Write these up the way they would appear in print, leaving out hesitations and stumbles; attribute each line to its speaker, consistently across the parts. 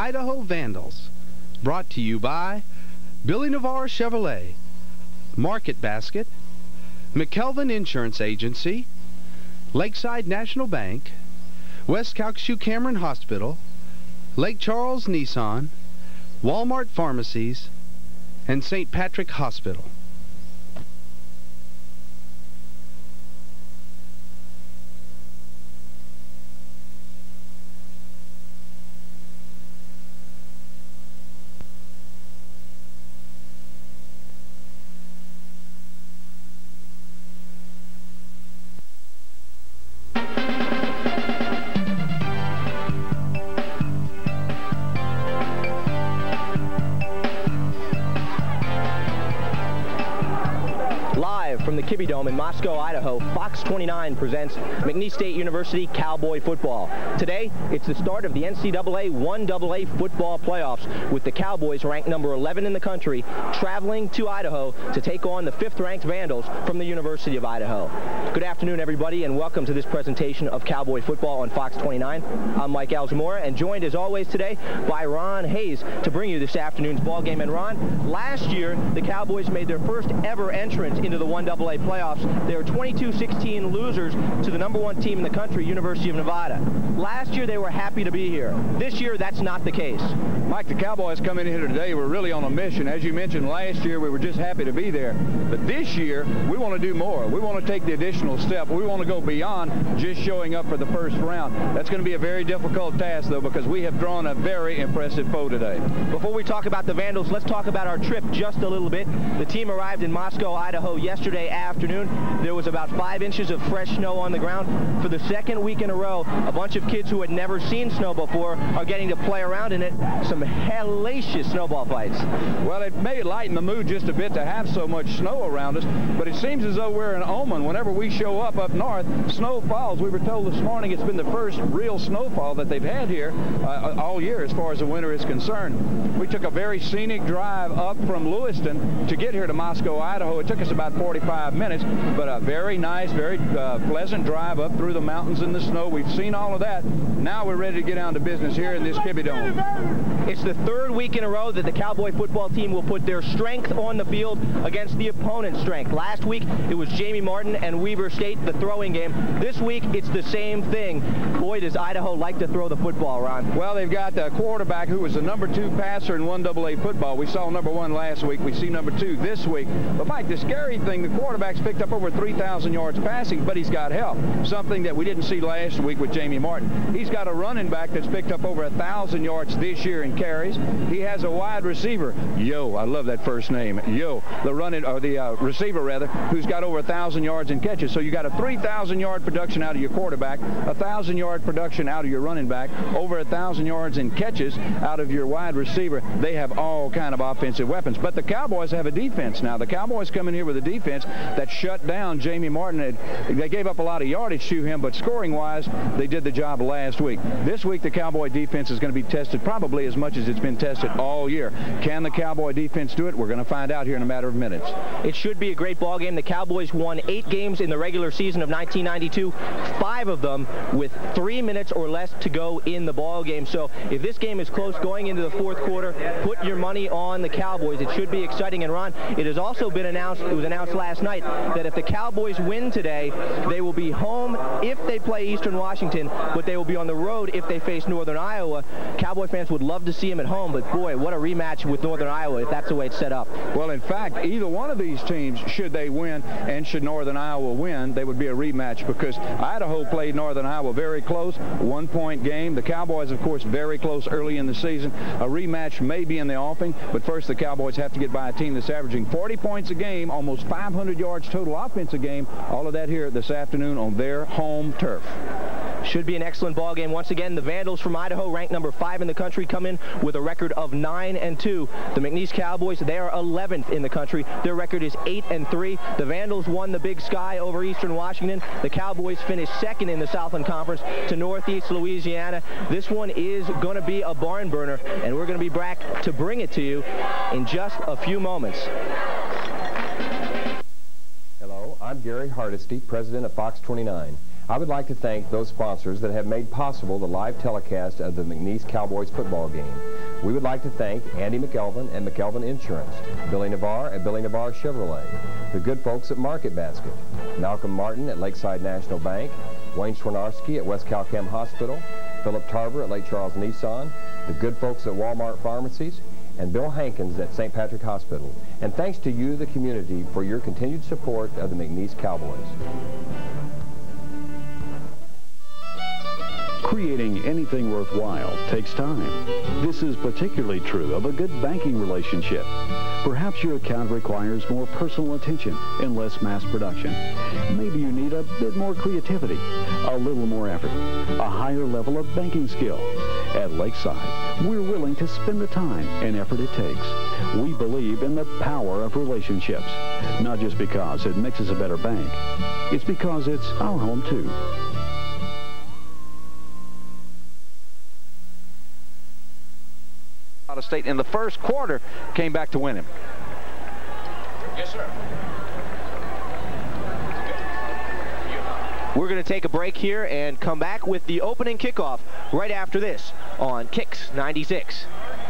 Speaker 1: Idaho Vandals. Brought to you by Billy Navarre Chevrolet, Market Basket, McKelvin Insurance Agency, Lakeside National Bank, West Calcasieu Cameron Hospital, Lake Charles Nissan, Walmart Pharmacies, and St. Patrick Hospital.
Speaker 2: From the Kibbie Dome in Moscow, Idaho, Fox 29 presents McNeese State University Cowboy Football. Today, it's the start of the NCAA 1AA football playoffs, with the Cowboys ranked number 11 in the country, traveling to Idaho to take on the 5th-ranked Vandals from the University of Idaho. Good afternoon, everybody, and welcome to this presentation of Cowboy Football on Fox 29. I'm Mike Alzamora, and joined as always today by Ron Hayes to bring you this afternoon's ball game. And Ron, last year, the Cowboys made their first ever entrance into the 1AA playoffs. They were 22-16 losers to the #1 team in the country, University of Nevada. Last year they were happy to be here. This year that's not the case.
Speaker 3: Mike, the Cowboys come in here today. We're really on a mission. As you mentioned, last year we were just happy to be there. But this year we want to do more. We want to take the additional step. We want to go beyond just showing up for the first round. That's going to be a very difficult task, though, because we have drawn a very impressive foe today.
Speaker 2: Before we talk about the Vandals, let's talk about our trip just a little bit. The team arrived in Moscow, Idaho yesterday afternoon. There was about 5 inches of fresh snow on the ground. For the second week in a row, a bunch of kids who had never seen snow before are getting to play around in it. Some hellacious snowball fights.
Speaker 3: Well, it may lighten the mood just a bit to have so much snow around us, but it seems as though we're an omen. Whenever we show up north, snow falls. We were told this morning it's been the first real snowfall that they've had here all year as far as the winter is concerned. We took a very scenic drive up from Lewiston to get here to Moscow, Idaho. It took us about 45 minutes, but a very nice, very pleasant drive up through the mountains in the snow. We've seen all of that. Now we're ready to get down to business here in this Kibbie Dome.
Speaker 2: It's the 3rd week in a row that the Cowboy football team will put their strength on the field against the opponent's strength. Last week, it was Jamie Martin and Weber State, the throwing game. This week, it's the same thing. Boy, does Idaho like to throw the football, Ron.
Speaker 3: Well, they've got a quarterback who was the #2 passer in 1AA football. We saw #1 last week. We see #2 this week. But, Mike, the scary thing, the quarterback's picked up over 3,000 yards passing, but he's got help. Something that we didn't see last week with Jamie Martin. He's got a running back that's picked up over 1,000 yards this year in carries. He has a wide receiver, Yo, I love that first name, Yo, the receiver rather, who's got over 1,000 yards in catches. So you got a 3,000-yard production out of your quarterback, 1,000-yard production out of your running back, over 1,000 yards in catches out of your wide receiver. They have all kind of offensive weapons. But the Cowboys have a defense now. The Cowboys come in here with a defense that shut down Jamie Martin. They gave up a lot of yardage to him, but scoring-wise, they did the job last week. This week, the Cowboy defense is going to be tested probably as much as it's been tested all year. Can the Cowboy defense do it? We're going to find out here in a matter of minutes.
Speaker 2: It should be a great ball game. The Cowboys won 8 games in the regular season of 1992, 5 of them with 3 minutes or less to go in the ball game. So if this game is close going into the 4th quarter, put your money on the Cowboys. It should be exciting. And Ron, it has also been announced, it was announced last night, that if the Cowboys win today, they will be home if they play Eastern Washington, but they will be on the road if they face Northern Iowa. Cowboy fans would love to see them at home, but boy, what a rematch with Northern Iowa if that's the way it's set up.
Speaker 3: Well, in fact, either one of these teams, should they win and should Northern Iowa win, they would be a rematch, because Idaho played Northern Iowa very close, 1-point game. The Cowboys, of course, very close early in the season. A rematch may be in the offing, but first the Cowboys have to get by a team that's averaging 40 points a game, almost 500 yards total offense a game. All of that here this afternoon on their home turf.
Speaker 2: Should be an excellent ball game. Once again, the Vandals from Idaho, ranked #5 in the country, come in with a record of 9-2. The McNeese Cowboys, they are 11th in the country. Their record is 8-3. The Vandals won the Big Sky over Eastern Washington. The Cowboys finished 2nd in the Southland Conference to Northeast Louisiana. This one is going to be a barn burner, and we're going to be back to bring it to you in just a few moments.
Speaker 4: Hello, I'm Gary Hardesty, president of Fox 29. I would like to thank those sponsors that have made possible the live telecast of the McNeese Cowboys football game. We would like to thank Andy McElvin and McElvin Insurance, Billy Navarre at Billy Navarre Chevrolet, the good folks at Market Basket, Malcolm Martin at Lakeside National Bank, Wayne Swarnarski at West Calcam Hospital, Philip Tarver at Lake Charles Nissan, the good folks at Walmart Pharmacies, and Bill Hankins at St. Patrick Hospital. And thanks to you, the community, for your continued support of the McNeese Cowboys.
Speaker 5: Creating anything worthwhile takes time. This is particularly true of a good banking relationship. Perhaps your account requires more personal attention and less mass production. Maybe you need a bit more creativity, a little more effort, a higher level of banking skill. At Lakeside, we're willing to spend the time and effort it takes. We believe in the power of relationships, not just because it makes us a better bank. It's because it's our home, too.
Speaker 3: State in the first quarter came back to win him.
Speaker 2: Yes, sir. We're going to take a break here and come back with the opening kickoff right after this on Kicks 96.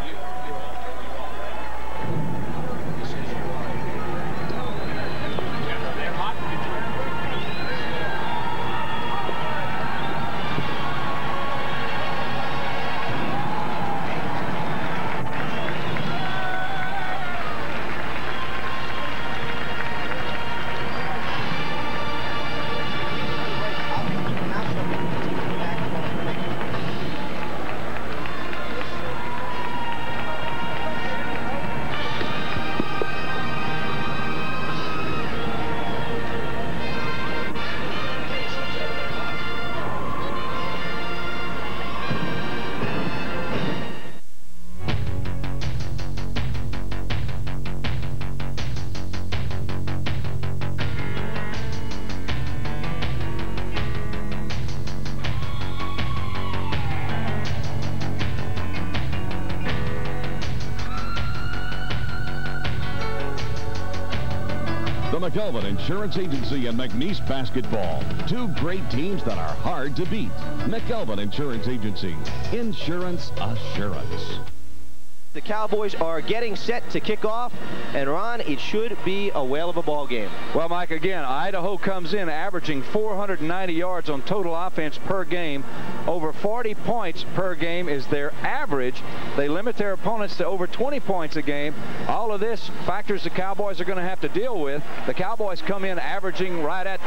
Speaker 6: McElvin Insurance Agency and McNeese Basketball. Two great teams that are hard to beat. McElvin Insurance Agency. Insurance assurance.
Speaker 2: The Cowboys are getting set to kick off, and Ron, it should be a whale of a ball game.
Speaker 3: Well, Mike, again, Idaho comes in averaging 490 yards on total offense per game. Over 40 points per game is their average. They limit their opponents to over 20 points a game. All of this factors the Cowboys are going to have to deal with. The Cowboys come in averaging right at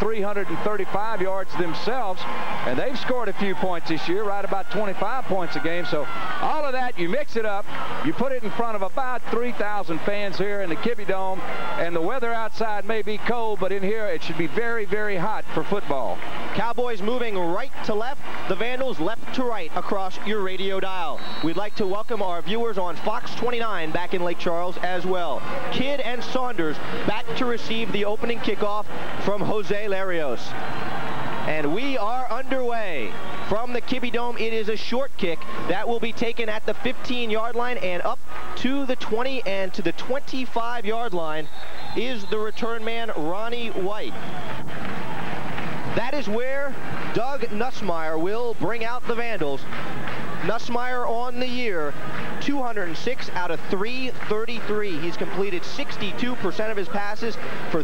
Speaker 3: 335 yards themselves, and they've scored a few points this year, right about 25 points a game. So all of that, you mix it up, you put it in front of about 3,000 fans here in the Kibbie Dome, and the weather outside may be cold, but in here it should be very, very hot for football.
Speaker 2: Cowboys moving right to left, the Vandals left to right across your radio dial. We'd like to welcome our viewers on Fox 29 back in Lake Charles as well. Kidd and Saunders back to receive the opening kickoff from Jose Larios. And we are underway. From the Kibbie Dome, it is a short kick that will be taken at the 15-yard line and up to the 20 and to the 25-yard line is the return man, Ronnie White. That is where Doug Nussmeier will bring out the Vandals. Nussmeier on the year, 206 out of 333. He's completed 62% of his passes for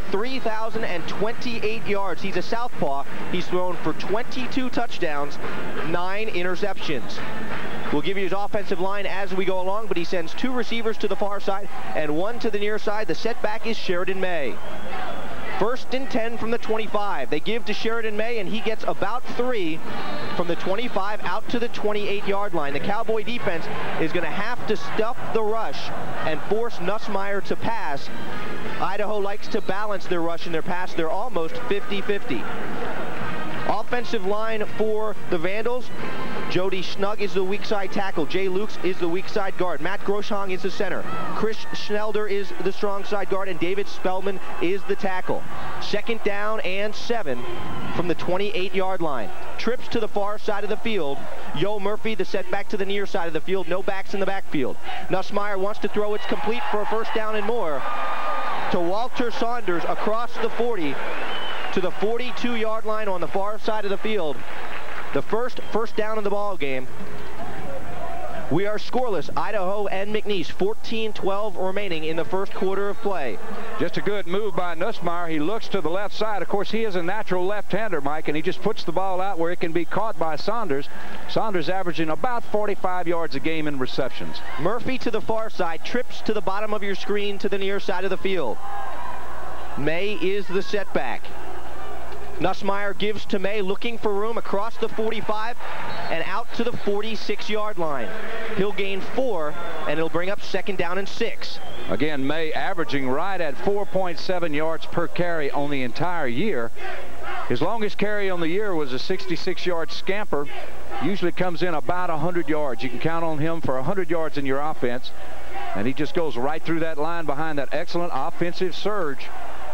Speaker 2: 3,028 yards. He's a southpaw. He's thrown for 22 touchdowns, 9 interceptions. We'll give you his offensive line as we go along, but he sends 2 receivers to the far side and 1 to the near side. The setback is Sheridan May. 1st and 10 from the 25. They give to Sheridan May, and he gets about 3 from the 25 out to the 28-yard line. The Cowboy defense is going to have to stuff the rush and force Nussmeier to pass. Idaho likes to balance their rush and their pass. They're almost 50-50. Offensive line for the Vandals. Jody Schnugg is the weak side tackle. Jay Lukes is the weak side guard. Matt Groshong is the center. Chris Schnelder is the strong side guard, and David Spellman is the tackle. 2nd down and 7 from the 28-yard line. Trips to the far side of the field. Yo Murphy, the setback to the near side of the field. No backs in the backfield. Nussmeier wants to throw. It's complete for a 1st down and more to Walter Saunders across the 40. to the 42-yard line on the far side of the field. The first down of the ball game. We are scoreless, Idaho and McNeese, 14-12 remaining in the first quarter of play.
Speaker 3: Just a good move by Nussmeier. He looks to the left side. Of course, he is a natural left-hander, Mike, and he just puts the ball out where it can be caught by Saunders. Saunders averaging about 45 yards a game in receptions.
Speaker 2: Murphy to the far side, trips to the bottom of your screen to the near side of the field. May is the setback. Nussmeier gives to May, looking for room across the 45 and out to the 46-yard line. He'll gain 4, and it'll bring up 2nd down and 6.
Speaker 3: Again, May averaging right at 4.7 yards per carry on the entire year. His longest carry on the year was a 66-yard scamper. Usually comes in about 100 yards. You can count on him for 100 yards in your offense. And he just goes right through that line behind that excellent offensive surge.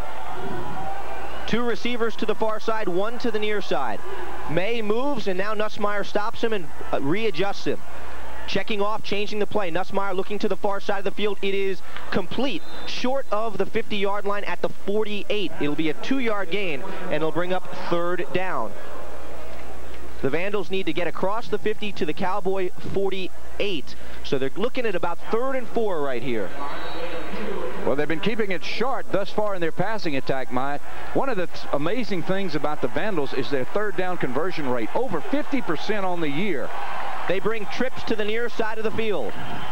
Speaker 2: 2 receivers to the far side, 1 to the near side. May moves, and now Nussmeier stops him and readjusts him. Checking off, changing the play. Nussmeier looking to the far side of the field. It is complete, short of the 50-yard line at the 48. It'll be a 2-yard gain, and it'll bring up 3rd down. The Vandals need to get across the 50 to the Cowboy 48. So they're looking at about 3rd and 4 right here.
Speaker 3: Well, they've been keeping it short thus far in their passing attack, Mike. One of the amazing things about the Vandals is their 3rd down conversion rate, over 50% on the year.
Speaker 2: They bring trips to the near side of the field.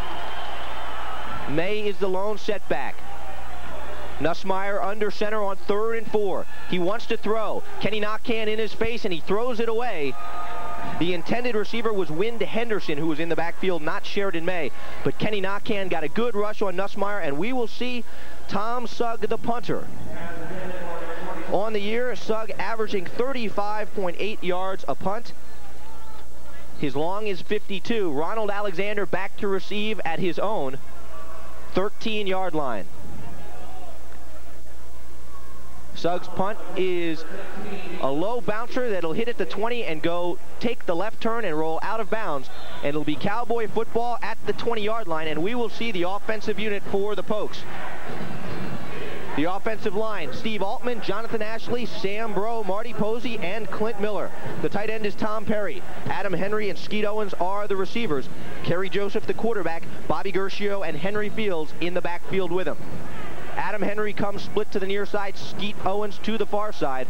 Speaker 2: May is the lone setback. Nussmeier under center on 3rd and 4. He wants to throw. Kenny Knockcan in his face, and he throws it away. The intended receiver was Wind Henderson, who was in the backfield, not Sheridan May. But Kenny Knockcan got a good rush on Nussmeier, and we will see Tom Sugg, the punter. On the year, Sugg averaging 35.8 yards a punt. His long is 52. Ronald Alexander back to receive at his own 13-yard line. Sugg's punt is a low bouncer that'll hit at the 20 and go take the left turn and roll out of bounds. And it'll be Cowboy football at the 20-yard line, and we will see the offensive unit for the Pokes. The offensive line, Steve Altman, Jonathan Ashley, Sam Bro, Marty Posey, and Clint Miller. The tight end is Tom Perry. Adam Henry and Skeet Owens are the receivers. Kerry Joseph, the quarterback, Bobby Gershio, and Henry Fields in the backfield with him. Adam Henry comes split to the near side, Skeet Owens to the far side.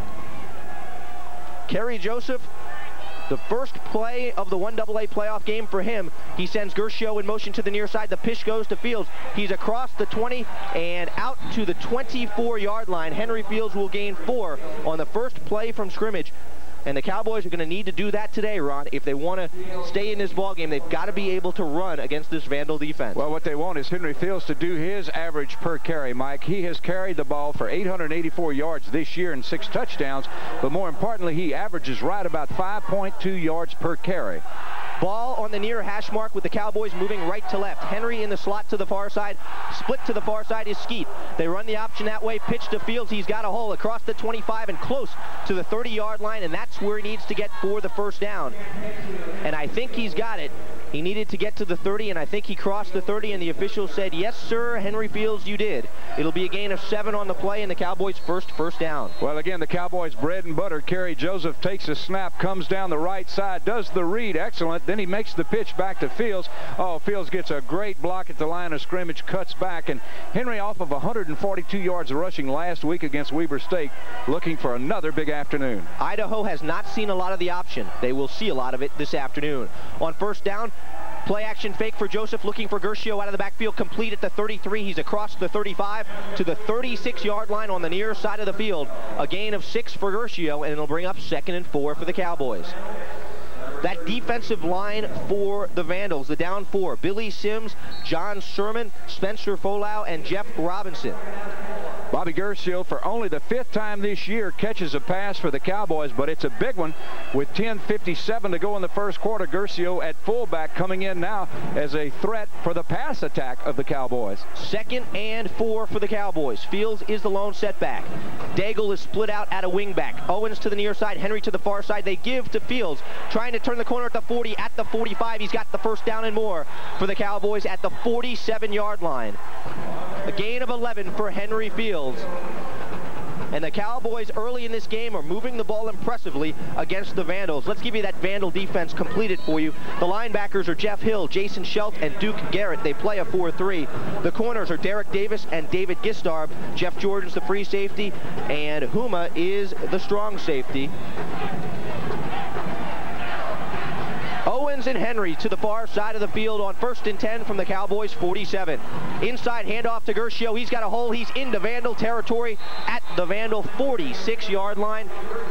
Speaker 2: Kerry Joseph, the first play of the 1AA playoff game for him. He sends Gershio in motion to the near side. The pitch goes to Fields. He's across the 20 and out to the 24-yard line. Henry Fields will gain 4 on the first play from scrimmage. And the Cowboys are going to need to do that today, Ron. If they want to stay in this ballgame, they've got to be able to run against this Vandal defense.
Speaker 3: Well, what they want is Henry Fields to do his average per carry, Mike. He has carried the ball for 884 yards this year and 6 touchdowns. But more importantly, he averages right about 5.2 yards per carry.
Speaker 2: Ball on the near hash mark with the Cowboys moving right to left. Henry in the slot to the far side. Split to the far side is Skeet. They run the option that way. Pitch to Fields. He's got a hole across the 25 and close to the 30-yard line, and that's where he needs to get for the first down. And I think he's got it. He needed to get to the 30, and I think he crossed the 30, and the official said, yes, sir, Henry Fields, you did. It'll be a gain of 7 on the play, and the Cowboys' first down.
Speaker 3: Well, again, the Cowboys' bread and butter. Kerry Joseph takes a snap, comes down the right side, does the read, excellent. Then he makes the pitch back to Fields. Oh, Fields gets a great block at the line of scrimmage, cuts back, and Henry off of 142 yards rushing last week against Weber State, looking for another big afternoon.
Speaker 2: Idaho has not seen a lot of the option. They will see a lot of it this afternoon. On first down, play action fake for Joseph, looking for Gershio out of the backfield, complete at the 33. He's across the 35 to the 36-yard line on the near side of the field. A gain of 6 for Gershio, and it'll bring up 2nd and 4 for the Cowboys. That defensive line for the Vandals, the down 4, Billy Sims, John Sherman, Spencer Folau, and Jeff Robinson.
Speaker 3: Bobby Gershio, for only the 5th time this year, catches a pass for the Cowboys, but it's a big one with 10:57 to go in the first quarter. Gershio at fullback coming in now as a threat for the pass attack of the Cowboys.
Speaker 2: 2nd and 4 for the Cowboys. Fields is the lone setback. Daigle is split out at a wingback. Owens to the near side, Henry to the far side. They give to Fields, trying to turn the corner at the 40, at the 45. He's got the first down and more for the Cowboys at the 47-yard line. A gain of 11 for Henry Fields. And the Cowboys early in this game are moving the ball impressively against the Vandals. Let's give you that Vandal defense completed for you. The linebackers are Jeff Hill, Jason Schelt, and Duke Garrett. They play a 4-3. The corners are Derek Davis and David Gistarb. Jeff Jordan's the free safety, and Huma is the strong safety. Owens and Henry to the far side of the field on 1st and 10 from the Cowboys 47. Inside handoff to Gershio. He's got a hole. He's into Vandal territory at the Vandal 46-yard line.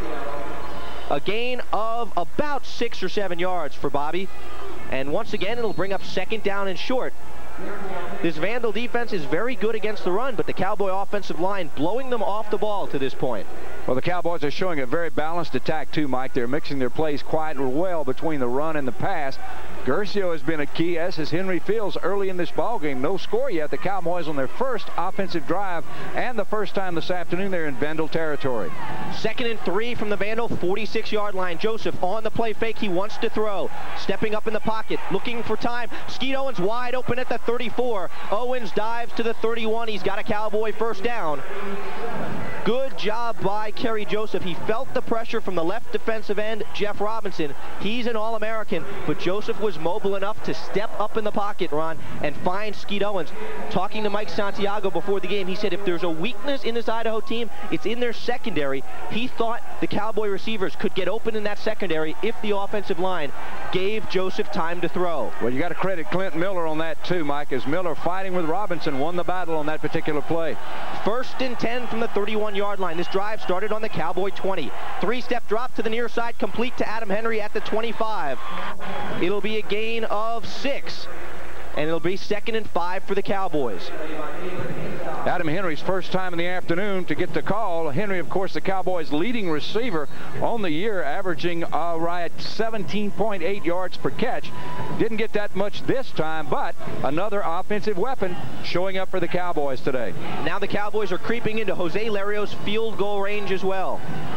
Speaker 2: A gain of about 6 or 7 yards for Bobby. And once again, it'll bring up 2nd down and short. This Vandal defense is very good against the run, but the Cowboy offensive line blowing them off the ball to this point.
Speaker 3: Well, the Cowboys are showing a very balanced attack too, Mike. They're mixing their plays quite well between the run and the pass. Gershio has been a key, as has Henry Fields early in this ball game. No score yet. The Cowboys on their first offensive drive, and the first time this afternoon they're in Vandal territory.
Speaker 2: 2nd and 3 from the Vandal 46-yard line. Joseph on the play fake. He wants to throw. Stepping up in the pocket, looking for time. Skeet Owens wide open at the 34. Owens dives to the 31. He's got a Cowboy first down. Good job by Kerry Joseph. He felt the pressure from the left defensive end, Jeff Robinson. He's an All-American, but Joseph was mobile enough to step up in the pocket, Ron, and find Skeet Owens. Talking to Mike Santiago before the game, he said if there's a weakness in this Idaho team, it's in their secondary. He thought the Cowboy receivers could get open in that secondary if the offensive line gave Joseph time to throw.
Speaker 3: Well, you got to credit Clint Miller on that too, Mike, as Miller, fighting with Robinson, won the battle on that particular play.
Speaker 2: 1st and 10 from the 31-yard line. This drive started on the Cowboy 20. 3-step drop to the near side, complete to Adam Henry at the 25. It'll be a gain of 6, and it'll be 2nd and 5 for the Cowboys.
Speaker 3: Adam Henry's first time in the afternoon to get the call. Henry, of course, the Cowboys' leading receiver on the year, averaging right at 17.8 yards per catch. Didn't get that much this time, but another offensive weapon showing up for the Cowboys today.
Speaker 2: Now the Cowboys are creeping into Jose Larios' field goal range as well.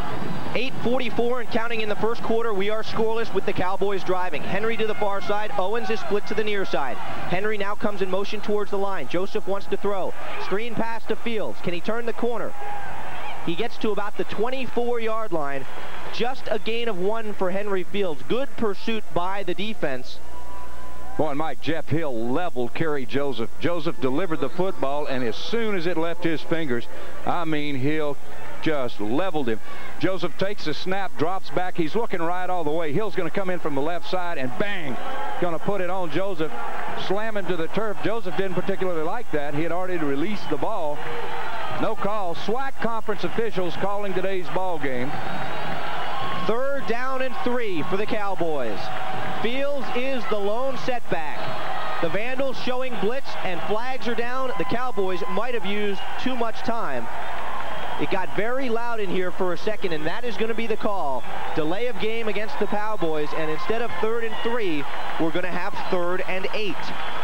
Speaker 2: 8:44 and counting in the first quarter. We are scoreless with the Cowboys driving. Henry to the far side. Owens is split to the near side. Henry now comes in motion towards the line. Joseph wants to throw. Screen pass to Fields. Can he turn the corner? He gets to about the 24-yard line. Just a gain of 1 for Henry Fields. Good pursuit by the defense.
Speaker 3: Boy, and Mike, Jeff Hill leveled Kerry Joseph. Joseph delivered the football, and as soon as it left his fingers, I mean, Hill just leveled him. Joseph takes the snap, drops back. He's looking right all the way. Hill's going to come in from the left side, and bang, going to put it on Joseph, slam him to the turf. Joseph didn't particularly like that. He had already released the ball. No call. SWAC conference officials calling today's ball game.
Speaker 2: 3rd down and 3 for the Cowboys. Fields is the lone setback. The Vandals showing blitz, and flags are down. The Cowboys might have used too much time. It got very loud in here for a second, and that is going to be the call. Delay of game against the Cowboys, and instead of 3rd and 3, we're going to have 3rd and 8.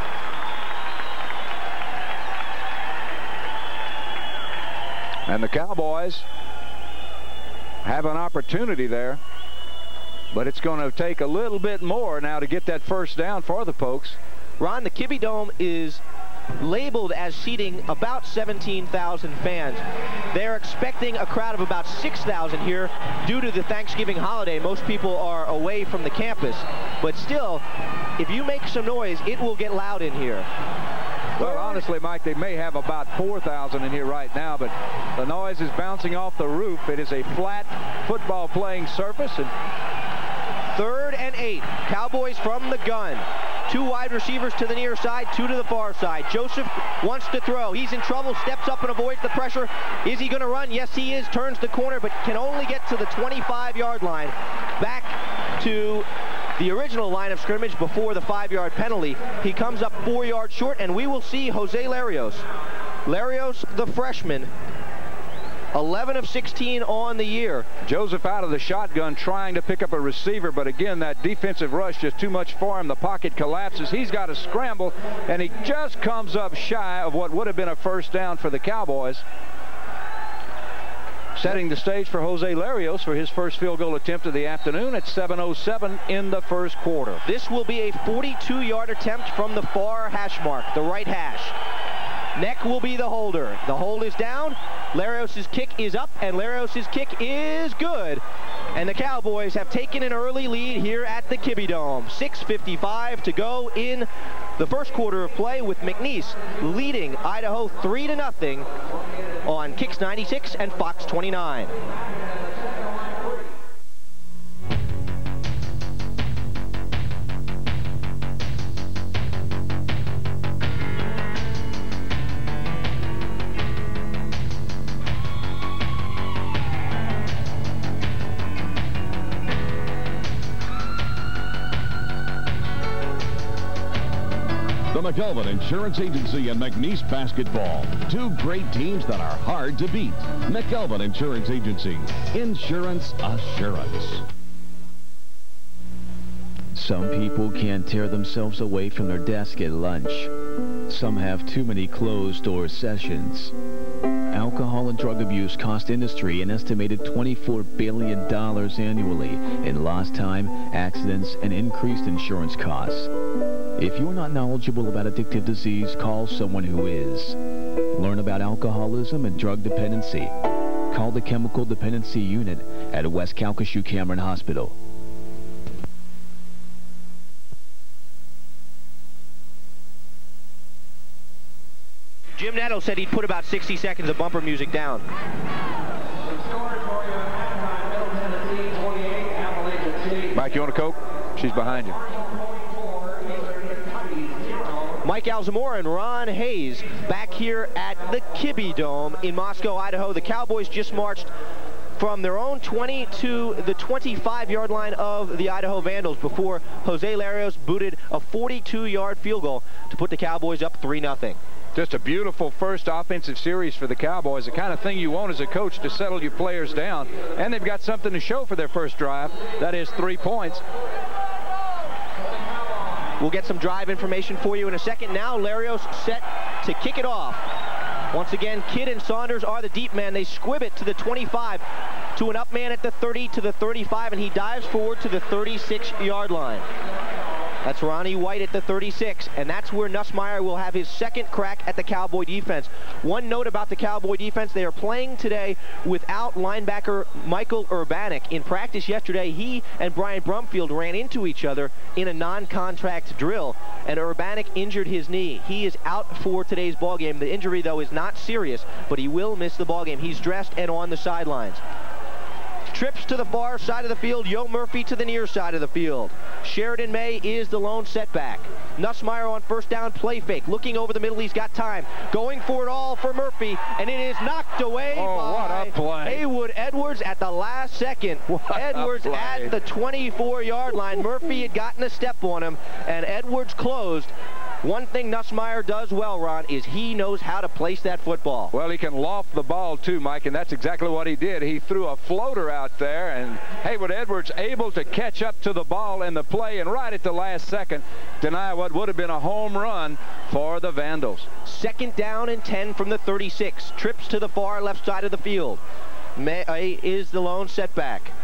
Speaker 3: And the Cowboys have an opportunity there, but it's going to take a little bit more now to get that first down for the Pokes.
Speaker 2: Ron, the Kibbie Dome is labeled as seating about 17,000 fans. They're expecting a crowd of about 6,000 here due to the Thanksgiving holiday. Most people are away from the campus, but still, if you make some noise, it will get loud in here.
Speaker 3: Well, honestly, Mike, they may have about 4,000 in here right now, but the noise is bouncing off the roof. It is a flat football playing surface. And
Speaker 2: 3rd and 8. Cowboys from the gun. 2 wide receivers to the near side, 2 to the far side. Joseph wants to throw. He's in trouble, steps up and avoids the pressure. Is he going to run? Yes, he is. Turns the corner, but can only get to the 25-yard line. Back to the original line of scrimmage before the 5-yard penalty. He comes up 4 yards short, and we will see Jose Larios. Larios, the freshman, 11 of 16 on the year.
Speaker 3: Joseph out of the shotgun trying to pick up a receiver, but again, that defensive rush just too much for him. The pocket collapses. He's got to scramble, and he just comes up shy of what would have been a first down for the Cowboys. Setting the stage for Jose Larios for his first field goal attempt of the afternoon at 7:07 in the first quarter.
Speaker 2: This will be a 42-yard attempt from the far hash mark, the right hash. Neck will be the holder. The hold is down. Larios' kick is up, and Larios' kick is good. And the Cowboys have taken an early lead here at the Kibbie Dome. 6:55 to go in the first quarter of play, with McNeese leading Idaho 3-0 on Kicks 96 and Fox 29.
Speaker 6: The McKelvin Insurance Agency and McNeese Basketball. Two great teams that are hard to beat. McKelvin Insurance Agency. Insurance assurance.
Speaker 7: Some people can't tear themselves away from their desk at lunch. Some have too many closed-door sessions. Alcohol and drug abuse cost industry an estimated $24 billion annually in lost time, accidents, and increased insurance costs. If you're not knowledgeable about addictive disease, call someone who is. Learn about alcoholism and drug dependency. Call the Chemical Dependency Unit at West Calcasieu Cameron Hospital.
Speaker 2: Jim Nettle said he'd put about 60 seconds of bumper music down.
Speaker 3: Mike, you want a Coke? She's behind you.
Speaker 2: Mike Alzamora and Ron Hayes back here at the Kibbie Dome in Moscow, Idaho. The Cowboys just marched from their own 20 to the 25-yard line of the Idaho Vandals before Jose Larios booted a 42-yard field goal to put the Cowboys up 3-0.
Speaker 3: Just a beautiful first offensive series for the Cowboys, the kind of thing you want as a coach to settle your players down. And they've got something to show for their first drive. That is 3 points.
Speaker 2: We'll get some drive information for you in a second. Now Larios set to kick it off. Once again, Kidd and Saunders are the deep men. They squib it to the 25, to an up man at the 30, to the 35, and he dives forward to the 36-yard line. That's Ronnie White at the 36, and that's where Nussmeier will have his second crack at the Cowboy defense. One note about the Cowboy defense, they are playing today without linebacker Michael Urbanek. In practice yesterday, he and Brian Brumfield ran into each other in a non-contact drill, and Urbanek injured his knee. He is out for today's ballgame. The injury, though, is not serious, but he will miss the ballgame. He's dressed and on the sidelines. Trips to the far side of the field, Yo Murphy to the near side of the field. Sheridan May is the lone setback. Nussmeier on first down, play fake. Looking over the middle, he's got time. Going for it all for Murphy, and it is knocked away by
Speaker 3: what a play.
Speaker 2: Haywood Edwards at the last second. Edwards at the 24-yard line. Murphy had gotten a step on him, and Edwards closed. One thing Nussmeier does well, Ron, is he knows how to place that football.
Speaker 3: Well, he can loft the ball too, Mike, and that's exactly what he did. He threw a floater out there, and Haywood Edwards able to catch up to the ball in the play, and right at the last second, deny what would have been a home run for the Vandals. 2nd
Speaker 2: down and 10 from the 36. Trips to the far left side of the field. May is the lone setback.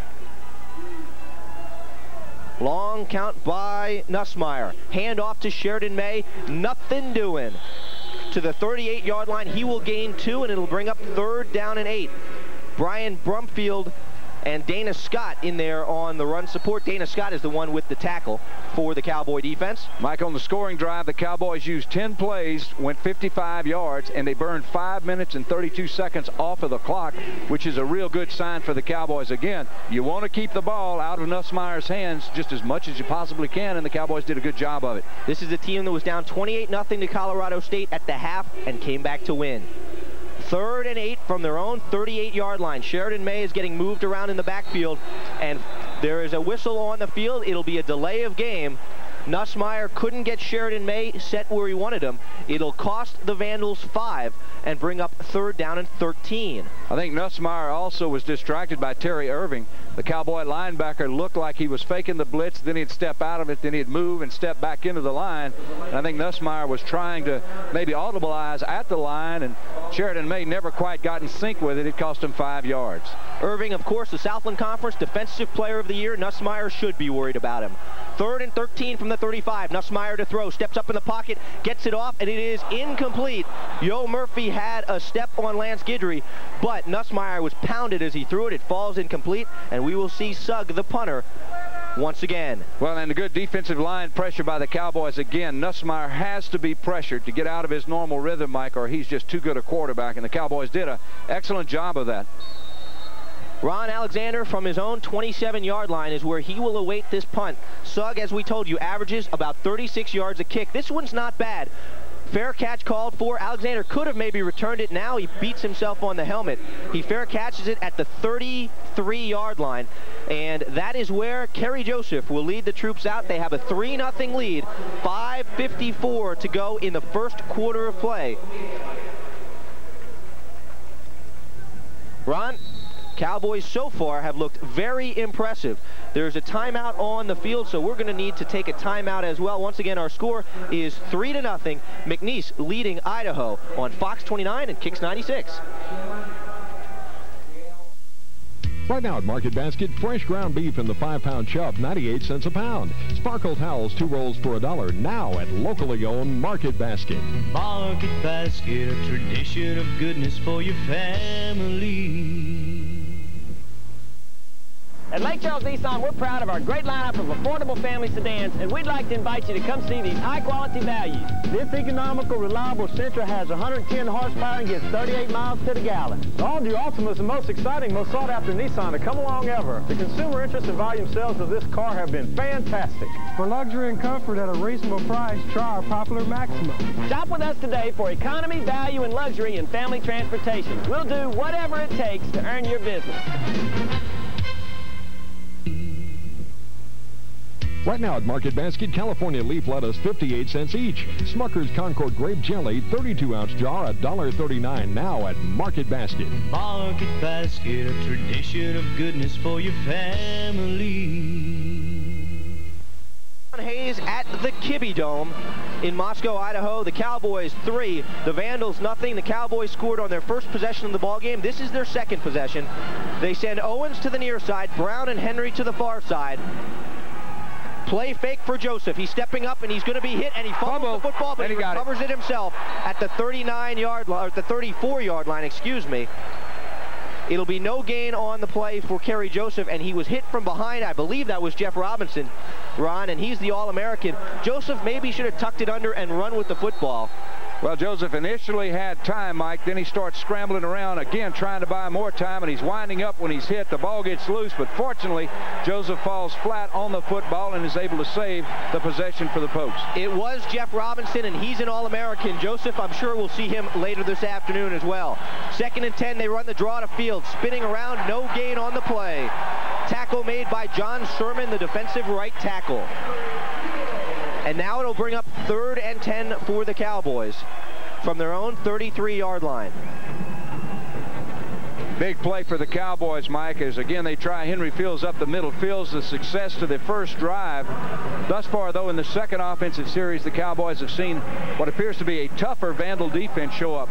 Speaker 2: Long count by Nussmeier. Hand off to Sheridan May. Nothing doing. To the 38-yard line. He will gain 2, and it'll bring up 3rd down and 8. Brian Brumfield and Dana Scott in there on the run support. Dana Scott is the one with the tackle for the Cowboy defense.
Speaker 3: Mike, on the scoring drive, the Cowboys used 10 plays, went 55 yards, and they burned 5 minutes and 32 seconds off of the clock, which is a real good sign for the Cowboys. Again, you want to keep the ball out of Nussmeier's hands just as much as you possibly can, and the Cowboys did a good job of it.
Speaker 2: This is a team that was down 28-0 to Colorado State at the half and came back to win. 3rd and 8 from their own 38-yard line. Sheridan May is getting moved around in the backfield, and there is a whistle on the field. It'll be a delay of game. Nussmeier couldn't get Sheridan May set where he wanted him. It'll cost the Vandals 5 and bring up 3rd down and 13.
Speaker 3: I think Nussmeier also was distracted by Terry Irving. The Cowboy linebacker looked like he was faking the blitz, then he'd step out of it, then he'd move and step back into the line. And I think Nussmeier was trying to maybe audibilize at the line, and Sheridan May never quite got in sync with it. It cost him 5 yards.
Speaker 2: Irving, of course, the Southland Conference Defensive Player of the Year. Nussmeier should be worried about him. 3rd and 13 from the 35. Nussmeier to throw. Steps up in the pocket. Gets it off, and it is incomplete. Yo Murphy had a step on Lance Guidry, but Nussmeier was pounded as he threw it. It falls incomplete, and we will see Sugg, the punter, once again.
Speaker 3: Well, and a good defensive line pressure by the Cowboys again. Nussmeier has to be pressured to get out of his normal rhythm, Mike, or he's just too good a quarterback, and the Cowboys did an excellent job of that.
Speaker 2: Ron Alexander from his own 27-yard line is where he will await this punt. Sugg, as we told you, averages about 36 yards a kick. This one's not bad. Fair catch called for. Alexander could have maybe returned it. Now he beats himself on the helmet. He fair catches it at the 33-yard line. And that is where Kerry Joseph will lead the troops out. They have a 3-0 lead. 5:54 to go in the first quarter of play. Ron? Cowboys so far have looked very impressive. There's a timeout on the field, so we're going to need to take a timeout as well. Once again, our score is 3-0. McNeese leading Idaho on Fox 29 and Kicks 96.
Speaker 6: Right now at Market Basket, fresh ground beef in the 5-pound chub, 98 cents a pound. Sparkle towels, 2 rolls for $1. Now at locally owned Market Basket.
Speaker 8: Market Basket, a tradition of goodness for your family.
Speaker 9: At Lake Charles Nissan, we're proud of our great lineup of affordable family sedans, and we'd like to invite you to come see these high-quality values. This economical, reliable Sentra has 110 horsepower and gets 38 miles to the gallon.
Speaker 10: The all-new Altima is the most exciting, most sought-after Nissan to come along ever. The consumer interest and volume sales of this car have been fantastic.
Speaker 11: For luxury and comfort at a reasonable price, try our popular Maxima.
Speaker 9: Shop with us today for economy, value, and luxury in family transportation. We'll do whatever it takes to earn your business.
Speaker 6: Right now at Market Basket, California leaf lettuce, 58 cents each. Smucker's Concord grape jelly, 32-ounce jar, $1.39 now at Market Basket.
Speaker 8: Market Basket, a tradition of goodness for your family.
Speaker 2: Hayes at the Kibbie Dome in Moscow, Idaho. The Cowboys 3, the Vandals 0. The Cowboys scored on their first possession of the ball game. This is their second possession. They send Owens to the near side, Brown and Henry to the far side. Play fake for Joseph. He's stepping up and he's going to be hit, and he fumbles the football, but he recovers it himself at the 39-yard line, or the 34-yard line, excuse me. It'll be no gain on the play for Kerry Joseph, and he was hit from behind. I believe that was Jeff Robinson, Ron, and he's the All-American. Joseph maybe should have tucked it under and run with the football.
Speaker 3: Well, Joseph initially had time, Mike. Then he starts scrambling around again, trying to buy more time, and he's winding up when he's hit. The ball gets loose, but fortunately, Joseph falls flat on the football and is able to save the possession for the Pokes.
Speaker 2: It was Jeff Robinson, and he's an All-American. Joseph, I'm sure we'll see him later this afternoon as well. 2nd and 10, they run the draw to field. Spinning around, no gain on the play. Tackle made by John Sherman, the defensive right tackle. And now it'll bring up 3rd and 10 for the Cowboys from their own 33-yard line.
Speaker 3: Big play for the Cowboys, Mike, as again they try Henry Fields up the middle. Fields the success to the first drive. Thus far, though, in the second offensive series, the Cowboys have seen what appears to be a tougher Vandal defense show up.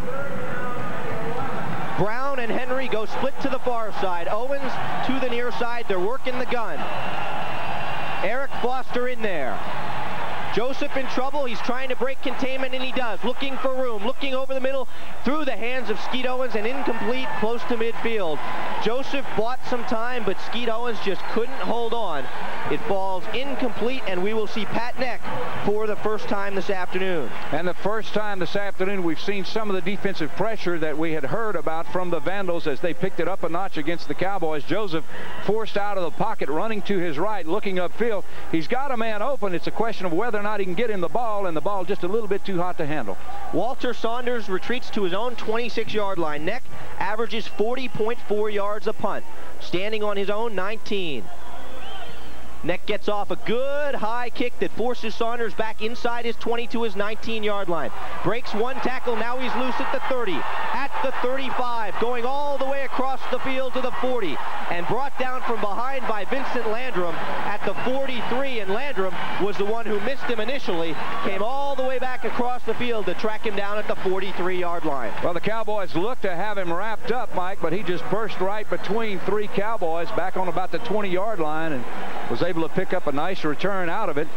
Speaker 2: Brown and Henry go split to the far side. Owens to the near side. They're working the gun. Eric Foster in there. Joseph in trouble. He's trying to break containment, and he does. Looking for room, looking over the middle, through the hands of Skeet Owens, and incomplete, close to midfield. Joseph bought some time, but Skeet Owens just couldn't hold on. It falls incomplete, and we will see Pat Neck for the first time this afternoon.
Speaker 3: And the first time this afternoon we've seen some of the defensive pressure that we had heard about from the Vandals as they picked it up a notch against the Cowboys. Joseph forced out of the pocket, running to his right, looking upfield. He's got a man open. It's a question of whether or not he can get him the ball, and the ball just a little bit too hot to handle.
Speaker 2: Walter Saunders retreats to his own 26-yard line. Neck averages 40.4 yards a punt, standing on his own 19. Neck gets off a good high kick that forces Saunders back inside his 20 to his 19-yard line. Breaks one tackle, now he's loose at the 30, at the 35, going all the way across the field to the 40, and brought down from behind by Vincent Landrum at the 43, and Landrum was the one who missed him initially, came all the way back across the field to track him down at the 43-yard line.
Speaker 3: Well, the Cowboys looked to have him wrapped up, Mike, but he just burst right between three Cowboys back on about the 20-yard line and was able to pick up a nice return out of it.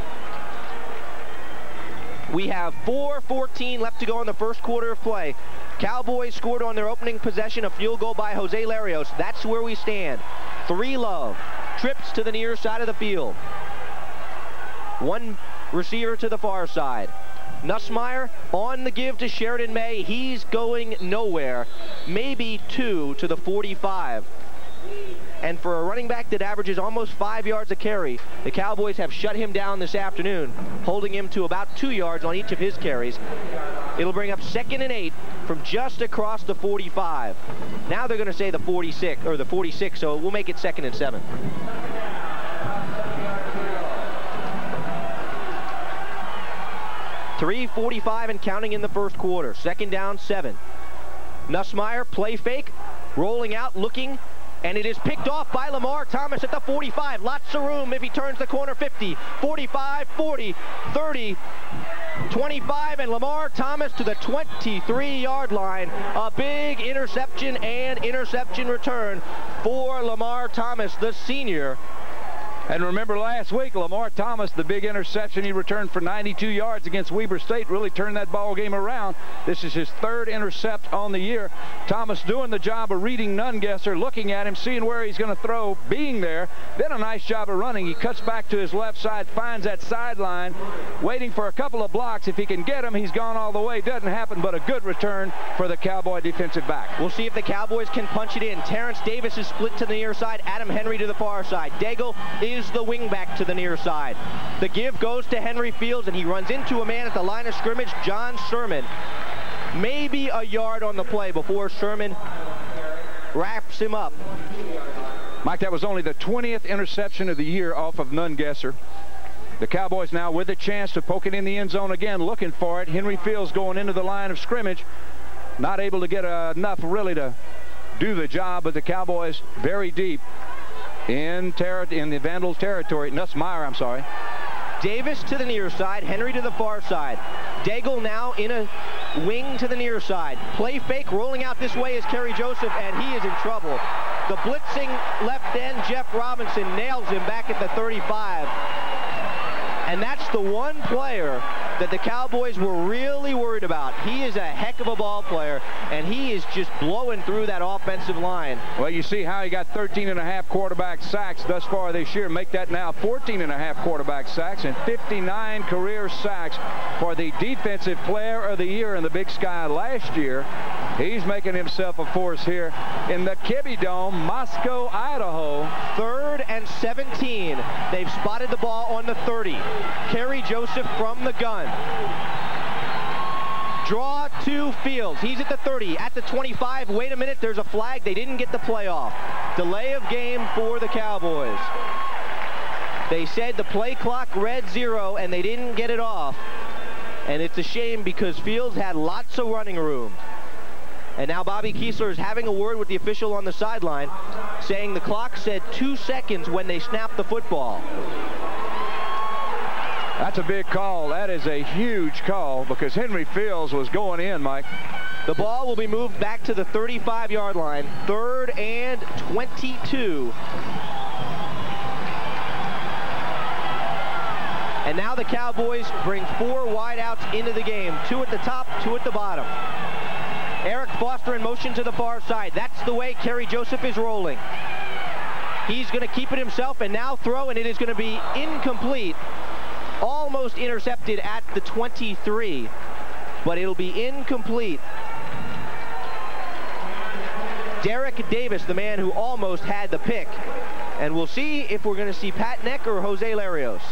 Speaker 2: We have 4:14 left to go in the first quarter of play. Cowboys scored on their opening possession, a field goal by Jose Larios. That's where we stand. 3-Love. Trips to the near side of the field. One receiver to the far side. Nussmeier on the give to Sheridan May. He's going nowhere. Maybe 2 to the 45. And for a running back that averages almost 5 yards a carry, the Cowboys have shut him down this afternoon, holding him to about 2 yards on each of his carries. It'll bring up 2nd and 8 from just across the 45. Now they're going to say the 46, or the 46, so we'll make it 2nd and 7. .345 and counting in the first quarter. 2nd down, 7. Nussmeier, play fake, rolling out, looking, and it is picked off by Lamar Thomas at the 45. Lots of room if he turns the corner. 50, 45, 40, 30, 25, and Lamar Thomas to the 23-yard line. A big interception and interception return for Lamar Thomas, the senior.
Speaker 3: And remember last week, Lamar Thomas, the big interception he returned for 92 yards against Weber State, really turned that ball game around. This is his 3rd intercept on the year. Thomas doing the job of reading Nungesser, looking at him, seeing where he's going to throw, being there. Then a nice job of running. He cuts back to his left side, finds that sideline, waiting for a couple of blocks. If he can get him, he's gone all the way. Doesn't happen, but a good return for the Cowboy defensive back.
Speaker 2: We'll see if the Cowboys can punch it in. Terrence Davis is split to the near side. Adam Henry to the far side. Daigle is the wing back to the near side. The give goes to Henry Fields, and he runs into a man at the line of scrimmage, John Sherman. Maybe a yard on the play before Sherman wraps him up.
Speaker 3: Mike, that was only the 20th interception of the year off of Nungesser. The Cowboys now with a chance to poke it in the end zone again, looking for it. Henry Fields going into the line of scrimmage. Not able to get enough really to do the job, but the Cowboys very deep in the Vandals territory. Nussmeier, I'm sorry.
Speaker 2: Davis to the near side, Henry to the far side. Daigle now in a wing to the near side. Play fake, rolling out this way is Kerry Joseph, and he is in trouble. The blitzing left end, Jeff Robinson, nails him back at the 35. And that's the one player that the Cowboys were really worried about. He is a heck of a ball player, and he is just blowing through that offensive line.
Speaker 3: Well, you see how he got 13.5 quarterback sacks thus far this year. Make that now 14.5 quarterback sacks and 59 career sacks for the defensive player of the year in the Big Sky last year. He's making himself a force here in the Kibbie Dome, Moscow, Idaho.
Speaker 2: 3rd and 17. They've spotted the ball on the 30. Kerry Joseph from the gun. Draw to Fields. He's at the 30, at the 25. Wait a minute, there's a flag. They didn't get the play off. Delay of game for the Cowboys. They said the play clock read 0, and they didn't get it off. And it's a shame because Fields had lots of running room. And now Bobby Kiesler is having a word with the official on the sideline, saying the clock said 2 seconds when they snapped the football.
Speaker 3: That's a big call. That is a huge call because Henry Fields was going in, Mike.
Speaker 2: The ball will be moved back to the 35-yard line. 3rd and 22. And now the Cowboys bring 4 wideouts into the game. 2 at the top, 2 at the bottom. Eric Foster in motion to the far side. That's the way Kerry Joseph is rolling. He's going to keep it himself and now throw, and it is going to be incomplete. Almost intercepted at the 23, but it'll be incomplete. Derek Davis, the man who almost had the pick. And we'll see if we're going to see Pat Neck or Jose Larios.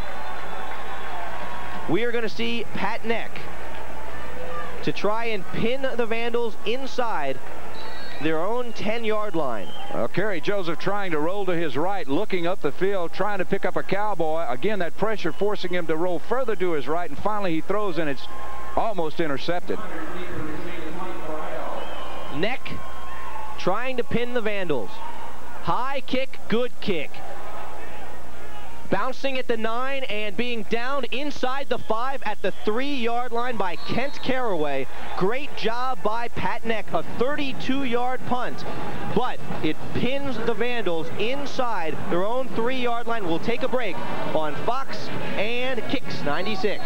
Speaker 2: We are going to see Pat Neck to try and pin the Vandals inside their own 10-yard line.
Speaker 3: Well, Kerry Joseph trying to roll to his right, looking up the field, trying to pick up a Cowboy. Again, that pressure forcing him to roll further to his right, and finally he throws, and it's almost intercepted.
Speaker 2: Neck trying to pin the Vandals. High kick, good kick. Bouncing at the 9 and being down inside the 5 at the 3-yard line by Kent Caraway. Great job by Pat Neck, a 32-yard punt. But it pins the Vandals inside their own 3-yard line. We'll take a break on Fox and Kicks 96.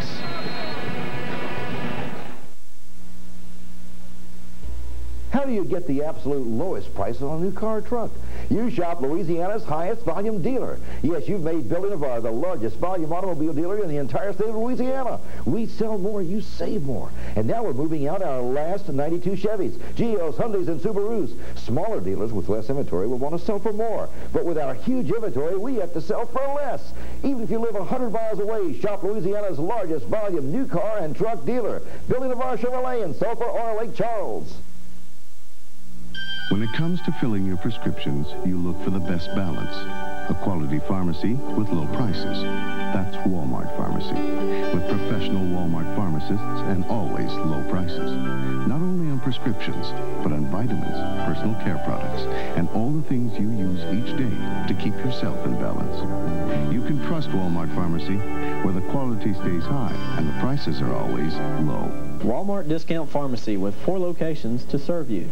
Speaker 12: How do you get the absolute lowest prices on a new car or truck? You shop Louisiana's highest volume dealer. Yes, you've made Billy Navarre the largest volume automobile dealer in the entire state of Louisiana. We sell more, you save more. And now we're moving out our last 92 Chevys, Geos, Hyundais, and Subarus. Smaller dealers with less inventory will want to sell for more. But with our huge inventory, we have to sell for less. Even if you live 100 miles away, shop Louisiana's largest volume new car and truck dealer, Billy Navarre Chevrolet in Sulphur or Lake Charles.
Speaker 13: When it comes to filling your prescriptions, you look for the best balance. A quality pharmacy with low prices. That's Walmart Pharmacy. With professional Walmart pharmacists and always low prices. Not only on prescriptions, but on vitamins, personal care products, and all the things you use each day to keep yourself in balance. You can trust Walmart Pharmacy, where the quality stays high and the prices are always low.
Speaker 9: Walmart Discount Pharmacy with 4 locations to serve you.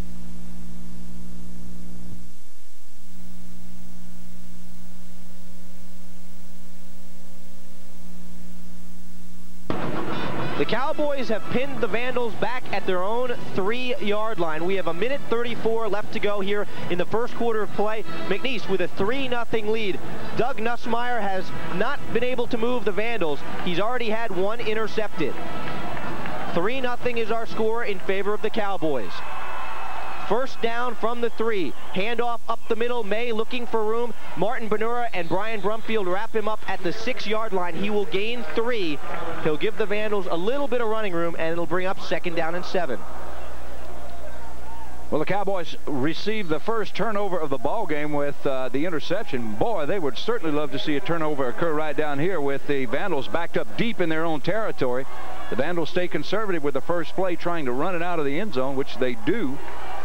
Speaker 2: The Cowboys have pinned the Vandals back at their own 3-yard line. We have a minute 34 left to go here in the first quarter of play. McNeese with a 3-0 lead. Doug Nussmeier has not been able to move the Vandals. He's already had 1 intercepted. 3-0 is our score in favor of the Cowboys. First down from the 3. Handoff up the middle. May looking for room. Martin Benura and Brian Brumfield wrap him up at the 6-yard line. He will gain 3. He'll give the Vandals a little bit of running room, and it'll bring up 2nd down and 7.
Speaker 3: Well, the Cowboys received the first turnover of the ball game with the interception. Boy, they would certainly love to see a turnover occur right down here with the Vandals backed up deep in their own territory. The Vandals stay conservative with the first play, trying to run it out of the end zone, which they do.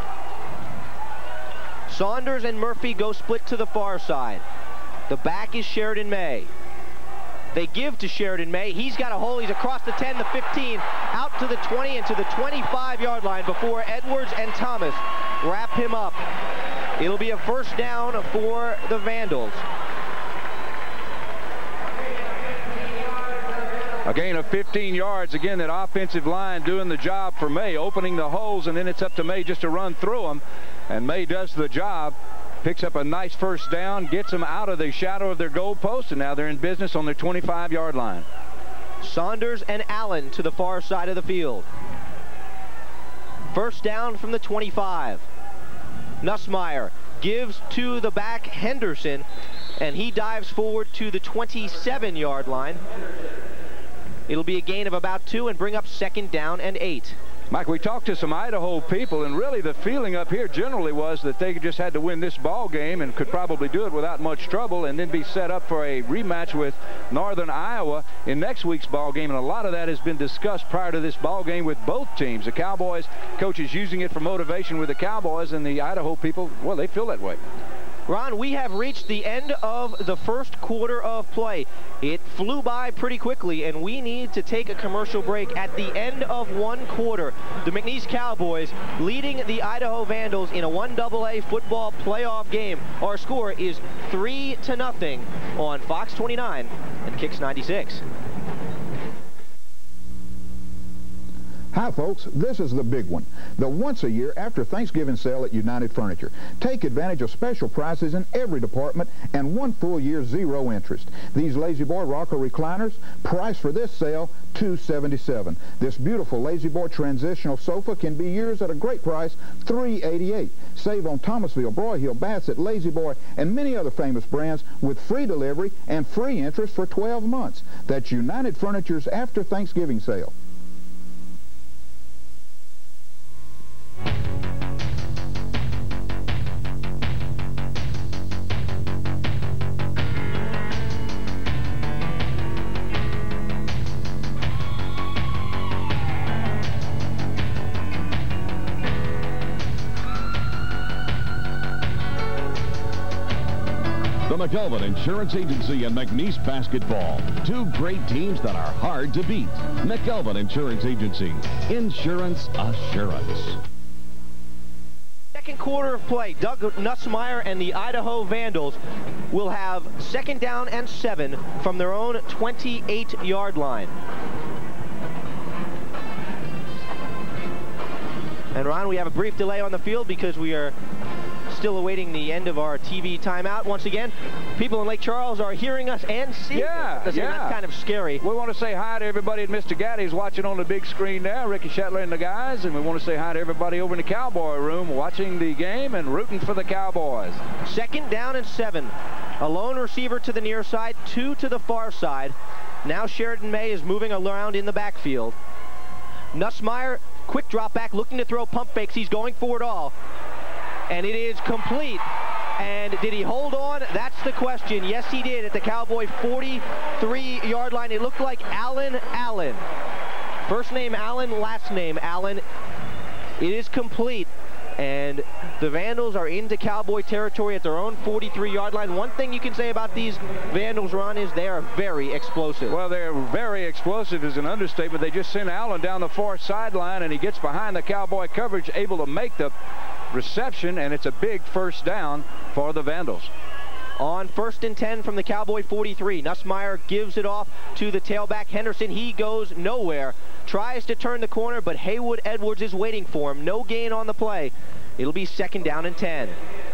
Speaker 2: Saunders and Murphy go split to the far side. The back is Sheridan May. They give to Sheridan May. He's got a hole. He's across the 10, the 15, out to the 20 and to the 25-yard line before Edwards and Thomas wrap him up. It'll be a first down for the Vandals.
Speaker 3: A gain of 15 yards. Again, that offensive line doing the job for May, opening the holes, and then it's up to May just to run through them. And May does the job, picks up a nice first down, gets them out of the shadow of their goal post, and now they're in business on their 25-yard line.
Speaker 2: Saunders and Allen to the far side of the field. First down from the 25. Nussmeier gives to the back Henderson, and he dives forward to the 27-yard line. It'll be a gain of about 2 and bring up 2nd down and 8.
Speaker 3: Mike, we talked to some Idaho people, and really the feeling up here generally was that they just had to win this ball game and could probably do it without much trouble and then be set up for a rematch with Northern Iowa in next week's ball game. And a lot of that has been discussed prior to this ball game with both teams. The Cowboys coaches using it for motivation with the Cowboys, and the Idaho people, well, they feel that way.
Speaker 2: Ron, we have reached the end of the first quarter of play. It flew by pretty quickly, and we need to take a commercial break at the end of 1 quarter. The McNeese Cowboys leading the Idaho Vandals in a 1AA football playoff game. Our score is 3-0 on Fox 29 and Kicks 96.
Speaker 14: Hi folks, this is the big one, the once-a-year after Thanksgiving sale at United Furniture. Take advantage of special prices in every department and 1 full year 0 interest. These Lazy Boy rocker recliners, price for this sale, $277. This beautiful Lazy Boy transitional sofa can be yours at a great price, $388. Save on Thomasville, Broyhill, Bassett, Lazy Boy, and many other famous brands with free delivery and free interest for 12 months. That's United Furniture's after Thanksgiving sale.
Speaker 6: McKelvin Insurance Agency and McNeese Basketball. Two great teams that are hard to beat. McKelvin Insurance Agency. Insurance assurance.
Speaker 2: Second quarter of play, Doug Nussmeier and the Idaho Vandals will have 2nd down and 7 from their own 28-yard line. And Ron, we have a brief delay on the field because we are still awaiting the end of our TV timeout. Once again, people in Lake Charles are hearing us and seeing us. That's kind of scary.
Speaker 3: We want to say hi to everybody at Mr. Gaddy's watching on the big screen there, Ricky Shetler and the guys, and we want to say hi to everybody over in the Cowboy room watching the game and rooting for the Cowboys.
Speaker 2: 2nd down and 7. A lone receiver to the near side, 2 to the far side. Now Sheridan May is moving around in the backfield. Nussmeier, quick drop back, looking to throw pump fakes. He's going for it all. And it is complete. And did he hold on? That's the question. Yes, he did at the Cowboy 43-yard line. It looked like Allen. First name Allen, last name Allen. It is complete. And the Vandals are into Cowboy territory at their own 43-yard line. One thing you can say about these Vandals, Ron, is they are very explosive.
Speaker 3: Well, they're very explosive is an understatement. They just sent Allen down the far sideline, and he gets behind the Cowboy coverage, able to make the reception, and it's a big 1st down for the Vandals.
Speaker 2: On 1st and 10 from the Cowboy 43, Nussmeier gives it off to the tailback Henderson. He goes nowhere. Tries to turn the corner, but Haywood Edwards is waiting for him. No gain on the play. It'll be 2nd down and 10.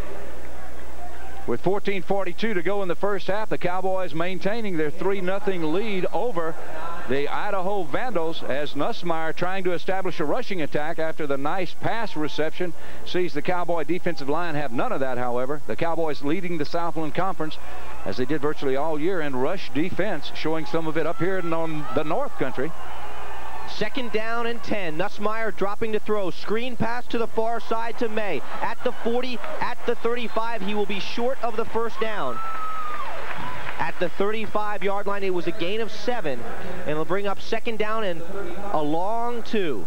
Speaker 3: With 14:42 to go in the first half, the Cowboys maintaining their 3-0 lead over the Idaho Vandals as Nussmeier, trying to establish a rushing attack after the nice pass reception, sees the Cowboy defensive line have none of that, however. The Cowboys leading the Southland Conference, as they did virtually all year, in rush defense, showing some of it up here on the North Country.
Speaker 2: 2nd down and 10. Nussmeier dropping to throw. Screen pass to the far side to May. At the 40, at the 35, he will be short of the 1st down. At the 35-yard line, it was a gain of 7, and it'll bring up 2nd down and a long 2.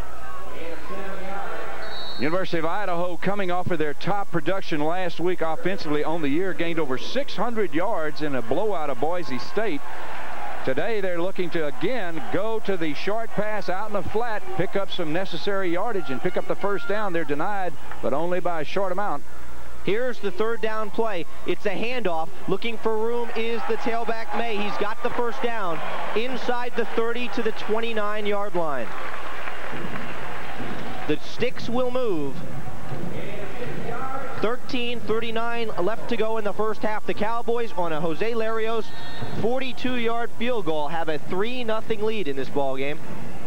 Speaker 3: University of Idaho, coming off of their top production last week offensively on the year, gained over 600 yards in a blowout of Boise State. Today they're looking to again go to the short pass out in the flat, pick up some necessary yardage and pick up the 1st down. They're denied, but only by a short amount.
Speaker 2: Here's the 3rd down play. It's a handoff. Looking for room is the tailback May. He's got the 1st down inside the 30 to the 29-yard line. The sticks will move. 13:39 left to go in the first half. The Cowboys, on a Jose Larios 42-yard field goal, have a 3-0 lead in this ball game.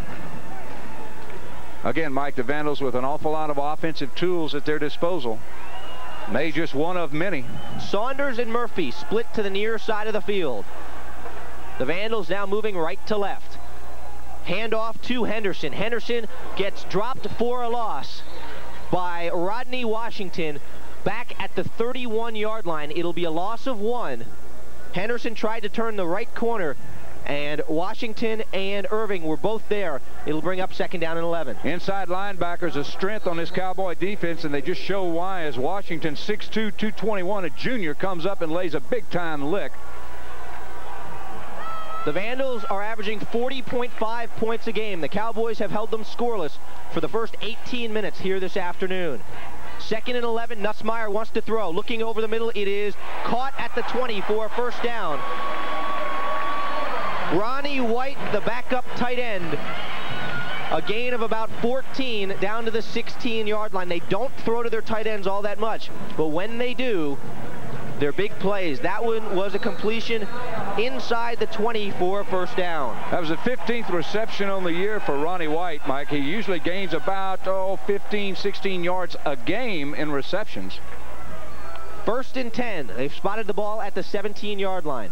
Speaker 3: Again, Mike, the Vandals with an awful lot of offensive tools at their disposal. May just one of many.
Speaker 2: Saunders and Murphy split to the near side of the field. The Vandals now moving right to left. Handoff to Henderson. Henderson gets dropped for a loss by Rodney Washington back at the 31-yard line. It'll be a loss of 1. Henderson tried to turn the right corner, and Washington and Irving were both there. It'll bring up 2nd down and 11.
Speaker 3: Inside linebackers a strength on this Cowboy defense, and they just show why as Washington, 6'2", 221, a junior, comes up and lays a big-time lick.
Speaker 2: The Vandals are averaging 40.5 points a game. The Cowboys have held them scoreless for the first 18 minutes here this afternoon. 2nd and 11, Nussmeier wants to throw. Looking over the middle, it is caught at the 20 for a 1st down. Ronnie White, the backup tight end. A gain of about 14 down to the 16-yard line. They don't throw to their tight ends all that much, but when they do, they're big plays. That one was a completion inside the 20 for a 1st down.
Speaker 3: That was the 15th reception on the year for Ronnie White, Mike. He usually gains about 15, 16 yards a game in receptions.
Speaker 2: 1st and 10. They've spotted the ball at the 17-yard line.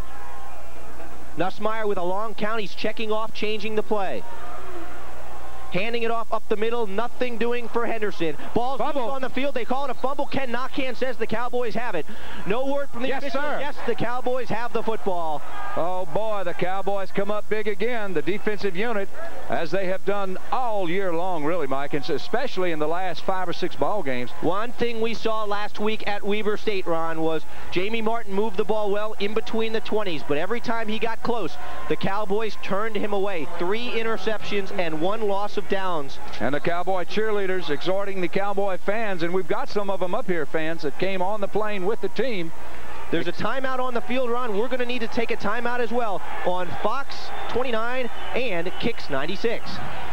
Speaker 2: Nussmeier with a long count. He's checking off, changing the play. handing it off up the middle, nothing doing for Henderson. Ball's loose on the field. They call it a fumble. Ken Knockhand says the Cowboys have it. No word from the officials.
Speaker 3: Sir.
Speaker 2: Yes, the Cowboys have the football.
Speaker 3: Oh, boy, the Cowboys come up big again, the defensive unit, as they have done all year long, really, Mike, and especially in the last 5 or 6 ball games.
Speaker 2: One thing we saw last week at Weber State, Ron, was Jamie Martin moved the ball well in between the 20s, but every time he got close, the Cowboys turned him away. 3 interceptions and 1 loss of downs.
Speaker 3: And the Cowboy cheerleaders exhorting the Cowboy fans, and we've got some of them up here, fans, that came on the plane with the team.
Speaker 2: There's a timeout on the field, Ron. We're going to need to take a timeout as well on Fox 29 and Kicks 96.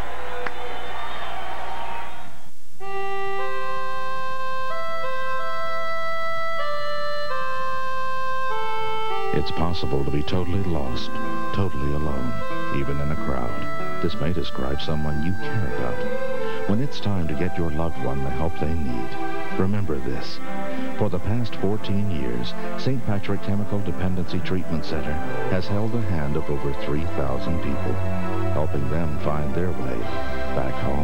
Speaker 15: It's possible to be totally lost, totally alone, even in a crowd. This may describe someone you care about. When it's time to get your loved one the help they need, remember this. For the past 14 years, St. Patrick Chemical Dependency Treatment Center has held the hand of over 3,000 people, helping them find their way back home.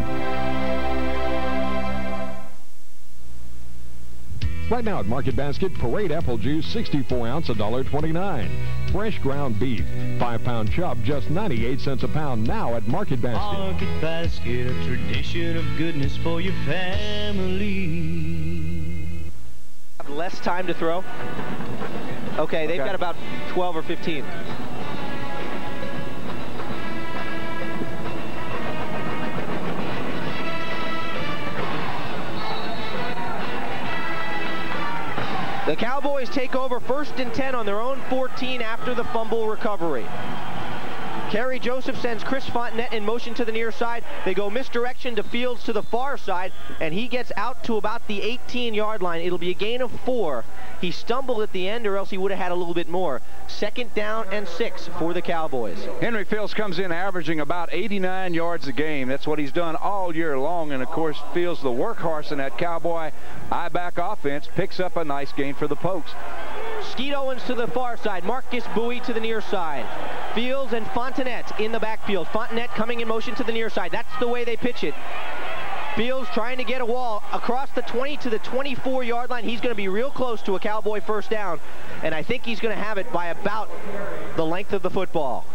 Speaker 16: Right now at Market Basket, Parade apple juice, 64 ounce, $1.29. Fresh ground beef, 5-pound chop, just 98 cents a pound now at Market Basket.
Speaker 8: Market Basket, a tradition of goodness for your family.
Speaker 2: Have less time to throw? Okay, they've got about 12 or 15. The Cowboys take over 1st and 10 on their own 14 after the fumble recovery. Kerry Joseph sends Chris Fontenette in motion to the near side. They go misdirection to Fields to the far side, and he gets out to about the 18-yard line. It'll be a gain of 4. He stumbled at the end, or else he would have had a little bit more. 2nd down and 6 for the Cowboys.
Speaker 3: Henry Fields comes in averaging about 89 yards a game. That's what he's done all year long. And, of course, Fields, the workhorse in that Cowboy I-back offense, picks up a nice gain for the Pokes.
Speaker 2: Skeet Owens to the far side. Marcus Bowie to the near side. Fields and Fontenette in the backfield. Fontenette coming in motion to the near side. That's the way they pitch it. Fields trying to get a wall across the 20 to the 24-yard line. He's going to be real close to a Cowboy 1st down, and I think he's going to have it by about the length of the football.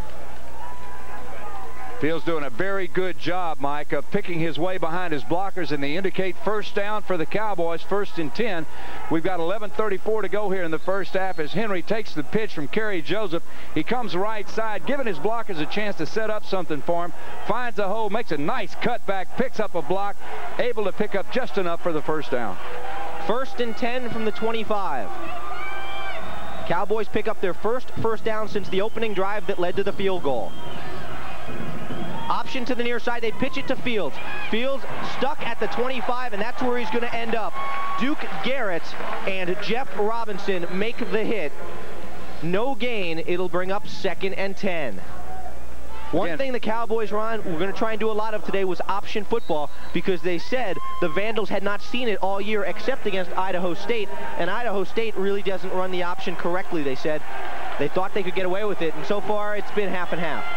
Speaker 3: Fields doing a very good job, Mike, of picking his way behind his blockers, and they indicate 1st down for the Cowboys, 1st and 10. We've got 11:34 to go here in the 1st half as Henry takes the pitch from Kerry Joseph. He comes right side, giving his blockers a chance to set up something for him, finds a hole, makes a nice cutback, picks up a block, able to pick up just enough for the 1st down.
Speaker 2: 1st and 10 from the 25. Cowboys pick up their first down since the opening drive that led to the field goal. Option to the near side. They pitch it to Fields. Fields stuck at the 25, and that's where he's going to end up. Duke Garrett and Jeff Robinson make the hit. No gain. It'll bring up 2nd and 10. One thing the Cowboys, Ron, we're going to try and do a lot of today was option football, because they said the Vandals had not seen it all year except against Idaho State, and Idaho State really doesn't run the option correctly, they said. They thought they could get away with it, and so far it's been half and half.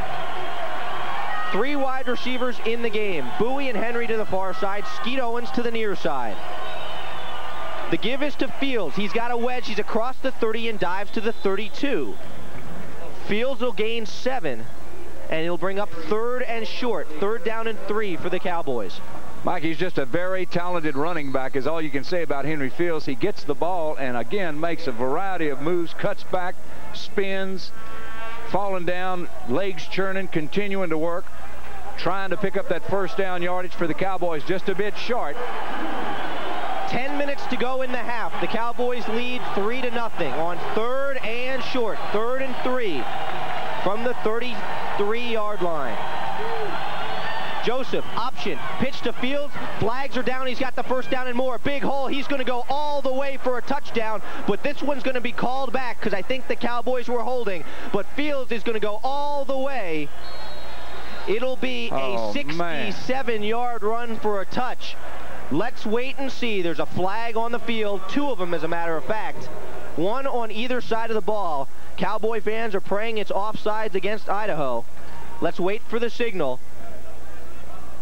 Speaker 2: 3 wide receivers in the game. Bowie and Henry to the far side. Skeet Owens to the near side. The give is to Fields. He's got a wedge. He's across the 30 and dives to the 32. Fields will gain 7, and he'll bring up 3rd and short. 3rd down and 3 for the Cowboys.
Speaker 3: Mike, he's just a very talented running back is all you can say about Henry Fields. He gets the ball and, again, makes a variety of moves, cuts back, spins, falling down, legs churning, continuing to work, trying to pick up that 1st down yardage for the Cowboys, just a bit short.
Speaker 2: 10 minutes to go in the half. The Cowboys lead 3-0 on 3rd and short. 3rd and 3 from the 33-yard line. Joseph, option, pitch to Fields, flags are down, he's got the 1st down and more. Big hole, he's going to go all the way for a touchdown, but this one's going to be called back because I think the Cowboys were holding, but Fields is going to go all the way. It'll be a 67-yard run for a touch. Let's wait and see. There's a flag on the field, 2 of them as a matter of fact. 1 on either side of the ball. Cowboy fans are praying it's offsides against Idaho. Let's wait for the signal.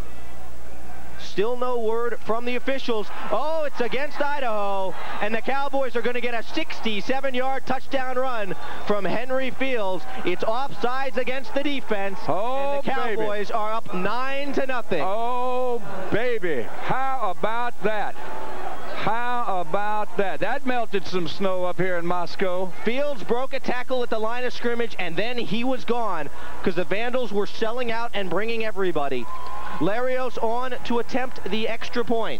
Speaker 2: Still no word from the officials. Oh, it's against Idaho, and the Cowboys are going to get a 67-yard touchdown run from Henry Fields. It's offsides against the defense, and the Cowboys are up 9-0.
Speaker 3: Oh, baby. How about that? How about that? That melted some snow up here in Moscow.
Speaker 2: Fields broke a tackle at the line of scrimmage, and then he was gone because the Vandals were selling out and bringing everybody. Larios on to attempt the extra point.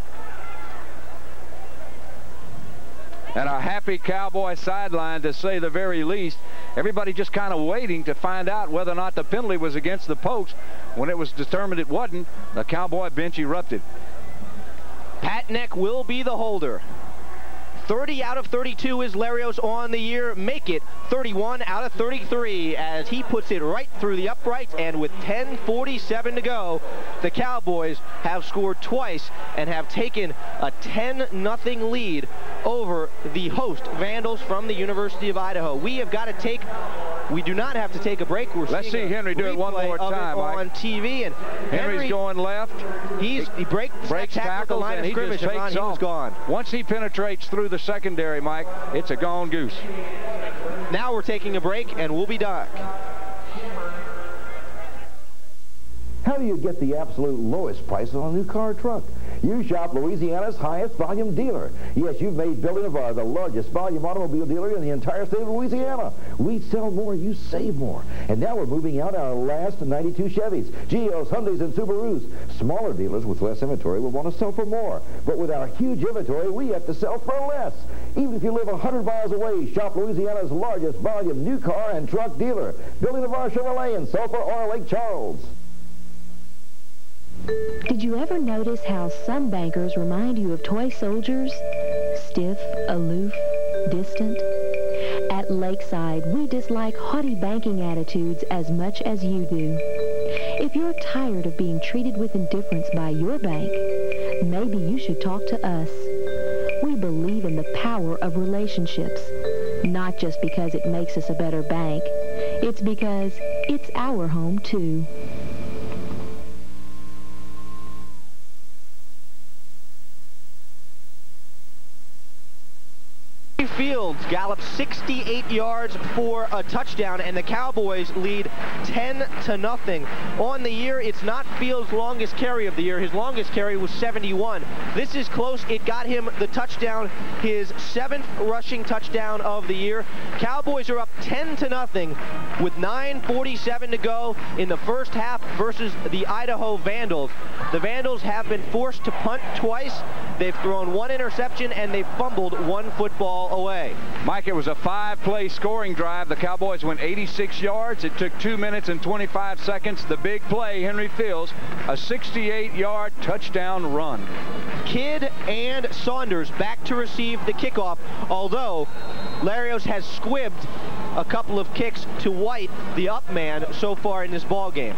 Speaker 3: And a happy Cowboy sideline, to say the very least. Everybody just kind of waiting to find out whether or not the penalty was against the Pokes. When it was determined it wasn't, the Cowboy bench erupted.
Speaker 2: Patnack will be the holder. 30 out of 32 is Larios on the year. Make it 31 out of 33 as he puts it right through the uprights, and with 10:47 to go, the Cowboys have scored twice and have taken a 10-0 lead over the host Vandals from the University of Idaho. We do not have to take a break.
Speaker 3: Let's see Henry do it one more time, Mike.
Speaker 2: On TV, and
Speaker 3: Henry's going left.
Speaker 2: He breaks tackle the line of scrimmage, and he was gone.
Speaker 3: Once he penetrates through the secondary, Mike, it's a gone goose.
Speaker 2: Now we're taking a break, and we'll be back.
Speaker 12: How do you get the absolute lowest prices on a new car or truck? You shop Louisiana's highest volume dealer. Yes, you've made Building of the largest volume automobile dealer in the entire state of Louisiana. We sell more, you save more. And now we're moving out our last 92 Chevys, Geos, Hyundais, and Subarus. Smaller dealers with less inventory will want to sell for more. But with our huge inventory, we have to sell for less. Even if you live 100 miles away, shop Louisiana's largest volume new car and truck dealer, Building of Chevrolet in Sulphur or Lake Charles.
Speaker 17: Did you ever notice how some bankers remind you of toy soldiers? Stiff, aloof, distant? At Lakeside, we dislike haughty banking attitudes as much as you do. If you're tired of being treated with indifference by your bank, maybe you should talk to us. We believe in the power of relationships, not just because it makes us a better bank. It's because it's our home, too.
Speaker 2: Fields gallops 68 yards for a touchdown, and the Cowboys lead 10-0. On the year, it's not Fields' longest carry of the year. His longest carry was 71. This is close. It got him the touchdown, his 7th rushing touchdown of the year. Cowboys are up 10-0 with 9:47 to go in the first half versus the Idaho Vandals. The Vandals have been forced to punt twice. They've thrown 1 interception, and they've fumbled 1 football away.
Speaker 3: Mike, it was a 5-play scoring drive. The Cowboys went 86 yards. It took 2 minutes and 25 seconds. The big play, Henry Fields, a 68-yard touchdown run.
Speaker 2: Kidd and Saunders back to receive the kickoff, although Larios has squibbed a couple of kicks to White, the up man, so far in this ball game.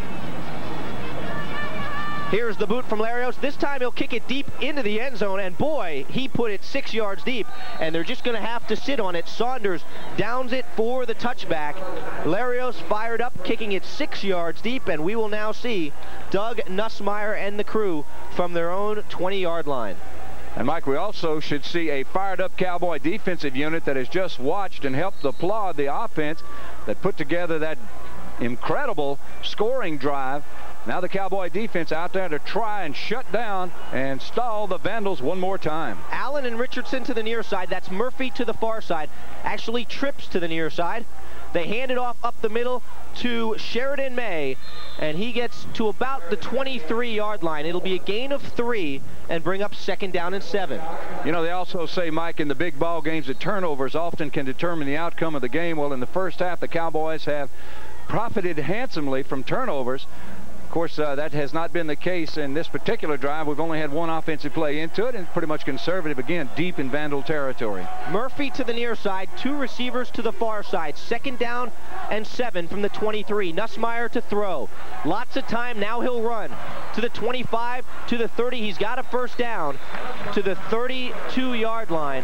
Speaker 2: Here's the boot from Larios. This time he'll kick it deep into the end zone, and boy, he put it 6 yards deep, and they're just going to have to sit on it. Saunders downs it for the touchback. Larios fired up, kicking it 6 yards deep, and we will now see Doug Nussmeier and the crew from their own 20-yard line.
Speaker 3: And Mike, we also should see a fired-up Cowboy defensive unit that has just watched and helped applaud the offense that put together that incredible scoring drive. Now the Cowboy defense out there to try and shut down and stall the Vandals one more time.
Speaker 2: Allen and Richardson to the near side. That's Murphy to the far side. Actually trips to the near side. They hand it off up the middle to Sheridan May, and he gets to about the 23-yard line. It'll be a gain of 3 and bring up 2nd down and 7.
Speaker 3: You know, they also say, Mike, in the big ball games that turnovers often can determine the outcome of the game. Well, in the first half, the Cowboys have profited handsomely from turnovers. Of course, that has not been the case in this particular drive. We've only had 1 offensive play into it, and pretty much conservative, again, deep in Vandal territory.
Speaker 2: Murphy to the near side, 2 receivers to the far side. 2nd down and 7 from the 23. Nussmeier to throw. Lots of time. Now he'll run to the 25, to the 30. He's got a 1st down to the 32-yard line.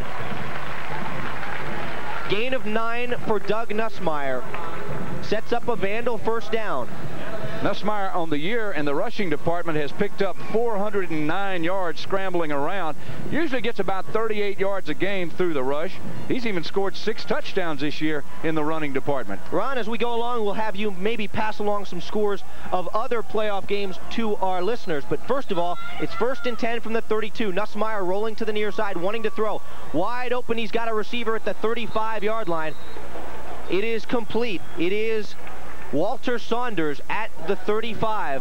Speaker 2: Gain of 9 for Doug Nussmeier. Sets up a Vandal 1st down.
Speaker 3: Nussmeier on the year in the rushing department has picked up 409 yards scrambling around. Usually gets about 38 yards a game through the rush. He's even scored 6 touchdowns this year in the running department.
Speaker 2: Ron, as we go along, we'll have you maybe pass along some scores of other playoff games to our listeners. But first of all, it's 1st and 10 from the 32. Nussmeier rolling to the near side, wanting to throw. Wide open, he's got a receiver at the 35-yard line. It is complete. It is Walter Saunders at the 35.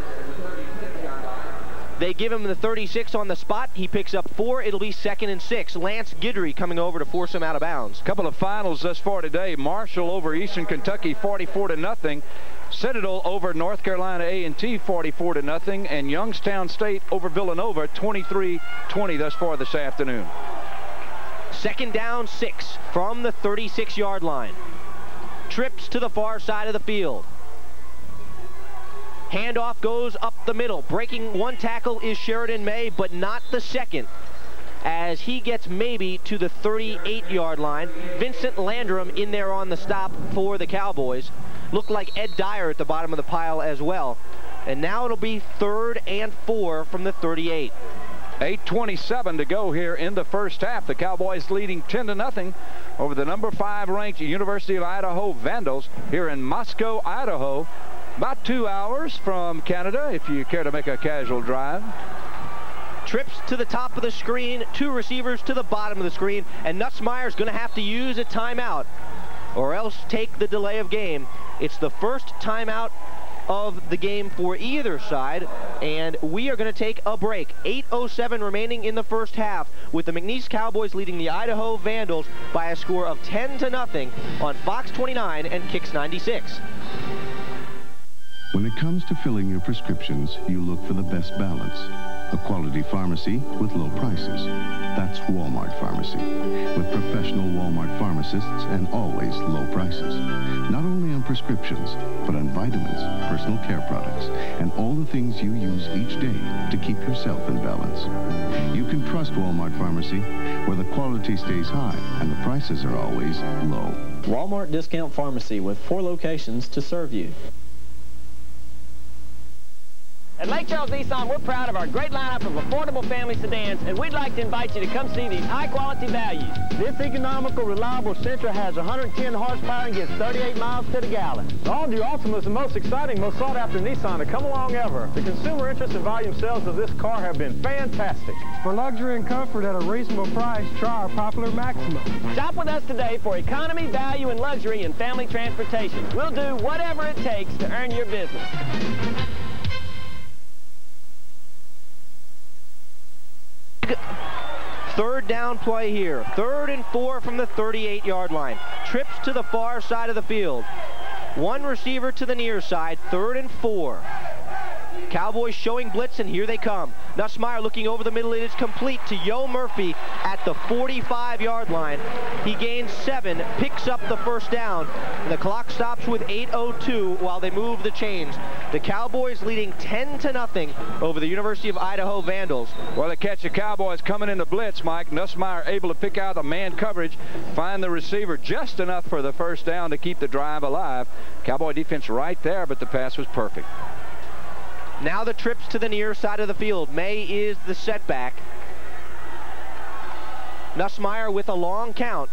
Speaker 2: They give him the 36 on the spot. He picks up 4. It'll be 2nd and 6. Lance Guidry coming over to force him out of bounds.
Speaker 3: Couple of finals thus far today. Marshall over Eastern Kentucky 44-0. Citadel over North Carolina A&T 44-0. And Youngstown State over Villanova 23-20 thus far this afternoon.
Speaker 2: 2nd down 6 from the 36-yard line. Trips to the far side of the field. Handoff goes up the middle. Breaking one tackle is Sheridan May, but not the second, as he gets maybe to the 38-yard line. Vincent Landrum in there on the stop for the Cowboys. Looked like Ed Dyer at the bottom of the pile as well. And now it'll be 3rd and 4 from the 38.
Speaker 3: 8:27 to go here in the first half. The Cowboys leading 10-0 over the number 5 ranked University of Idaho Vandals here in Moscow, Idaho. About 2 hours from Canada if you care to make a casual drive.
Speaker 2: Trips to the top of the screen, 2 receivers to the bottom of the screen, and Nussmeier's going to have to use a timeout or else take the delay of game. It's the first timeout of the game for either side, and we are going to take a break. 8:07 remaining in the first half, with the McNeese Cowboys leading the Idaho Vandals by a score of 10-0 on Fox 29 and Kicks 96.
Speaker 13: When it comes to filling your prescriptions, you look for the best balance. A quality pharmacy with low prices. That's Walmart Pharmacy, with professional Walmart pharmacists and always low prices. Not only on prescriptions, but on vitamins, personal care products, and all the things you use each day to keep yourself in balance. You can trust Walmart Pharmacy, where the quality stays high and the prices are always low.
Speaker 18: Walmart Discount Pharmacy, with 4 locations to serve you.
Speaker 9: At Lake Charles Nissan, we're proud of our great lineup of affordable family sedans, and we'd like to invite you to come see these high-quality values.
Speaker 10: This economical, reliable Sentra has 110 horsepower and gets 38 miles to the gallon. The all-new Altima is the most exciting, most sought-after Nissan to come along ever. The consumer interest and volume sales of this car have been fantastic.
Speaker 11: For luxury and comfort at a reasonable price, try our popular Maxima.
Speaker 9: Shop with us today for economy, value, and luxury in family transportation. We'll do whatever it takes to earn your business.
Speaker 2: 3rd down play here. 3rd and 4 from the 38-yard line. Trips to the far side of the field. 1 receiver to the near side. 3rd and 4. Cowboys showing blitz, and here they come. Nussmeier looking over the middle. It is complete to Yo Murphy at the 45-yard line. He gains 7, picks up the first down. And the clock stops with 8:02 while they move the chains. The Cowboys leading 10-0 over the University of Idaho Vandals.
Speaker 3: Well, they catch the Cowboys coming into blitz, Mike. Nussmeier able to pick out the man coverage, find the receiver just enough for the first down to keep the drive alive. Cowboy defense right there, but the pass was perfect.
Speaker 2: Now the trips to the near side of the field. May is the setback. Nussmeier with a long count.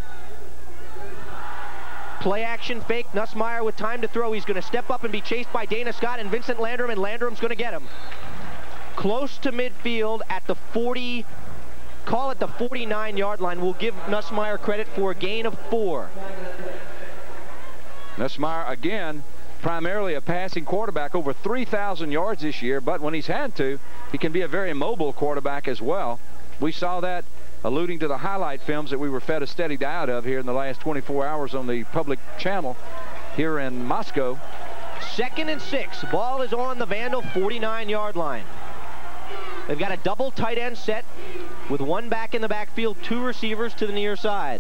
Speaker 2: Play action fake. Nussmeier with time to throw. He's going to step up and be chased by Dana Scott and Vincent Landrum, and Landrum's going to get him. Close to midfield at the 40, call it the 49-yard line. We'll give Nussmeier credit for a gain of 4.
Speaker 3: Nussmeier again, primarily a passing quarterback, over 3,000 yards this year, but when he's had to, he can be a very mobile quarterback as well. We saw that alluding to the highlight films that we were fed a steady diet of here in the last 24 hours on the public channel here in Moscow.
Speaker 2: 2nd and 6. Ball is on the Vandal 49-yard line. They've got a double tight end set with 1 back in the backfield, 2 receivers to the near side.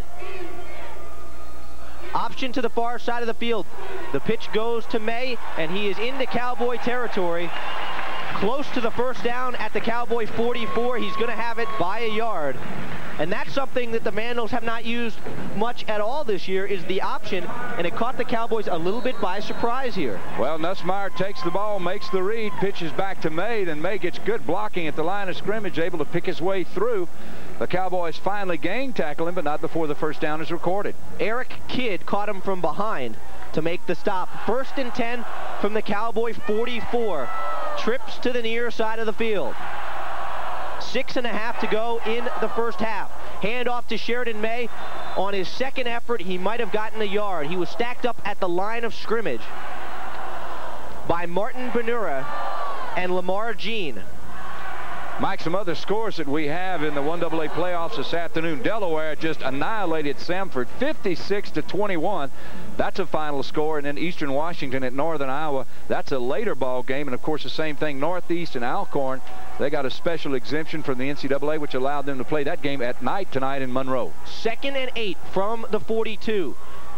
Speaker 2: Option to the far side of the field. The pitch goes to May, and he is into Cowboy territory. close to the first down at the Cowboy 44. He's going to have it by a yard. And that's something that the Vandals have not used much at all this year, is the option, and it caught the Cowboys a little bit by surprise here.
Speaker 3: Well, Nussmeier takes the ball, makes the read, pitches back to May, then May gets good blocking at the line of scrimmage, able to pick his way through. The Cowboys finally gang tackle him, but not before the first down is recorded.
Speaker 2: Eric Kidd caught him from behind to make the stop. 1st and 10 from the Cowboy 44. Trips to the near side of the field. 6.5 to go in the first half. Hand off to Sheridan May. On his second effort, he might have gotten a yard. He was stacked up at the line of scrimmage by Martin Benura and Lamar Jean.
Speaker 3: Mike, some other scores that we have in the 1AA playoffs this afternoon. Delaware just annihilated Samford 56-21. That's a final score. And then Eastern Washington at Northern Iowa. That's a later ball game. And of course the same thing, Northeast and Alcorn. They got a special exemption from the NCAA, which allowed them to play that game at night tonight in Monroe. 2nd and 8 from the 42.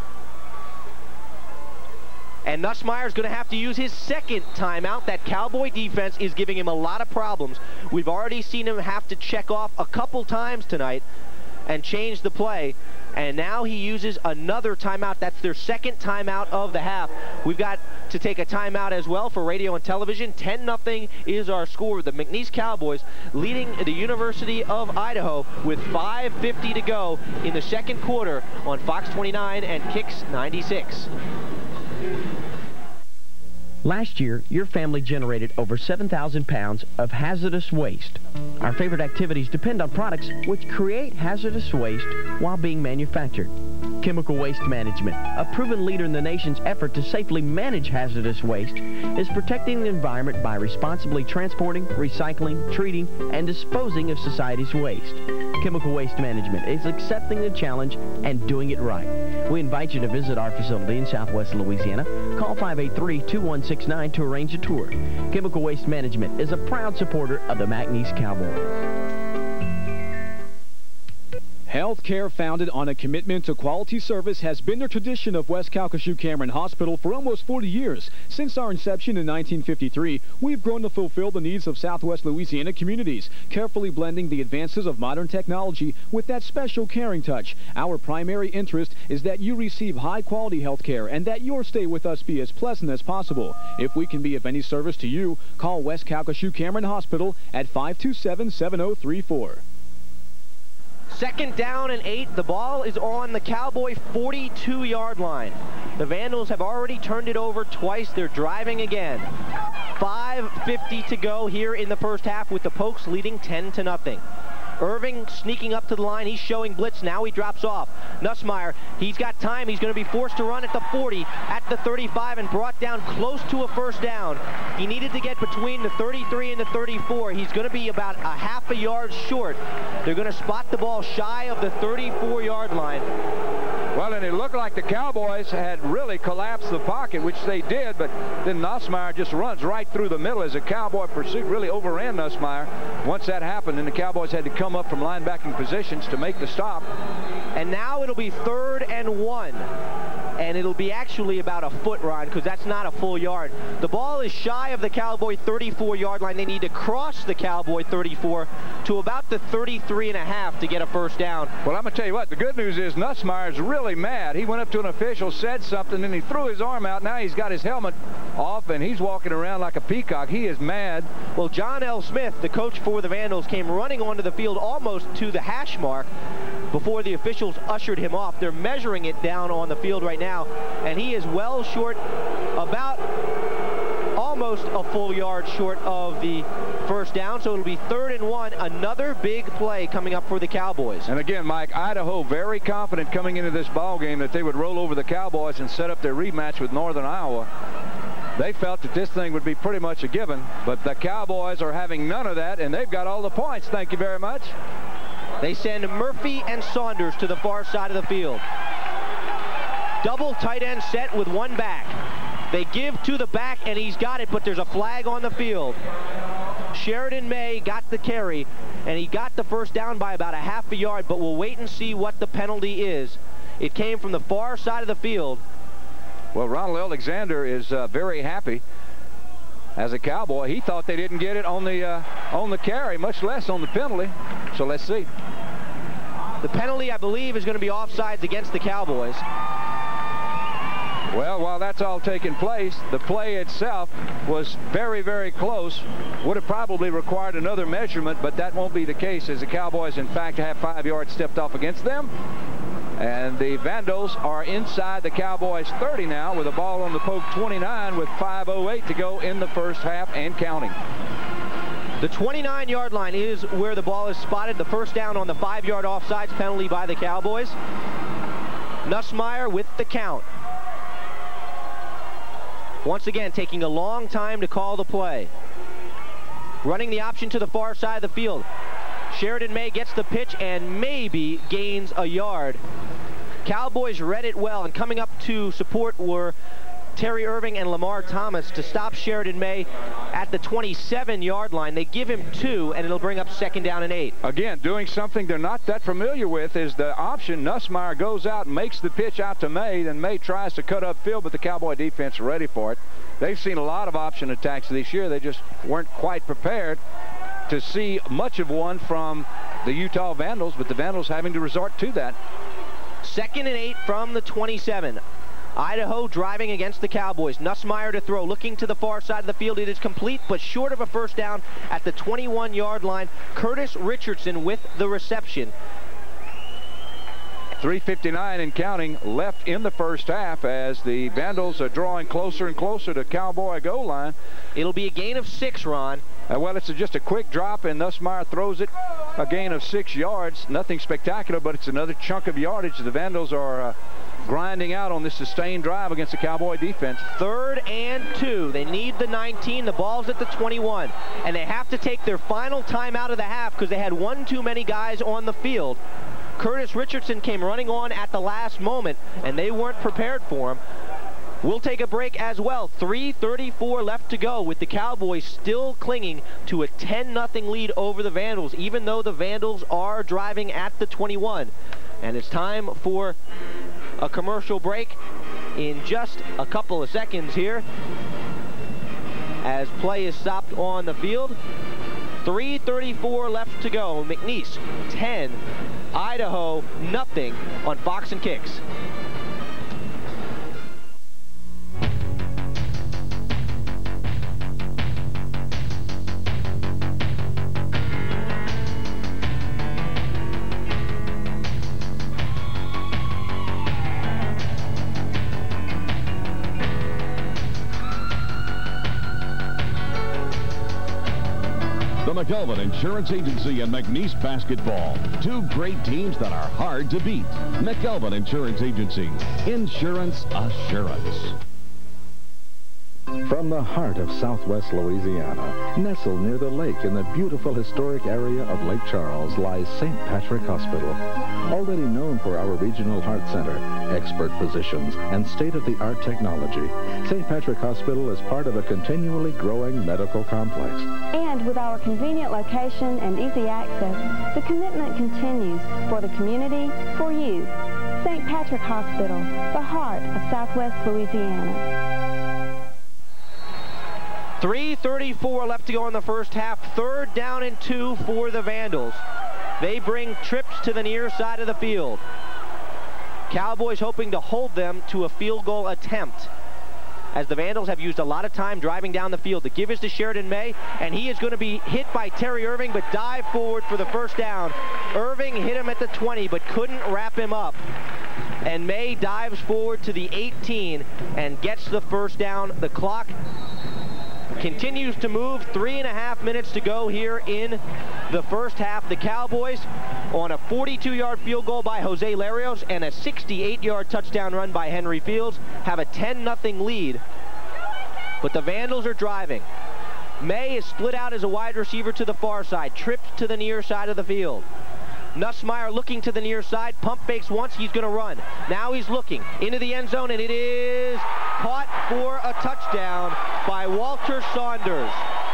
Speaker 3: And Nussmeier's going to have to use his second timeout. That Cowboy defense is giving him a lot of problems. We've already seen him have to check off a couple times tonight and change the play. And now he uses another timeout. That's their second timeout of the half. We've got to take a timeout as well for radio and television. 10-0 is our score. The McNeese Cowboys leading the University of Idaho with 5:50 to go in the second quarter on Fox 29 and Kicks 96.
Speaker 19: Last year, your family generated over 7,000 pounds of hazardous waste. Our favorite activities depend on products which create hazardous waste while being manufactured. Chemical Waste Management, a proven leader in the nation's effort to safely manage hazardous waste, is protecting the environment by responsibly transporting, recycling, treating, and disposing of society's waste. Chemical Waste Management is accepting the challenge and doing it right. We invite you to visit our facility in Southwest Louisiana. Call 583-2169 to arrange a tour. Chemical Waste Management is a proud supporter of the McNeese Cowboys.
Speaker 20: Healthcare founded on a commitment to quality service has been the tradition of West Calcasieu Cameron Hospital for almost 40 years. Since our inception in 1953, we've grown to fulfill the needs of Southwest Louisiana communities, carefully blending the advances of modern technology with that special caring touch. Our primary interest is that you receive high-quality health care and that your stay with us be as pleasant as possible. If we can be of any service to you, call West Calcasieu Cameron Hospital at 527-7034.
Speaker 2: 2nd down and 8. The ball is on the Cowboy 42-yard line. The Vandals have already turned it over twice. They're driving again. 5:50 to go here in the first half with the Pokes leading 10-0. Irving sneaking up to the line. He's showing blitz. Now he drops off. Nussmeier, he's got time. He's going to be forced to run at the 40, at the 35, and brought down close to a first down. He needed to get between the 33 and the 34. He's going to be about a half a yard short. They're going to spot the ball shy of the 34-yard line.
Speaker 3: Well, and it looked like the Cowboys had really collapsed the pocket, which they did, but then Nussmeier just runs right through the middle as a Cowboy pursuit really overran Nussmeier. Once that happened, then the Cowboys had to come up from linebacking positions to make the stop.
Speaker 2: And now it'll be 3rd and 1. And it'll be actually about a foot, Ron, because that's not a full yard. The ball is shy of the Cowboy 34-yard line. They need to cross the Cowboy 34 to about the 33.5 to get a first down.
Speaker 3: Well, I'm going to tell you what, the good news is Nussmeier's really mad. He went up to an official, said something, and he threw his arm out. Now he's got his helmet off, and he's walking around like a peacock. He is mad.
Speaker 2: Well, John L. Smith, the coach for the Vandals, came running onto the field almost to the hash mark before the officials ushered him off. They're measuring it down on the field right now, and he is well short, about almost a full yard short of the first down, so it'll be 3rd and 1. Another big play coming up for the Cowboys.
Speaker 3: And again, Mike, Idaho very confident coming into this ball game that they would roll over the Cowboys and set up their rematch with Northern Iowa. They felt that this thing would be pretty much a given, but the Cowboys are having none of that, and they've got all the points. Thank you very much.
Speaker 2: They send Murphy and Saunders to the far side of the field. Double tight end set with one back. They give to the back, and he's got it, but there's a flag on the field. Sheridan May got the carry, and he got the first down by about a half a yard, but we'll wait and see what the penalty is. It came from the far side of the field.
Speaker 3: Well, Ronald Alexander is very happy. as a Cowboy. He thought they didn't get it on the carry, much less on the penalty. So let's see.
Speaker 2: The penalty, I believe, is going to be offsides against the Cowboys.
Speaker 3: Well, while that's all taking place, the play itself was very, very close. Would have probably required another measurement, but that won't be the case, as the Cowboys, in fact, have 5 yards stepped off against them. And the Vandals are inside the Cowboys 30 now with a ball on the poke 29 with 5:08 to go in the first half and counting.
Speaker 2: The 29-yard line is where the ball is spotted. The first down on the 5-yard offsides penalty by the Cowboys. Nussmeier with the count. Once again, taking a long time to call the play. Running the option to the far side of the field. Sheridan May gets the pitch and maybe gains a yard. Cowboys read it well, and coming up to support were Terry Irving and Lamar Thomas to stop Sheridan May at the 27-yard line. They give him 2, and it'll bring up 2nd down and 8.
Speaker 3: Again, doing something they're not that familiar with is the option. Nussmeier goes out and makes the pitch out to May, then May tries to cut upfield, but the Cowboy defense is ready for it. They've seen a lot of option attacks this year. They just weren't quite prepared to see much of one from the Utah Vandals, but the Vandals having to resort to that.
Speaker 2: 2nd and 8 from the 27. Idaho driving against the Cowboys. Nussmeier to throw, looking to the far side of the field. It is complete, but short of a first down at the 21-yard line. Curtis Richardson with the reception.
Speaker 3: 3:59 and counting left in the first half as the Vandals are drawing closer and closer to Cowboy goal line.
Speaker 2: It'll be a gain of 6, Ron.
Speaker 3: Well, it's just a quick drop, and Nussmeier throws it a gain of 6 yards. Nothing spectacular, but it's another chunk of yardage. The Vandals are grinding out on this sustained drive against the Cowboy defense.
Speaker 2: 3rd and 2. They need the 19. The ball's at the 21. And they have to take their final time out of the half because they had one too many guys on the field. Curtis Richardson came running on at the last moment, and they weren't prepared for him. We'll take a break as well. 3:34 left to go with the Cowboys still clinging to a 10-0 lead over the Vandals, even though the Vandals are driving at the 21. And it's time for a commercial break in just a couple of seconds here as play is stopped on the field. 3:34 left to go. McNeese 10, Idaho nothing on Fox and Kicks.
Speaker 6: The McKelvin Insurance Agency and McNeese Basketball. 2 great teams that are hard to beat. McKelvin Insurance Agency. Insurance assurance.
Speaker 15: From the heart of southwest Louisiana, nestled near the lake in the beautiful historic area of Lake Charles, lies St. Patrick Hospital. Already known for our regional heart center, expert physicians, and state-of-the-art technology, St. Patrick Hospital is part of a continually growing medical complex.
Speaker 21: And with our convenient location and easy access, the commitment continues for the community, for you. St. Patrick Hospital, the heart of southwest Louisiana.
Speaker 2: 3:34 left to go in the first half. 3rd down and 2 for the Vandals. They bring trips to the near side of the field. Cowboys hoping to hold them to a field goal attempt, as the Vandals have used a lot of time driving down the field. The give is to Sheridan May, and he is going to be hit by Terry Irving, but dive forward for the first down. Irving hit him at the 20, but couldn't wrap him up. And May dives forward to the 18 and gets the first down. The clock continues to move. 3.5 minutes to go here in the first half. The Cowboys on a 42-yard field goal by Jose Larios and a 68-yard touchdown run by Henry Fields have a 10-0 lead. But the Vandals are driving. May is split out as a wide receiver to the far side, tripped to the near side of the field. Nussmeier looking to the near side, pump fakes once, he's going to run. Now he's looking into the end zone, and it is caught for a touchdown by Walter Saunders.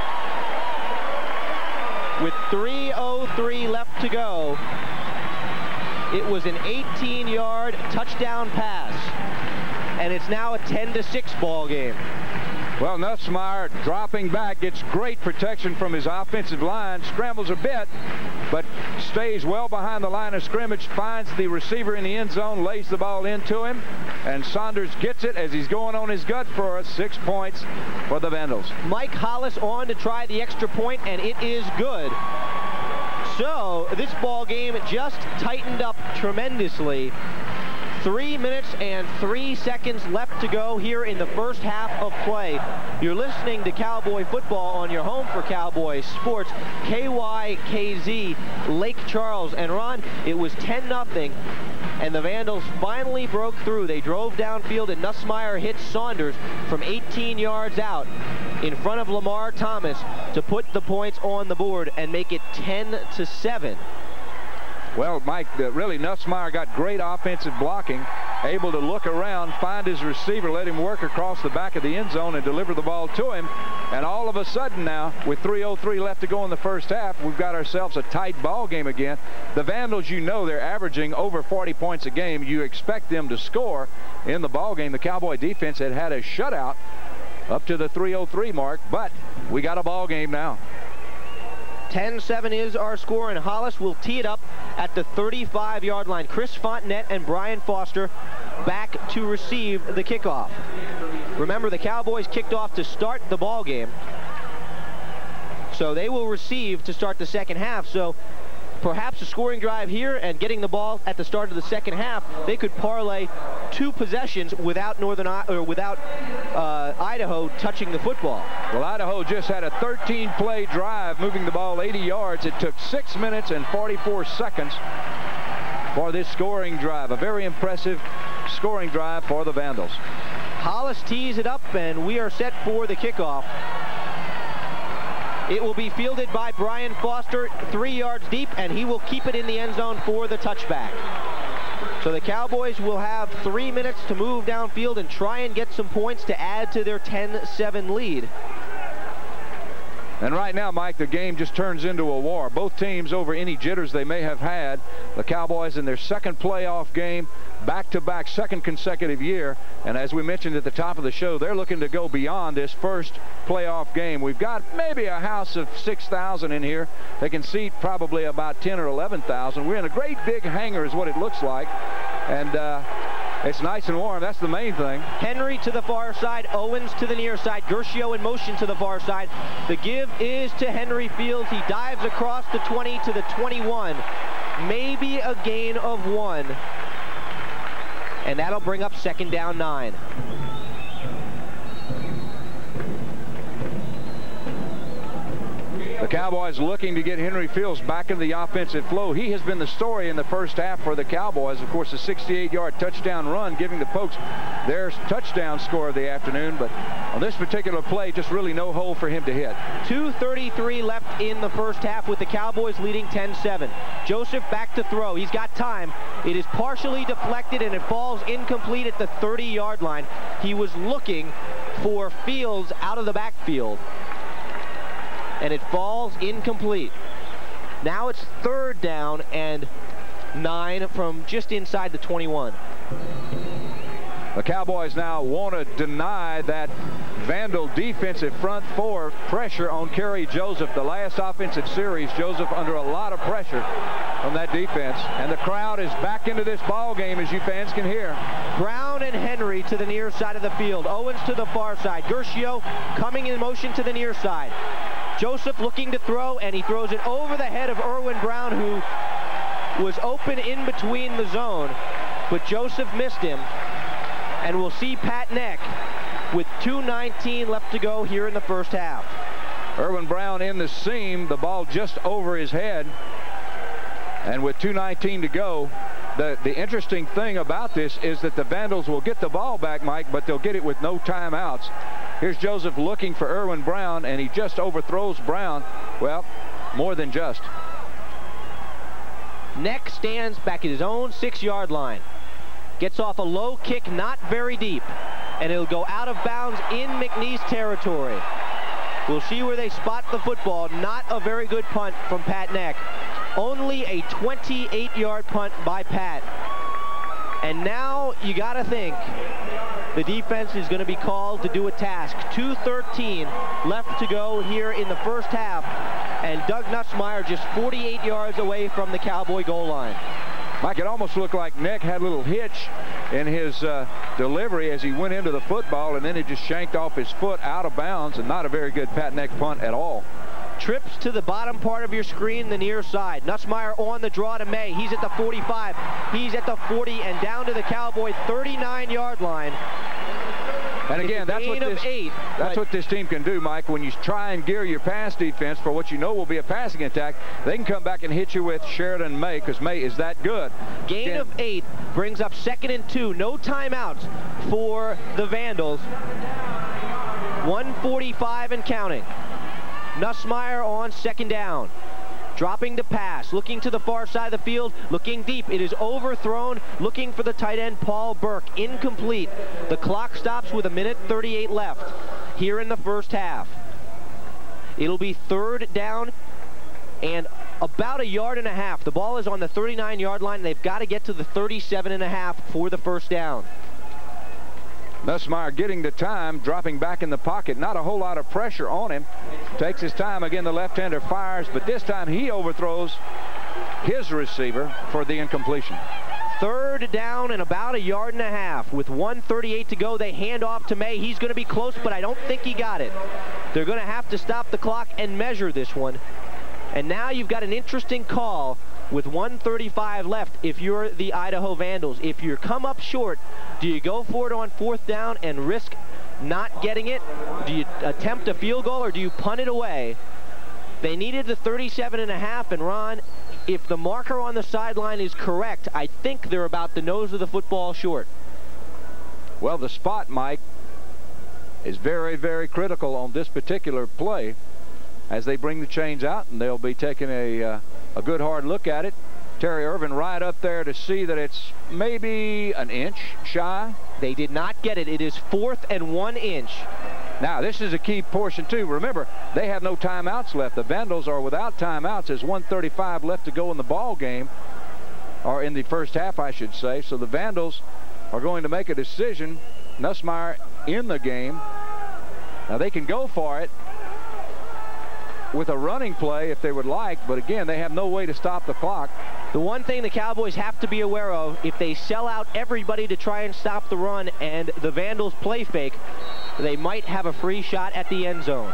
Speaker 2: With 3:03 left to go, it was an 18-yard touchdown pass, and it's now a 10-6 ball game.
Speaker 3: Well, Nussmeier dropping back, gets great protection from his offensive line, scrambles a bit, but stays well behind the line of scrimmage, finds the receiver in the end zone, lays the ball into him, and Saunders gets it as he's going on his gut for us. 6 points for the Vandals.
Speaker 2: Mike Hollis on to try the extra point, and it is good. So this ball game just tightened up tremendously. 3 minutes and 3 seconds left to go here in the first half of play. You're listening to Cowboy Football on your home for Cowboy Sports, KYKZ, Lake Charles. And Ron, it was 10-0, and the Vandals finally broke through. They drove downfield, and Nussmeier hit Saunders from 18 yards out in front of Lamar Thomas to put the points on the board and make it 10-7.
Speaker 3: Well, Mike, really Nussmeier got great offensive blocking, able to look around, find his receiver, let him work across the back of the end zone and deliver the ball to him. And all of a sudden now, with 3:03 left to go in the first half, we've got ourselves a tight ball game again. The Vandals, you know, they're averaging over 40 points a game. You expect them to score in the ball game. The Cowboy defense had a shutout up to the 3:03 mark, but we got a ball game now.
Speaker 2: 10-7 is our score, and Hollis will tee it up at the 35-yard line. Chris Fontenette and Brian Foster back to receive the kickoff. Remember, the Cowboys kicked off to start the ball game, so they will receive to start the second half. So perhaps a scoring drive here and getting the ball at the start of the second half, they could parlay 2 possessions without Idaho touching the football.
Speaker 3: Well, Idaho just had a 13-play drive, moving the ball 80 yards. It took 6 minutes and 44 seconds for this scoring drive. A very impressive scoring drive for the Vandals.
Speaker 2: Hollis tees it up, and we are set for the kickoff. It will be fielded by Brian Foster, 3 yards deep, and he will keep it in the end zone for the touchback. So the Cowboys will have 3 minutes to move downfield and try and get some points to add to their 10-7 lead.
Speaker 3: And right now, Mike, the game just turns into a war. Both teams over any jitters they may have had. The Cowboys in their second playoff game, back-to-back, second consecutive year. And as we mentioned at the top of the show, they're looking to go beyond this first playoff game. We've got maybe a house of 6,000 in here. They can seat probably about 10 or 11,000. We're in a great big hangar is what it looks like. And it's nice and warm. That's the main thing.
Speaker 2: Henry to the far side, Owens to the near side, Gershio in motion to the far side. The give is to Henry Fields. He dives across the 20 to the 21. Maybe a gain of 1. And that'll bring up 2nd down 9.
Speaker 3: The Cowboys looking to get Henry Fields back into the offensive flow. He has been the story in the first half for the Cowboys. Of course, a 68-yard touchdown run, giving the Pokes their touchdown score of the afternoon. But on this particular play, just really no hole for him to hit.
Speaker 2: 2:33 left in the first half with the Cowboys leading 10-7. Joseph back to throw. He's got time. It is partially deflected, and it falls incomplete at the 30-yard line. He was looking for Fields out of the backfield, and it falls incomplete. Now it's 3rd down and 9 from just inside the 21.
Speaker 3: The Cowboys now want to deny that Vandal defensive front 4 pressure on Kerry Joseph. The last offensive series, Joseph under a lot of pressure from that defense. And the crowd is back into this ball game, as you fans can hear.
Speaker 2: Brown and Henry to the near side of the field. Owens to the far side. Gershio coming in motion to the near side. Joseph looking to throw, and he throws it over the head of Erwin Brown, who was open in between the zone, but Joseph missed him. And we'll see Pat Neck with 2:19 left to go here in the first half.
Speaker 3: Erwin Brown in the seam, the ball just over his head. And with 2:19 to go, the interesting thing about this is that the Vandals will get the ball back, Mike, but they'll get it with no timeouts. Here's Joseph looking for Erwin Brown, and he just overthrows Brown. Well, more than just.
Speaker 2: Neck stands back at his own 6-yard line. Gets off a low kick, not very deep, and it'll go out of bounds in McNeese territory. We'll see where they spot the football. Not a very good punt from Pat Neck. Only a 28-yard punt by Pat. And now you got to think the defense is going to be called to do a task. 2:13 left to go here in the first half, and Doug Nussmeier just 48 yards away from the Cowboy goal line.
Speaker 3: Mike, it almost looked like Nick had a little hitch in his delivery as he went into the football, and then it just shanked off his foot out of bounds, and not a very good pat neck punt at all.
Speaker 2: Trips to the bottom part of your screen, the near side. Nussmeier on the draw to May. He's at the 45. He's at the 40 and down to the Cowboy 39-yard line.
Speaker 3: And again, that's what this team can do, Mike. When you try and gear your pass defense for what you know will be a passing attack, they can come back and hit you with Sheridan May, because May is that good.
Speaker 2: Gain of 8 brings up 2nd and 2. No timeouts for the Vandals. 1:45 and counting. Nussmeier on 2nd down. Dropping to pass, looking to the far side of the field, looking deep. It is overthrown, looking for the tight end, Paul Burke. Incomplete. The clock stops with 1:38 left here in the first half. It'll be 3rd down and about 1.5 yards. The ball is on the 39-yard line. They've got to get to the 37.5 for the first down.
Speaker 3: Nussmeier getting the time, dropping back in the pocket. Not a whole lot of pressure on him. Takes his time. Again, the left-hander fires, but this time he overthrows his receiver for the incompletion.
Speaker 2: 3rd down and about 1.5 yards. With 1:38 to go, they hand off to May. He's going to be close, but I don't think he got it. They're going to have to stop the clock and measure this one. And now you've got an interesting call with 1:35 left if you're the Idaho Vandals. If you come up short, do you go for it on 4th down and risk not getting it? Do you attempt a field goal or do you punt it away? They needed the 37.5, and Ron, if the marker on the sideline is correct, I think they're about the nose of the football short.
Speaker 3: Well, the spot, Mike, is very, very critical on this particular play as they bring the chains out, and they'll be taking a good hard look at it. Terry Irvin right up there to see that it's maybe an inch shy.
Speaker 2: They did not get it. It is 4th and 1 inch.
Speaker 3: Now, this is a key portion, too. Remember, they have no timeouts left. The Vandals are without timeouts. There's 1:35 left to go in the ball game, or in the first half, I should say. So the Vandals are going to make a decision. Nussmeier in the game. Now, they can go for it with a running play if they would like, but again, they have no way to stop the clock.
Speaker 2: The one thing the Cowboys have to be aware of, if they sell out everybody to try and stop the run and the Vandals play fake, they might have a free shot at the end zone.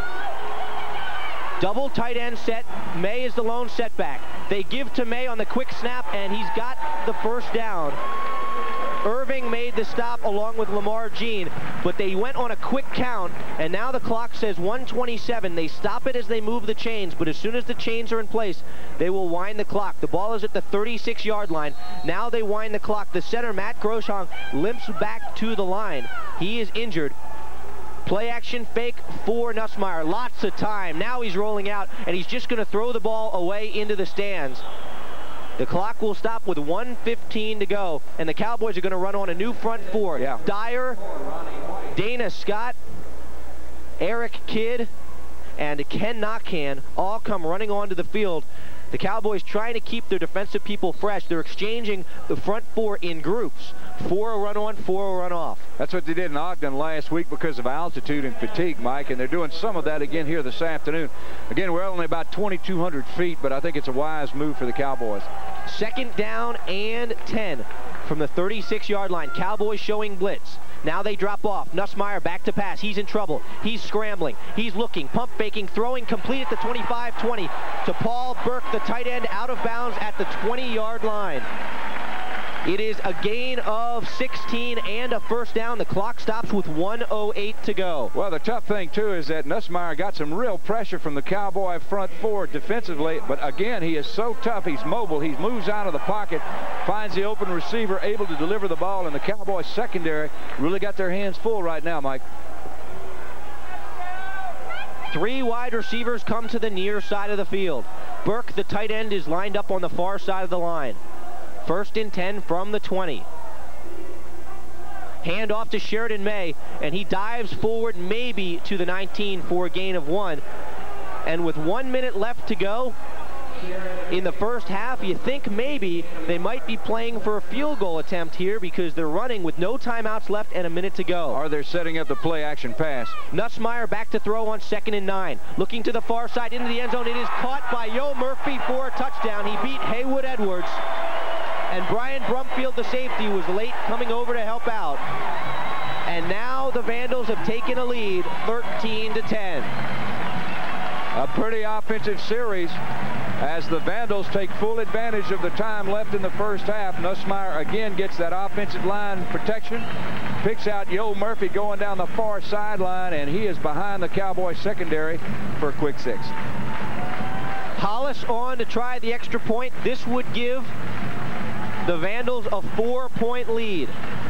Speaker 2: Double tight end set. May is the lone setback. They give to May on the quick snap, and he's got the first down. Irving made the stop along with Lamar Jean, but they went on a quick count, and now the clock says 1:27. They stop it as they move the chains, but as soon as the chains are in place, they will wind the clock. The ball is at the 36-yard line. Now they wind the clock. The center, Matt Groshong, limps back to the line. He is injured. Play action fake for Nussmeier. Lots of time. Now he's rolling out, and he's just going to throw the ball away into the stands. The clock will stop with 1:15 to go, and the Cowboys are going to run on a new front four.
Speaker 3: Yeah.
Speaker 2: Dyer, Dana Scott, Eric Kidd, and Ken Knockhand all come running onto the field. The Cowboys trying to keep their defensive people fresh. They're exchanging the front four in groups. 4 a run on, 4 a run off.
Speaker 3: That's what they did in Ogden last week because of altitude and fatigue, Mike, and they're doing some of that again here this afternoon. Again, we're only about 2,200 feet, but I think it's a wise move for the Cowboys.
Speaker 2: 2nd down and 10 from the 36-yard line. Cowboys showing blitz. Now they drop off. Nussmeier back to pass. He's in trouble. He's scrambling. He's looking, pump faking, throwing complete at the 25-20 to Paul Burke, the tight end, out of bounds at the 20-yard line. It is a gain of 16 and a first down. The clock stops with 1:08 to go.
Speaker 3: Well, the tough thing, too, is that Nussmeier got some real pressure from the Cowboy front four defensively. But, again, he is so tough. He's mobile. He moves out of the pocket, finds the open receiver, able to deliver the ball. And the Cowboy secondary really got their hands full right now, Mike.
Speaker 2: 3 wide receivers come to the near side of the field. Burke, the tight end, is lined up on the far side of the line. 1st and 10 from the 20. Hand off to Sheridan May, and he dives forward maybe to the 19 for a gain of 1. And with 1 minute left to go, in the first half. You think maybe they might be playing for a field goal attempt here because they're running with no timeouts left and a minute to go.
Speaker 3: Or they're setting up the play-action pass.
Speaker 2: Nussmeier back to throw on 2nd and 9. Looking to the far side into the end zone. It is caught by Yo Murphy for a touchdown. He beat Haywood Edwards. And Brian Brumfield, the safety, was late coming over to help out. And now the Vandals have taken a lead, 13-10.
Speaker 3: A pretty offensive series as the Vandals take full advantage of the time left in the first half. Nussmeier again gets that offensive line protection, picks out Yo Murphy going down the far sideline, and he is behind the Cowboys secondary for a quick 6.
Speaker 2: Hollis on to try the extra point. This would give the Vandals a 4-point lead.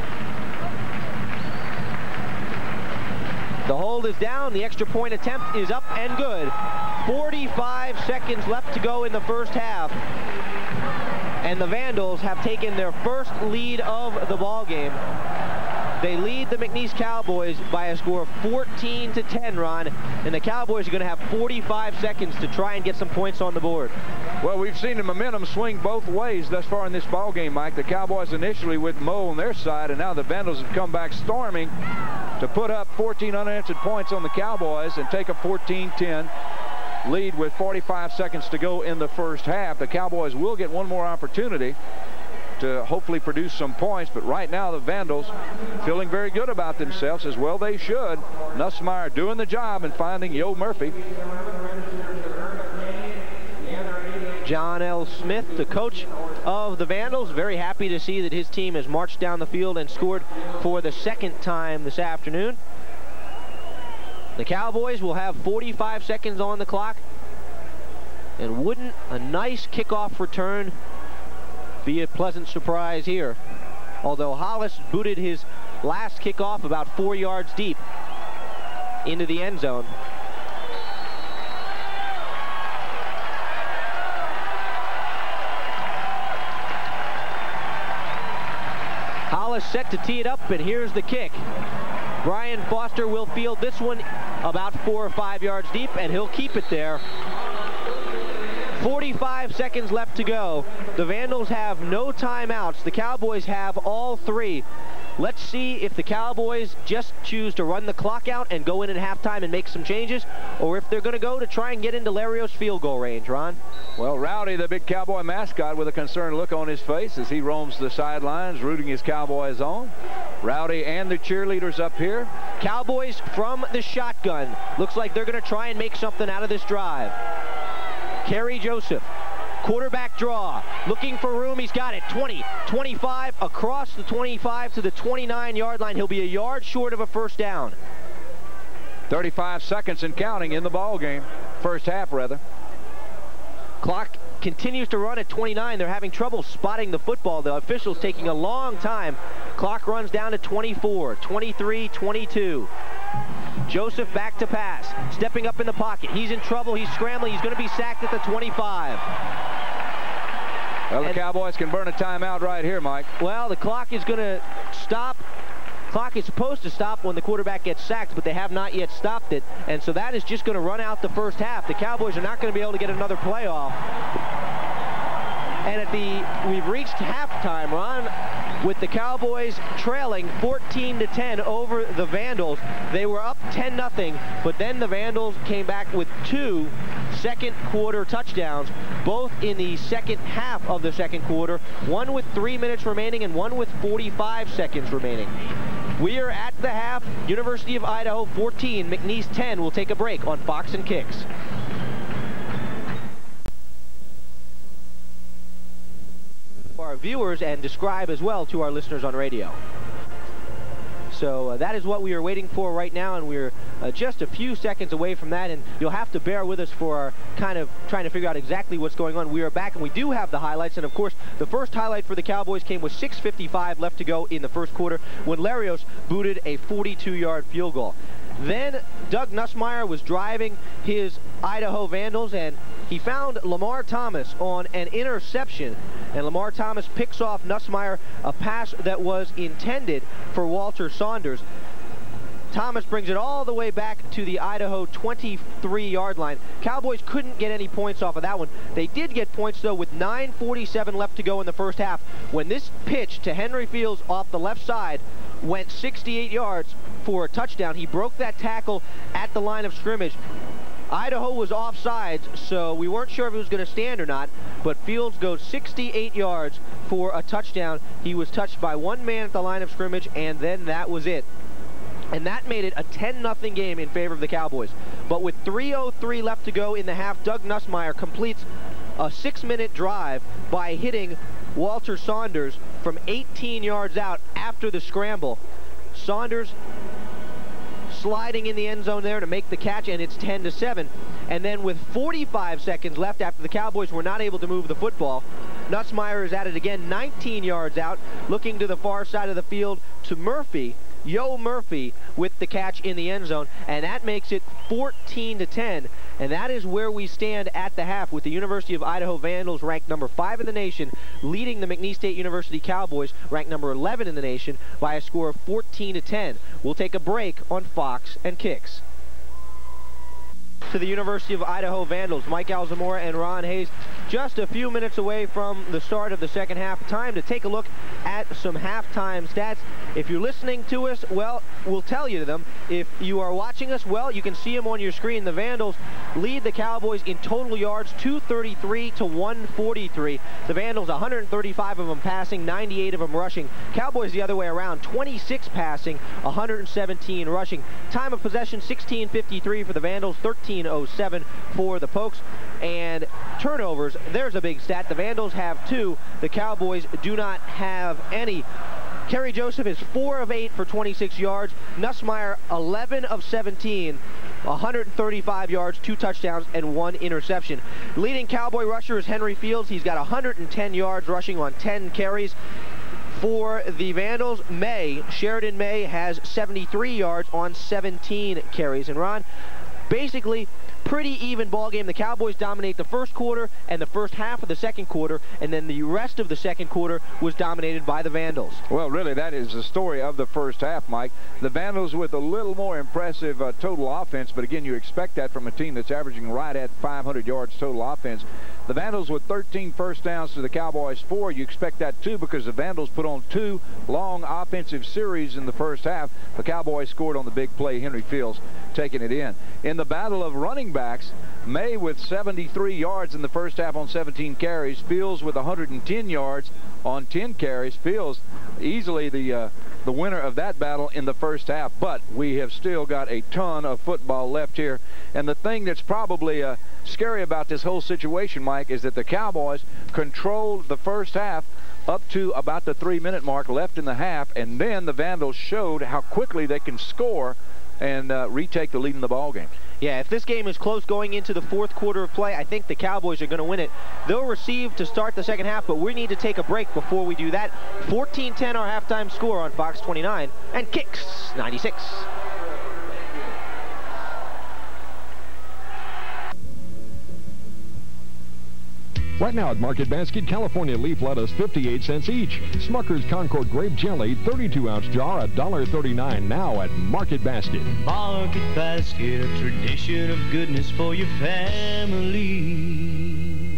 Speaker 2: The hold is down. The extra point attempt is up and good. 45 seconds left to go in the first half. And the Vandals have taken their first lead of the ball game. They lead the McNeese Cowboys by a score of 14-10, Ron. And the Cowboys are going to have 45 seconds to try and get some points on the board.
Speaker 3: Well, we've seen the momentum swing both ways thus far in this ball game, Mike. The Cowboys initially with Mo on their side, and now the Vandals have come back storming to put up 14 unanswered points on the Cowboys and take a 14-10 lead with 45 seconds to go in the first half. The Cowboys will get one more opportunity to hopefully produce some points, but right now the Vandals feeling very good about themselves, as well they should. Nussmeier doing the job and finding Yo Murphy.
Speaker 2: John L. Smith, the coach of the Vandals, very happy to see that his team has marched down the field and scored for the 2nd time this afternoon. The Cowboys will have 45 seconds on the clock, and wouldn't a nice kickoff return be a pleasant surprise here? Although Hollis booted his last kickoff about 4 yards deep into the end zone. Hollis set to tee it up, and here's the kick. Brian Foster will field this one about 4 or 5 yards deep, and he'll keep it there. 45 seconds left to go. The Vandals have no timeouts. The Cowboys have all 3. Let's see if the Cowboys just choose to run the clock out and go in at halftime and make some changes, or if they're going to go to try and get into Larios' field goal range, Ron.
Speaker 3: Well, Rowdy, the big Cowboy mascot, with a concerned look on his face as he roams the sidelines, rooting his Cowboys on. Rowdy and the cheerleaders up here.
Speaker 2: Cowboys from the shotgun. Looks like they're going to try and make something out of this drive. Kerry Joseph, quarterback draw, looking for room. He's got it. 20, 25, across the 25 to the 29-yard line. He'll be a yard short of a first down.
Speaker 3: 35 seconds and counting in the ball game. First half, rather.
Speaker 2: Clock continues to run at 29. They're having trouble spotting the football. The officials taking a long time. Clock runs down to 24, 23, 22. Joseph back to pass, stepping up in the pocket. He's in trouble. He's scrambling. He's going to be sacked at the 25.
Speaker 3: Well, the Cowboys can burn a timeout right here, Mike.
Speaker 2: Well, the clock is going to stop. Clock is supposed to stop when the quarterback gets sacked, but they have not yet stopped it. And so that is just going to run out the first half. The Cowboys are not going to be able to get another playoff. And we've reached halftime, Ron, with the Cowboys trailing 14-10 over the Vandals. They were up 10-0, but then the Vandals came back with 2 second-quarter touchdowns, both in the second half of the second quarter, one with 3 minutes remaining and one with 45 seconds remaining. We are at the half. University of Idaho 14, McNeese 10. We'll take a break on Fox and Kicks. Our viewers and describe as well to our listeners on radio. So that is what we are waiting for right now, and we're just a few seconds away from that, and you'll have to bear with us for our kind of trying to figure out exactly what's going on. We are back, and we do have the highlights, and of course the first highlight for the Cowboys came with 6:55 left to go in the first quarter when Larios booted a 42-yard field goal. Then Doug Nussmeier was driving his Idaho Vandals, and he found Lamar Thomas on an interception, and Lamar Thomas picks off Nussmeier, a pass that was intended for Walter Saunders. Thomas brings it all the way back to the Idaho 23-yard line. Cowboys couldn't get any points off of that one. They did get points, though, with 9:47 left to go in the first half, when this pitch to Henry Fields off the left side went 68 yards for a touchdown. He broke that tackle at the line of scrimmage. Idaho was offsides, so we weren't sure if it was going to stand or not, but Fields goes 68 yards for a touchdown. He was touched by one man at the line of scrimmage, and then that was it. And that made it a 10-0 game in favor of the Cowboys. But with 3:03 left to go in the half, Doug Nussmeier completes a 6-minute drive by hitting Walter Saunders from 18 yards out after the scramble. Saunders sliding in the end zone there to make the catch, and it's 10-7. And then with 45 seconds left after the Cowboys were not able to move the football, Nussmeier is at it again, 19 yards out, looking to the far side of the field to Murphy. Yo Murphy with the catch in the end zone, and that makes it 14-10. And that is where we stand at the half, with the University of Idaho Vandals ranked number 5 in the nation, leading the McNeese State University Cowboys, ranked number 11 in the nation, by a score of 14-10. We'll take a break on Fox and Kicks. To the University of Idaho Vandals, Mike Alzamora and Ron Hayes, just a few minutes away from the start of the second half. Time to take a look at some halftime stats. If you're listening to us, well, we'll tell you them. If you are watching us, well, you can see them on your screen. The Vandals lead the Cowboys in total yards, 233 to 143. The Vandals, 135 of them passing, 98 of them rushing. Cowboys the other way around, 26 passing, 117 rushing. Time of possession, 16:53 for the Vandals, 13:07 for the Pokes. And turnovers, there's a big stat. The Vandals have 2. The Cowboys do not have any. Kerry Joseph is 4 of 8 for 26 yards. Nussmeier, 11 of 17, 135 yards, 2 touchdowns, and 1 interception. Leading Cowboy rusher is Henry Fields. He's got 110 yards rushing on 10 carries. For the Vandals, Sheridan May has 73 yards on 17 carries. And Ron, basically, pretty even ball game. The Cowboys dominate the first quarter and the first half of the second quarter, and then the rest of the second quarter was dominated by the Vandals.
Speaker 3: Well, really, that is the story of the first half, Mike. The Vandals with a little more impressive total offense, but again, you expect that from a team that's averaging right at 500 yards total offense. The Vandals with 13 first downs to the Cowboys 4. You expect that too, because the Vandals put on 2 long offensive series in the first half. The Cowboys scored on the big play, Henry Fields taking it in. In the battle of running backs, May with 73 yards in the first half on 17 carries. Fields with 110 yards on 10 carries. Fields easily the winner of that battle in the first half. But we have still got a ton of football left here. And the thing that's probably scary about this whole situation, Mike, is that the Cowboys controlled the first half up to about the 3-minute mark left in the half, and then the Vandals showed how quickly they can score and retake the lead in the ball game.
Speaker 2: Yeah, if this game is close going into the fourth quarter of play, I think the Cowboys are going to win it. They'll receive to start the second half, but we need to take a break before we do that. 14-10 our halftime score on Fox 29 and Kicks 96.
Speaker 16: Right now at Market Basket, California leaf lettuce 58 cents each. Smucker's Concord grape jelly 32-ounce jar $1.39 now at Market Basket.
Speaker 8: Market Basket, a tradition of goodness for your family.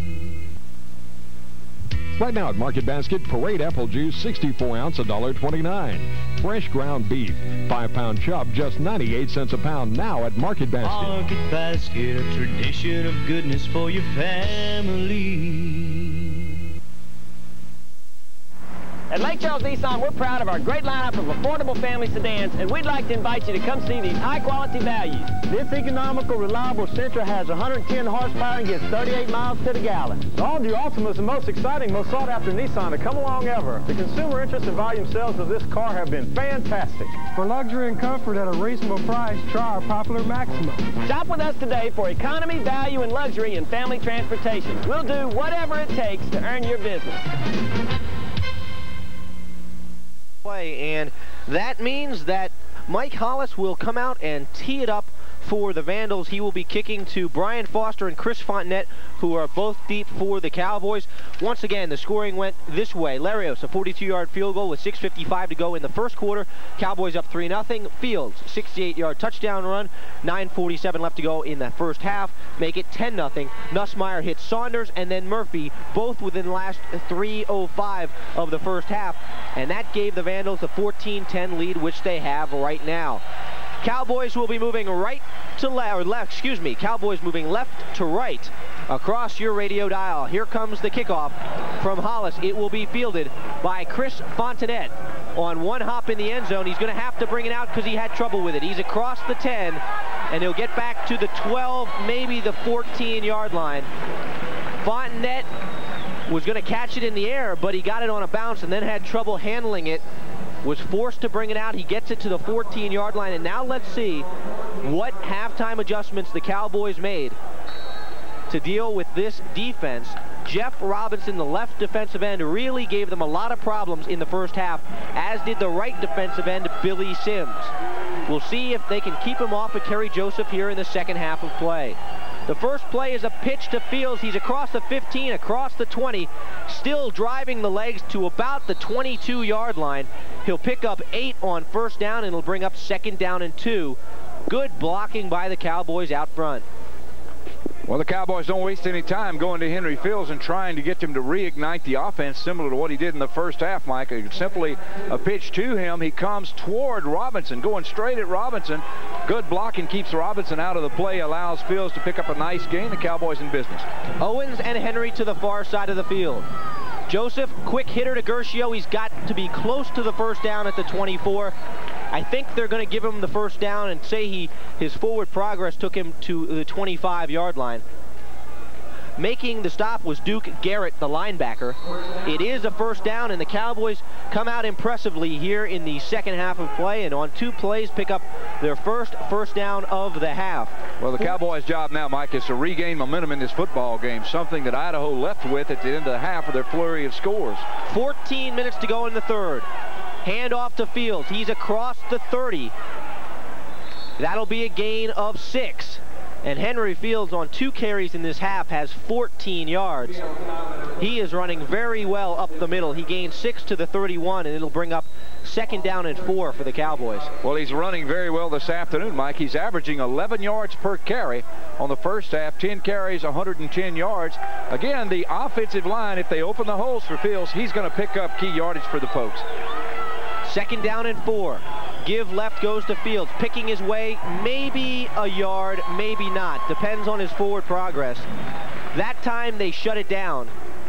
Speaker 16: Right now at Market Basket, Parade apple juice 64-ounce $1.29. Fresh ground beef 5-pound chop just 98 cents a pound now at Market Basket.
Speaker 8: Market Basket, a tradition of goodness for your family.
Speaker 9: At Lake Charles Nissan, we're proud of our great lineup of affordable family sedans, and we'd like to invite you to come see these high-quality values. This economical, reliable Sentra has 110 horsepower and gets 38 miles to the gallon.
Speaker 10: The all-new Ultima is the most exciting, most sought-after Nissan to come along ever. The consumer interest and volume sales of this car have been fantastic.
Speaker 11: For luxury and comfort at a reasonable price, try our popular Maxima.
Speaker 9: Shop with us today for economy, value, and luxury in family transportation. We'll do whatever it takes to earn your business.
Speaker 2: And that means that Mike Hollis will come out and tee it up for the Vandals. He will be kicking to Brian Foster and Chris Fontenette, who are both deep for the Cowboys. Once again, the scoring went this way. Larios, a 42-yard field goal with 6:55 to go in the first quarter. Cowboys up 3-0. Fields, 68-yard touchdown run. 9:47 left to go in the first half. Make it 10-0. Nussmeier hits Saunders and then Murphy, both within the last 3:05 of the first half. And that gave the Vandals a 14-10 lead, which they have right now. Cowboys will be moving right to left, Cowboys moving left to right across your radio dial. Here comes the kickoff from Hollis. It will be fielded by Chris Fontenette on one hop in the end zone. He's going to have to bring it out because he had trouble with it. He's across the 10, and he'll get back to the 12, maybe the 14-yard line. Fontenette was going to catch it in the air, but he got it on a bounce and then had trouble handling it. Was forced to bring it out. He gets it to the 14-yard line, and now let's see what halftime adjustments the Cowboys made to deal with this defense. Jeff Robinson, the left defensive end, really gave them a lot of problems in the first half, as did the right defensive end, Billy Sims. We'll see if they can keep him off of Kerry Joseph here in the second half of play. The first play is a pitch to Fields. He's across the 15, across the 20, still driving the legs to about the 22-yard line. He'll pick up 8 on first down, and it'll bring up 2nd down and 2. Good blocking by the Cowboys out front.
Speaker 3: Well, the Cowboys don't waste any time going to Henry Fields and trying to get him to reignite the offense, similar to what he did in the first half, Mike. It's simply a pitch to him. He comes toward Robinson, going straight at Robinson. Good blocking keeps Robinson out of the play, allows Fields to pick up a nice gain. The Cowboys in business.
Speaker 2: Owens and Henry to the far side of the field. Joseph, quick hitter to Gershio. He's got to be close to the first down at the 24. I think they're going to give him the first down and say his forward progress took him to the 25-yard line. Making the stop was Duke Garrett, the linebacker. It is a first down, and the Cowboys come out impressively here in the second half of play, and on 2 plays pick up their first down of the half.
Speaker 3: Well, the Cowboys' job now, Mike, is to regain momentum in this football game, something that Idaho left with at the end of the half with their flurry of scores.
Speaker 2: 14 minutes to go in the third. Hand off to Fields. He's across the 30. That'll be a gain of 6. And Henry Fields on 2 carries in this half has 14 yards. He is running very well up the middle. He gains 6 to the 31, and it'll bring up 2nd down and 4 for the Cowboys.
Speaker 3: Well, he's running very well this afternoon, Mike. He's averaging 11 yards per carry on the first half. 10 carries, 110 yards. Again, the offensive line, if they open the holes for Fields, he's going to pick up key yardage for the Pokes.
Speaker 2: 2nd down and 4. Give left goes to Fields, picking his way, maybe a yard, maybe not. Depends on his forward progress. That time they shut it down.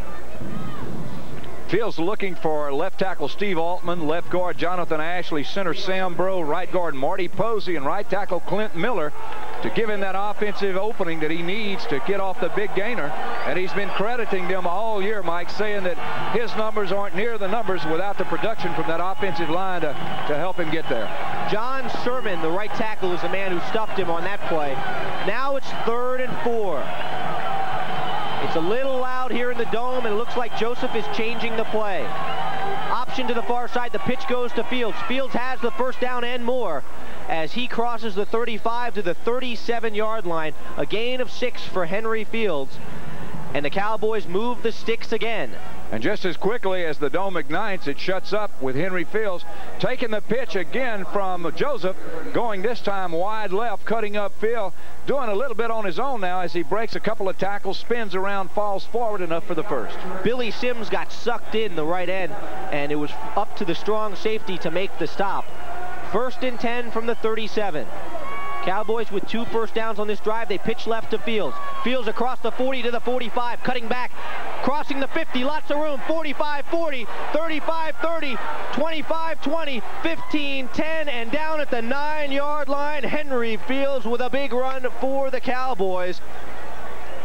Speaker 3: Fields looking for left tackle Steve Altman, left guard Jonathan Ashley, center Sam Bro, right guard Marty Posey, and right tackle Clint Miller to give him that offensive opening that he needs to get off the big gainer. And he's been crediting them all year, Mike, saying that his numbers aren't near the numbers without the production from that offensive line to help him get there.
Speaker 2: John Sherman, the right tackle, is the man who stuffed him on that play. Now it's 3rd and 4. It's a little loud here in the dome, and it looks like Joseph is changing the play. Option to the far side. The pitch goes to Fields. Fields has the first down and more as he crosses the 35 to the 37-yard line. A gain of 6 for Henry Fields. And the Cowboys move the sticks again.
Speaker 3: And just as quickly as the dome ignites, it shuts up with Henry Fields taking the pitch again from Joseph, going this time wide left, cutting up field, doing a little bit on his own now as he breaks a couple of tackles, spins around, falls forward, enough for the first.
Speaker 2: Billy Sims got sucked in the right end, and it was up to the strong safety to make the stop. 1st and 10 from the 37. Cowboys with 2 first downs on this drive. They pitch left to Fields. Fields across the 40 to the 45, cutting back, crossing the 50, lots of room, 45-40, 35-30, 25-20, 15-10, and down at the 9-yard line, Henry Fields with a big run for the Cowboys.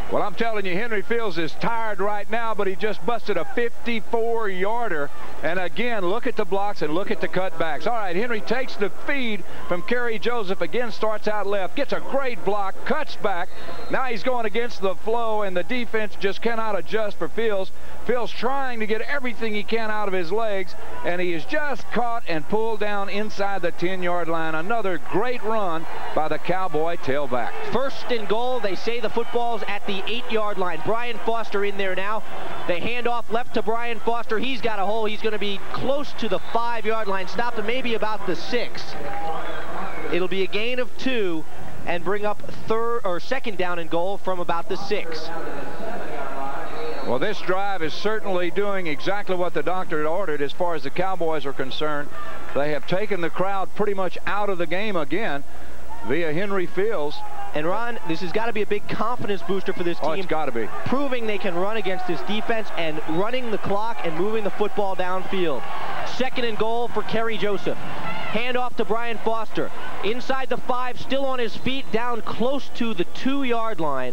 Speaker 3: Well, I'm telling you, Henry Fields is tired right now, but he just busted a 54-yarder. And again, look at the blocks and look at the cutbacks. All right, Henry takes the feed from Kerry Joseph. Again, starts out left, gets a great block, cuts back. Now he's going against the flow, and the defense just cannot adjust for Fields. Fields trying to get everything he can out of his legs, and he is just caught and pulled down inside the 10-yard line. Another great run by the Cowboy tailback.
Speaker 2: First and goal. They say the football's at the 8-yard line. Brian Foster in there now. They hand off left to Brian Foster. He's got a hole. He's going to be close to the 5-yard line. Stopped at maybe about the 6. It'll be a gain of 2 and bring up second down and goal from about the 6.
Speaker 3: Well, this drive is certainly doing exactly what the doctor had ordered as far as the Cowboys are concerned. They have taken the crowd pretty much out of the game again via Henry Fields.
Speaker 2: And Ron, this has got to be a big confidence booster for this team.
Speaker 3: Oh, it's got to be.
Speaker 2: Proving they can run against this defense and running the clock and moving the football downfield. Second and goal for Kerry Joseph. Hand off to Brian Foster. Inside the 5, still on his feet, down close to the 2-yard line.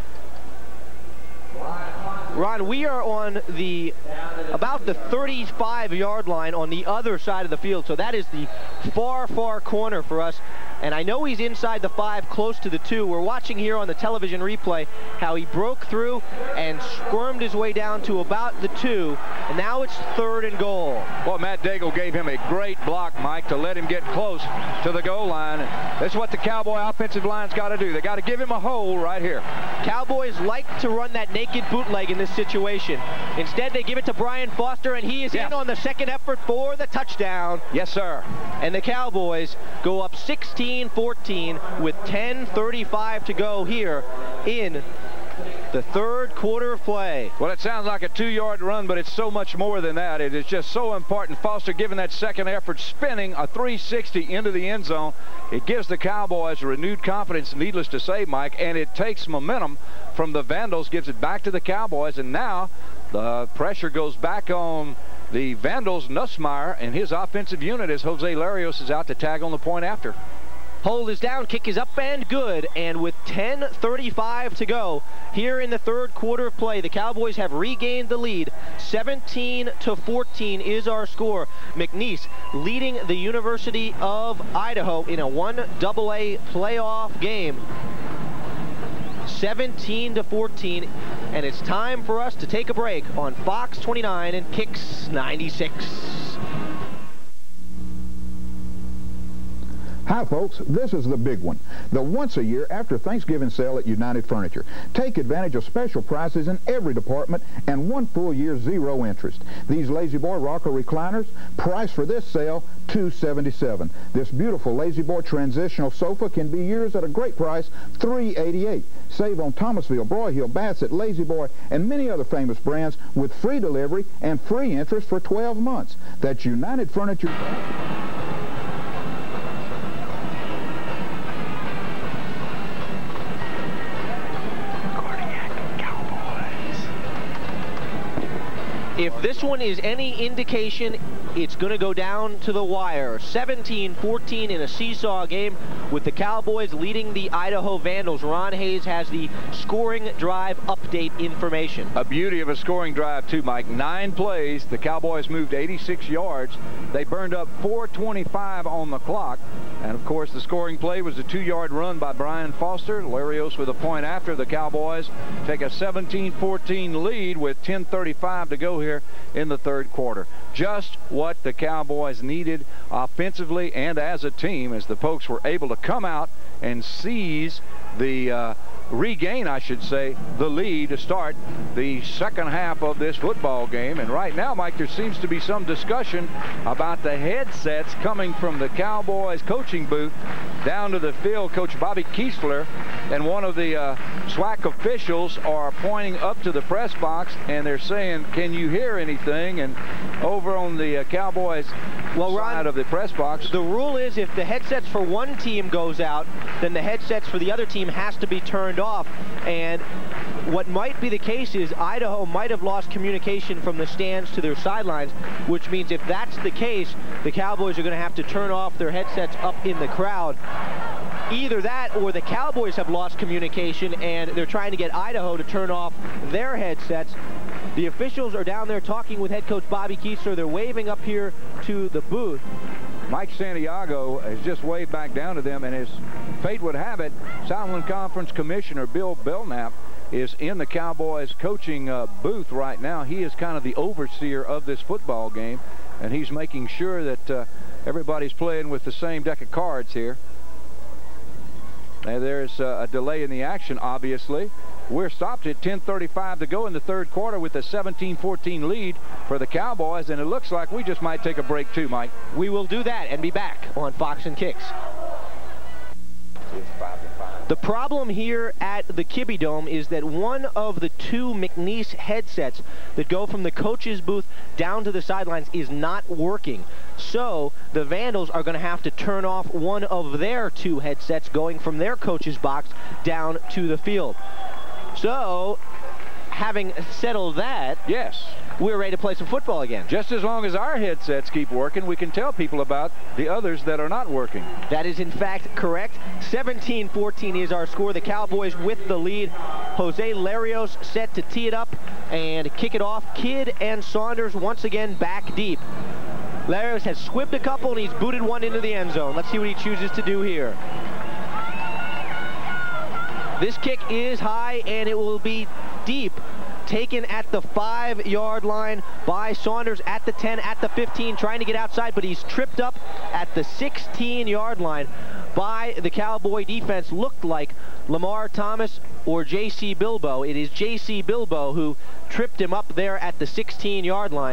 Speaker 2: Ron, we are on about the 35-yard line on the other side of the field, so that is the far, far corner for us. And I know he's inside the 5, close to the 2. We're watching here on the television replay how he broke through and squirmed his way down to about the 2. And now it's third and goal.
Speaker 3: Well, Matt Daigle gave him a great block, Mike, to let him get close to the goal line. And that's what the Cowboy offensive line's got to do. They got to give him a hole right here.
Speaker 2: Cowboys like to run that naked bootleg in this situation. Instead, they give it to Brian Foster, and he is in on the second effort for the touchdown.
Speaker 3: Yes, sir.
Speaker 2: And the Cowboys go up 16-14 with 10:35 to go here in the third quarter of play.
Speaker 3: Well, it sounds like a 2-yard run, but it's so much more than that. It is just so important. Foster giving that second effort, spinning a 360 into the end zone. It gives the Cowboys renewed confidence, needless to say, Mike, and it takes momentum from the Vandals, gives it back to the Cowboys, and now the pressure goes back on the Vandals. Nussmeier and his offensive unit as Jose Larios is out to tag on the point after.
Speaker 2: Hold is down, kick is up and good, and with 10:35 to go here in the third quarter of play, the Cowboys have regained the lead. 17-14 is our score. McNeese leading the University of Idaho in a 1AA playoff game. 17-14, and it's time for us to take a break on Fox 29 and Kicks 96.
Speaker 14: Hi folks, this is the big one. The once-a-year after Thanksgiving sale at United Furniture. Take advantage of special prices in every department and 1 full year 0 interest. These Lazy Boy rocker recliners, price for this sale, $277. This beautiful Lazy Boy transitional sofa can be yours at a great price, $388. Save on Thomasville, Broyhill, Bassett, Lazy Boy, and many other famous brands with free delivery and free interest for 12 months. That's United Furniture.
Speaker 2: If this one is any indication, it's going to go down to the wire. 17-14 in a seesaw game with the Cowboys leading the Idaho Vandals. Ron Hayes has the scoring drive update information.
Speaker 3: A beauty of a scoring drive too, Mike. 9 plays. The Cowboys moved 86 yards. They burned up 4:25 on the clock. And of course, the scoring play was a 2-yard run by Brian Foster. Larios with a point after. The Cowboys take a 17-14 lead with 10:35 to go here in the third quarter. Just what the Cowboys needed offensively and as a team, as the Pokes were able to come out and seize the regain, I should say, the lead to start the second half of this football game. And right now, Mike, there seems to be some discussion about the headsets coming from the Cowboys coaching booth down to the field. Coach Bobby Kiesler and one of the SWAC officials are pointing up to the press box, and they're saying, can you hear anything? And over on the Cowboys side of the press box,
Speaker 2: the rule is if the headsets for one team goes out, then the headsets for the other team has to be turned off. And what might be the case is Idaho might have lost communication from the stands to their sidelines, which means if that's the case, the Cowboys are going to have to turn off their headsets up in the crowd. Either that or the Cowboys have lost communication and they're trying to get Idaho to turn off their headsets. The officials are down there talking with head coach Bobby Keesler. They're waving up here to the booth.
Speaker 3: Mike Santiago has just waved back down to them, and as fate would have it, Southland Conference Commissioner Bill Belknap is in the Cowboys coaching booth right now. He is kind of the overseer of this football game, and he's making sure that everybody's playing with the same deck of cards here. And there's a delay in the action, obviously. We're stopped at 10:35 to go in the third quarter with a 17-14 lead for the Cowboys, and it looks like we just might take a break too, Mike.
Speaker 2: We will do that and be back on Fox and Kicks. The problem here at the Kibbie Dome is that one of the two McNeese headsets that go from the coach's booth down to the sidelines is not working. So the Vandals are going to have to turn off one of their two headsets going from their coach's box down to the field. So, having settled that,
Speaker 3: yes,
Speaker 2: we're ready to play some football again.
Speaker 3: Just as long as our headsets keep working, we can tell people about the others that are not working.
Speaker 2: That is in fact correct. 17-14 is our score. The Cowboys with the lead. Jose Larios set to tee it up and kick it off. Kidd and Saunders once again back deep. Larios has squibbed a couple and he's booted one into the end zone. Let's see what he chooses to do here. This kick is high and it will be deep. Taken at the 5-yard line by Saunders at the 10, at the 15, trying to get outside, but he's tripped up at the 16-yard line by the Cowboy defense. Looked like Lamar Thomas or J.C. Bilbo. It is J.C. Bilbo who tripped him up there at the 16-yard line.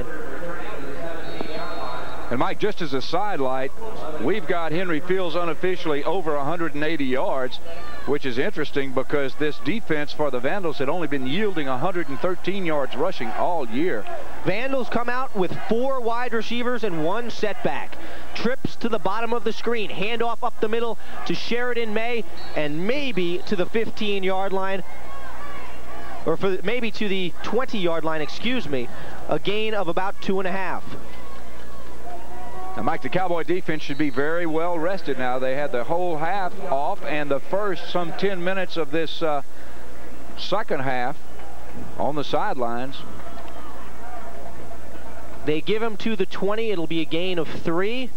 Speaker 3: And Mike, just as a sidelight, we've got Henry Fields unofficially over 180 yards, which is interesting because this defense for the Vandals had only been yielding 113 yards rushing all year.
Speaker 2: Vandals come out with 4 wide receivers and 1 setback. Trips to the bottom of the screen. Handoff up the middle to Sheridan May and maybe to the 15-yard line. Or maybe to the 20-yard line, excuse me. A gain of about 2.5.
Speaker 3: Now, Mike, the Cowboy defense should be very well rested now. They had the whole half off and the first some 10 minutes of this second half on the sidelines.
Speaker 2: They give him to the 20. It'll be a gain of 3.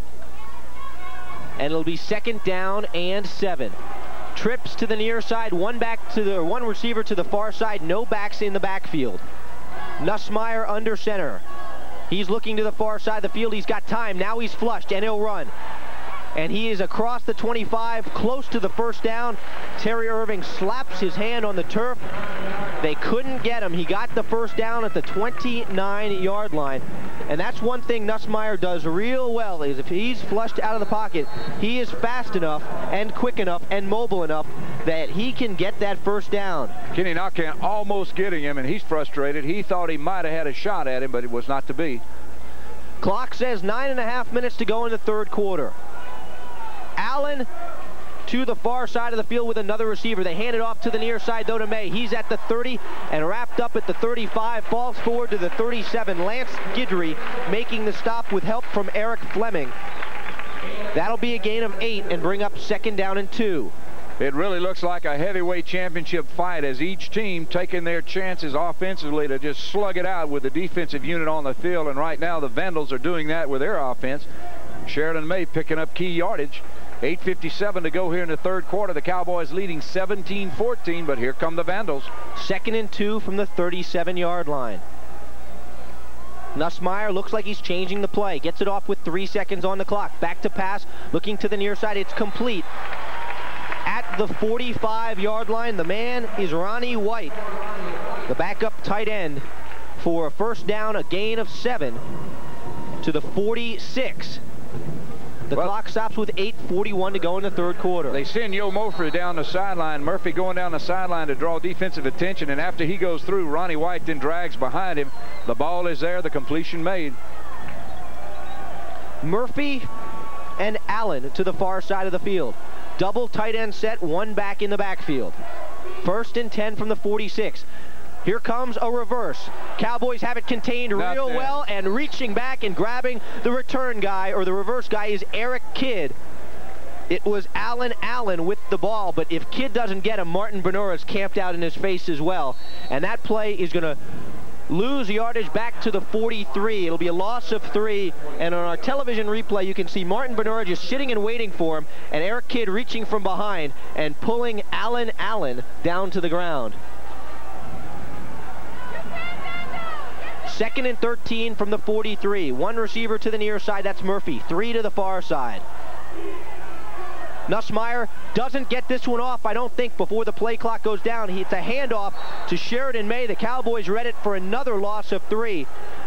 Speaker 2: And it'll be 2nd down and 7. Trips to the near side, one receiver to the far side, no backs in the backfield. Nussmeier under center. He's looking to the far side of the field. He's got time. Now he's flushed, and he'll run. And he is across the 25, close to the first down. Terry Irving slaps his hand on the turf. They couldn't get him. He got the first down at the 29-yard line. And that's one thing Nussmeier does real well, is if he's flushed out of the pocket, he is fast enough and quick enough and mobile enough that he can get that first down.
Speaker 3: Kenny Knockhand almost getting him, and he's frustrated. He thought he might have had a shot at him, but it was not to be.
Speaker 2: Clock says 9.5 minutes to go in the third quarter. Allen to the far side of the field with another receiver. They hand it off to the near side, though, to May. He's at the 30 and wrapped up at the 35. Falls forward to the 37. Lance Guidry making the stop with help from Eric Fleming. That'll be a gain of 8 and bring up 2nd down and 2.
Speaker 3: It really looks like a heavyweight championship fight as each team taking their chances offensively to just slug it out with the defensive unit on the field. And right now the Vandals are doing that with their offense. Sheridan May picking up key yardage. 8:57 to go here in the third quarter. The Cowboys leading 17-14, but here come the Vandals.
Speaker 2: 2nd and 2 from the 37-yard line. Nussmeier looks like he's changing the play. Gets it off with 3 seconds on the clock. Back to pass, looking to the near side. It's complete. At the 45-yard line, the man is Ronnie White, the backup tight end, for a first down, a gain of 7 to the 46. The clock stops with 8:41 to go in the third quarter.
Speaker 3: They send Yo Murphy down the sideline. Murphy going down the sideline to draw defensive attention, and after he goes through, Ronnie White then drags behind him. The ball is there, the completion made.
Speaker 2: Murphy and Allen to the far side of the field. Double tight end set, one back in the backfield. 1st and 10 from the 46. Here comes a reverse. Cowboys have it contained real well, and reaching back and grabbing the return guy, or the reverse guy, is Eric Kidd. It was Allen with the ball, but if Kidd doesn't get him, Martin Benura's camped out in his face as well. And that play is going to lose yardage back to the 43. It'll be a loss of 3. And on our television replay, you can see Martin Benura just sitting and waiting for him, and Eric Kidd reaching from behind and pulling Allen down to the ground. 2nd and 13 from the 43. 1 receiver to the near side, that's Murphy. 3 to the far side. Nussmeier doesn't get this one off, I don't think, before the play clock goes down. It's a handoff to Sheridan May. The Cowboys read it for another loss of 3.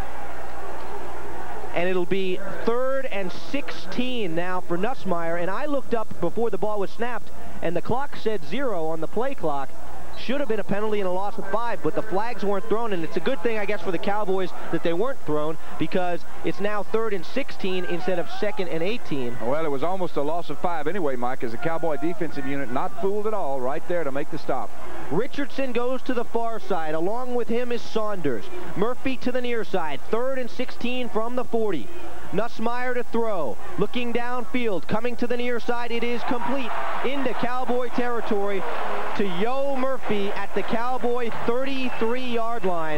Speaker 2: And it'll be 3rd and 16 now for Nussmeier. And I looked up before the ball was snapped, and the clock said 0 on the play clock. Should have been a penalty and a loss of 5, but the flags weren't thrown, and it's a good thing, I guess, for the Cowboys that they weren't thrown, because it's now 3rd and 16 instead of 2nd and 18.
Speaker 3: Well, it was almost a loss of 5 anyway, Mike, as the Cowboy defensive unit not fooled at all right there to make the stop.
Speaker 2: Richardson goes to the far side. Along with him is Saunders. Murphy to the near side. 3rd and 16 from the 40. Nussmeier to throw. Looking downfield. Coming to the near side. It is complete into Cowboy territory to Yo Murphy at the Cowboy 33-yard line.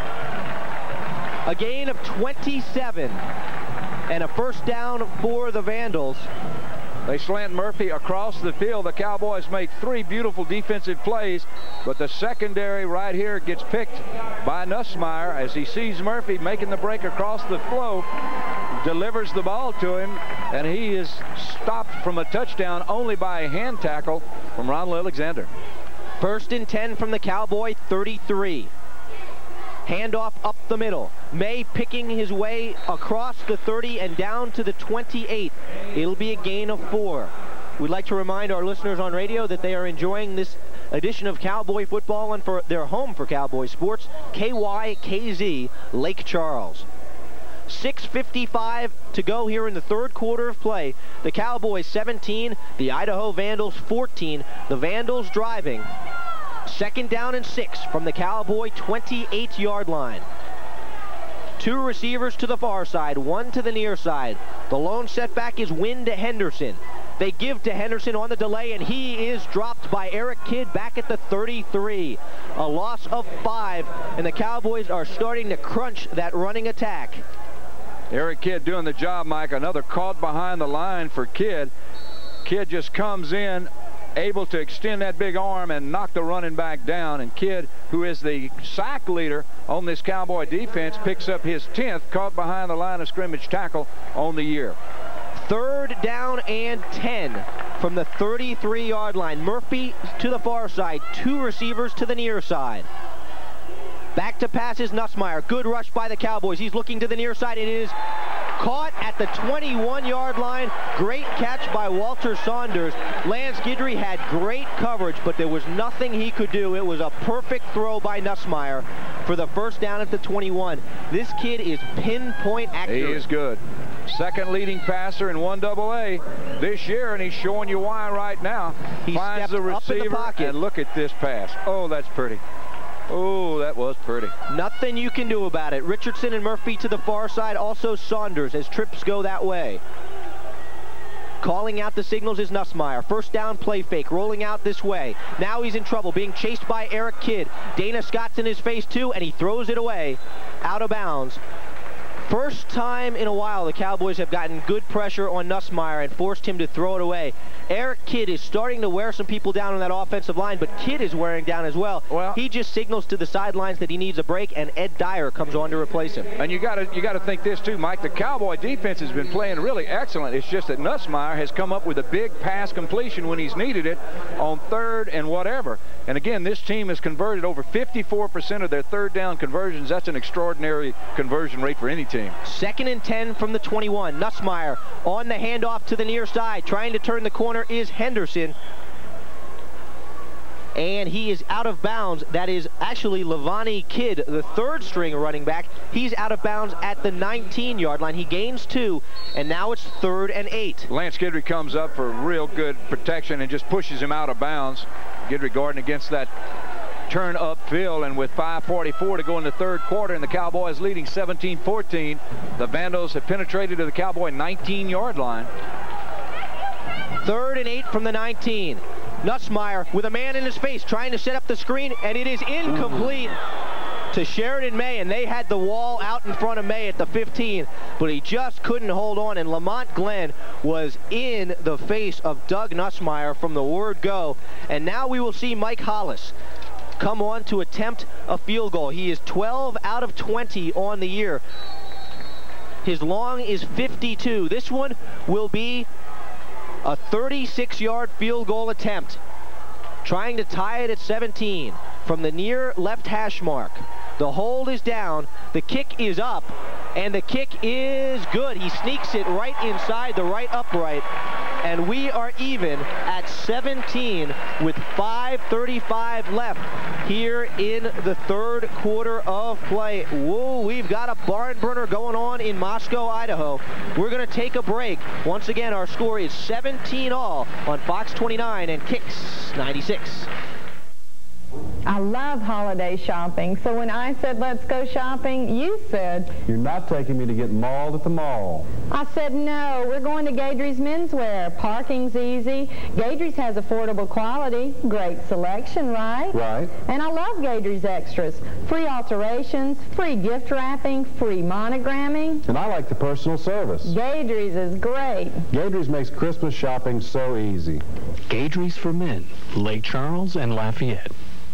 Speaker 2: A gain of 27 and a first down for the Vandals.
Speaker 3: They slant Murphy across the field. The Cowboys make 3 beautiful defensive plays, but the secondary right here gets picked by Nussmeier as he sees Murphy making the break across the flow, delivers the ball to him, and he is stopped from a touchdown only by a hand tackle from Ronald Alexander.
Speaker 2: 1st and 10 from the Cowboy 33. Handoff up the middle. May picking his way across the 30 and down to the 28. It'll be a gain of 4. We'd like to remind our listeners on radio that they are enjoying this edition of Cowboy football and for their home for Cowboy sports, KYKZ Lake Charles. 6:55 to go here in the 3rd quarter of play. The Cowboys 17, the Idaho Vandals 14. The Vandals driving. 2nd down and 6 from the Cowboy 28-yard line. 2 receivers to the far side, 1 to the near side. The lone setback is Wynn to Henderson. They give to Henderson on the delay, and he is dropped by Eric Kidd back at the 33. A loss of 5, and the Cowboys are starting to crunch that running attack.
Speaker 3: Eric Kidd doing the job, Mike. Another caught behind the line for Kidd. Kidd just comes in, able to extend that big arm and knock the running back down, and Kidd, who is the sack leader on this Cowboy defense, picks up his 10th caught behind the line of scrimmage tackle on the year.
Speaker 2: 3rd down and 10 from the 33-yard line. Murphy to the far side, 2 receivers to the near side. Back to pass is Nussmeier. Good rush by the Cowboys. He's looking to the near side. It is caught at the 21-yard line. Great catch by Walter Saunders. Lance Guidry had great coverage, but there was nothing he could do. It was a perfect throw by Nussmeier for the first down at the 21. This kid is pinpoint accurate.
Speaker 3: He is good. 2nd leading passer in 1AA this year, and he's showing you why right now.
Speaker 2: He
Speaker 3: finds the receiver, and look at this pass. Oh, that's pretty. Oh, that was pretty.
Speaker 2: Nothing you can do about it. Richardson and Murphy to the far side. Also Saunders as trips go that way. Calling out the signals is Nussmeier. 1st down play fake. Rolling out this way. Now he's in trouble. Being chased by Eric Kidd. Dana Scott's in his face too, and he throws it away. Out of bounds. First time in a while the Cowboys have gotten good pressure on Nussmeier and forced him to throw it away. Eric Kidd is starting to wear some people down on that offensive line, but Kidd is wearing down as well. He just signals to the sidelines that he needs a break, and Ed Dyer comes on to replace him.
Speaker 3: And you got to think this too, Mike. The Cowboy defense has been playing really excellent. It's just that Nussmeier has come up with a big pass completion when he's needed it on 3rd and whatever. And again, this team has converted over 54% of their 3rd down conversions. That's an extraordinary conversion rate for any team.
Speaker 2: 2nd and 10 from the 21. Nussmeier on the handoff to the near side. Trying to turn the corner is Henderson. And he is out of bounds. That is actually Levani Kidd, the 3rd string running back. He's out of bounds at the 19-yard line. He gains 2, and now it's 3rd and 8.
Speaker 3: Lance Guidry comes up for real good protection and just pushes him out of bounds. Guidry guarding against that turn upfield, and with 5:44 to go in the 3rd quarter, and the Cowboys leading 17-14. The Vandals have penetrated to the Cowboy 19-yard line.
Speaker 2: 3rd and 8 from the 19. Nussmeier with a man in his face trying to set up the screen, and it is incomplete to Sheridan May, and they had the wall out in front of May at the 15, but he just couldn't hold on, and Lamont Glenn was in the face of Doug Nussmeier from the word go. And now we will see Mike Hollis come on to attempt a field goal. He is 12 out of 20 on the year. His long is 52. This one will be a 36-yard field goal attempt, trying to tie it at 17 from the near left hash mark. The hold is down, the kick is up, and the kick is good. He sneaks it right inside the right upright, and we are even at 17 with 5:35 left here in the 3rd quarter of play. Whoa, we've got a barn burner going on in Moscow, Idaho. We're going to take a break. Once again, our score is 17-all on Fox 29 and Kicks 96.
Speaker 1: I love holiday shopping, so when I said let's go shopping, you said,
Speaker 10: "You're not taking me to get mauled at the mall."
Speaker 1: I said, no, we're going to Gadry's Menswear. Parking's easy. Gadry's has affordable quality. Great selection, right?
Speaker 10: Right.
Speaker 1: And I love Gadry's Extras. Free alterations, free gift wrapping, free monogramming.
Speaker 10: And I like the personal service.
Speaker 1: Gadry's is great.
Speaker 10: Gadry's makes Christmas shopping so easy.
Speaker 22: Gadry's for Men, Lake Charles and Lafayette.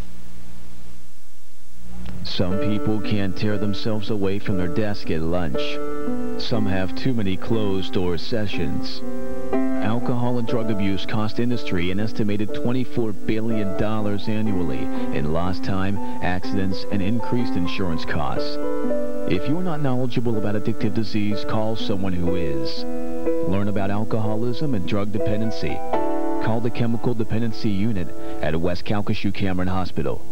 Speaker 7: Some people can't tear themselves away from their desk at lunch. Some have too many closed-door sessions. Alcohol and drug abuse cost industry an estimated $24 billion annually in lost time, accidents, and increased insurance costs. If you're not knowledgeable about addictive disease, call someone who is. Learn about alcoholism and drug dependency. Call the Chemical Dependency Unit at West Calcasieu Cameron Hospital.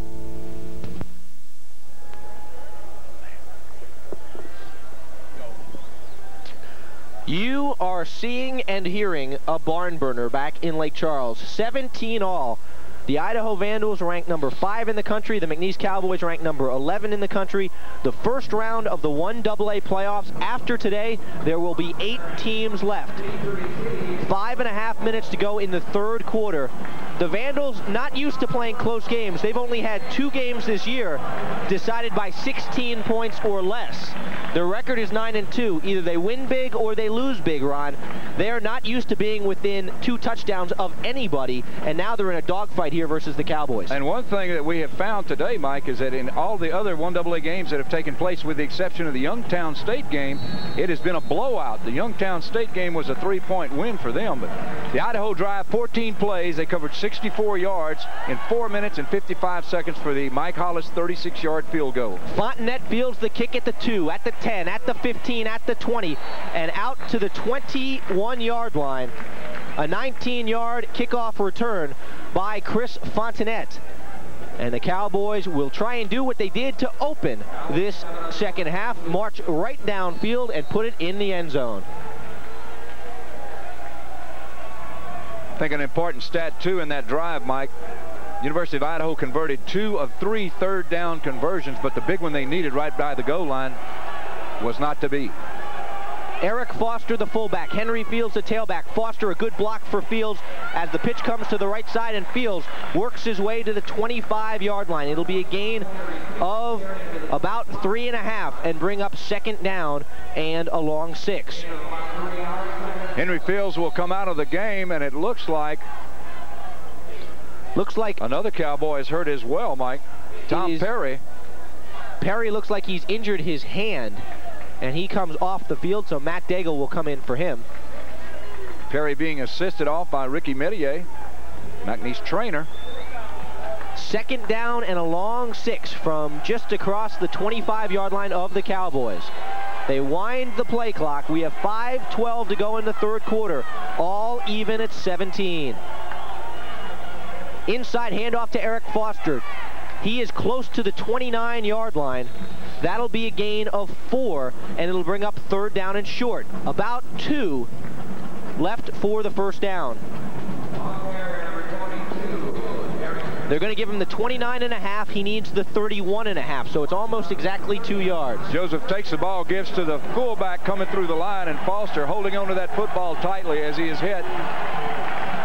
Speaker 2: You are seeing and hearing a barn burner back in Lake Charles. 17-all. The Idaho Vandals ranked number 5 in the country. The McNeese Cowboys ranked number 11 in the country. The first round of the 1AA playoffs. After today, there will be 8 teams left. 5.5 minutes to go in the 3rd quarter. The Vandals not used to playing close games. They've only had 2 games this year decided by 16 points or less. Their record is 9-2. Either they win big or they lose big, Ron. They are not used to being within 2 touchdowns of anybody, and now they're in a dogfight here versus the Cowboys.
Speaker 3: And one thing that we have found today, Mike, is that in all the other 1AA games that have taken place, with the exception of the Youngstown State game, it has been a blowout. The Youngstown State game was a 3-point win for them, but the Idaho drive, 14 plays. They covered 64 yards in 4 minutes and 55 seconds for the Mike Hollis 36-yard field goal.
Speaker 2: Fontenette fields the kick at the 2, at the 10, at the 15, at the 20, and out to the 21-yard line. A 19-yard kickoff return by Chris Fontenette. And the Cowboys will try and do what they did to open this second half, march right downfield and put it in the end zone.
Speaker 3: I think an important stat, too, in that drive, Mike. University of Idaho converted 2 of 3 third down conversions, but the big one they needed right by the goal line was not to be.
Speaker 2: Eric Foster, the fullback. Henry Fields, the tailback. Foster, a good block for Fields as the pitch comes to the right side, and Fields works his way to the 25-yard line. It'll be a gain of about 3.5 and bring up 2nd down and a long 6.
Speaker 3: Henry Fields will come out of the game, and it looks like another Cowboy is hurt as well, Mike. Tom Perry.
Speaker 2: Perry looks like he's injured his hand, and he comes off the field, so Matt Daigle will come in for him.
Speaker 3: Perry being assisted off by Ricky Metier, McNeese trainer.
Speaker 2: 2nd down and a long 6 from just across the 25-yard line of the Cowboys. They wind the play clock. We have 5:12 to go in the 3rd quarter, all even at 17. Inside handoff to Eric Foster. He is close to the 29-yard line. That'll be a gain of 4, and it'll bring up 3rd down and short. About 2 left for the 1st down. They're going to give him the 29.5. He needs the 31.5, so it's almost exactly 2 yards.
Speaker 3: Joseph takes the ball, gives to the fullback coming through the line, and Foster holding onto that football tightly as he is hit.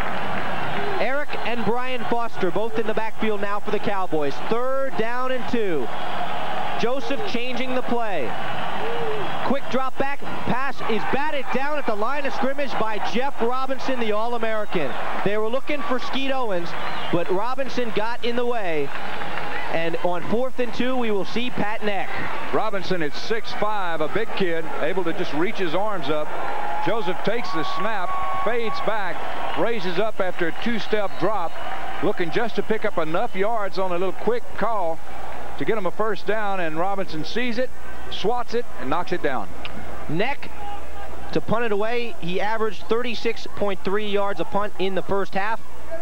Speaker 2: Brian Foster, both in the backfield now for the Cowboys. 3rd down and 2. Joseph changing the play. Quick drop back, pass is batted down at the line of scrimmage by Jeff Robinson, the All-American. They were looking for Skeet Owens, but Robinson got in the way. And on 4th and 2, we will see Pat Neck.
Speaker 3: Robinson is 6'5", a big kid, able to just reach his arms up. Joseph takes the snap, fades back, raises up after a 2-step drop, looking just to pick up enough yards on a little quick call to get him a 1st down, and Robinson sees it, swats it, and knocks it down.
Speaker 2: Neck to punt it away. He averaged 36.3 yards a punt in the first half.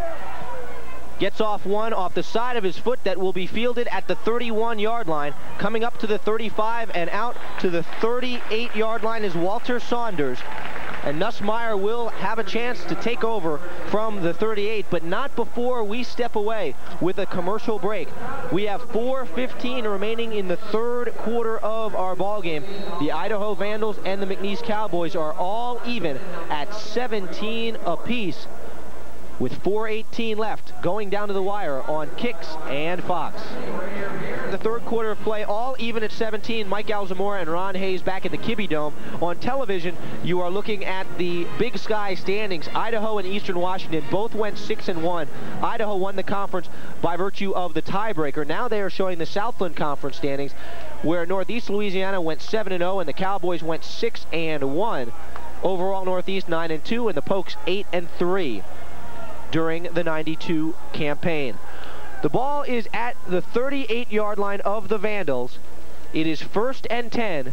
Speaker 2: Gets off one off the side of his foot that will be fielded at the 31-yard line. Coming up to the 35 and out to the 38-yard line is Walter Saunders. And Nussmeier will have a chance to take over from the 38, but not before we step away with a commercial break. We have 4:15 remaining in the 3rd quarter of our ball game. The Idaho Vandals and the McNeese Cowboys are all even at 17 apiece, with 4:18 left, going down to the wire on Kicks and Fox. The 3rd quarter of play, all even at 17. Mike Alzamora and Ron Hayes back at the Kibbie Dome. On television, you are looking at the Big Sky standings. Idaho and Eastern Washington both went 6-1. Idaho won the conference by virtue of the tiebreaker. Now they are showing the Southland Conference standings, where Northeast Louisiana went 7-0 and the Cowboys went 6-1. Overall, Northeast 9-2 and the Pokes 8-3. During the 92 campaign. The ball is at the 38-yard line of the Vandals. It is 1st and 10,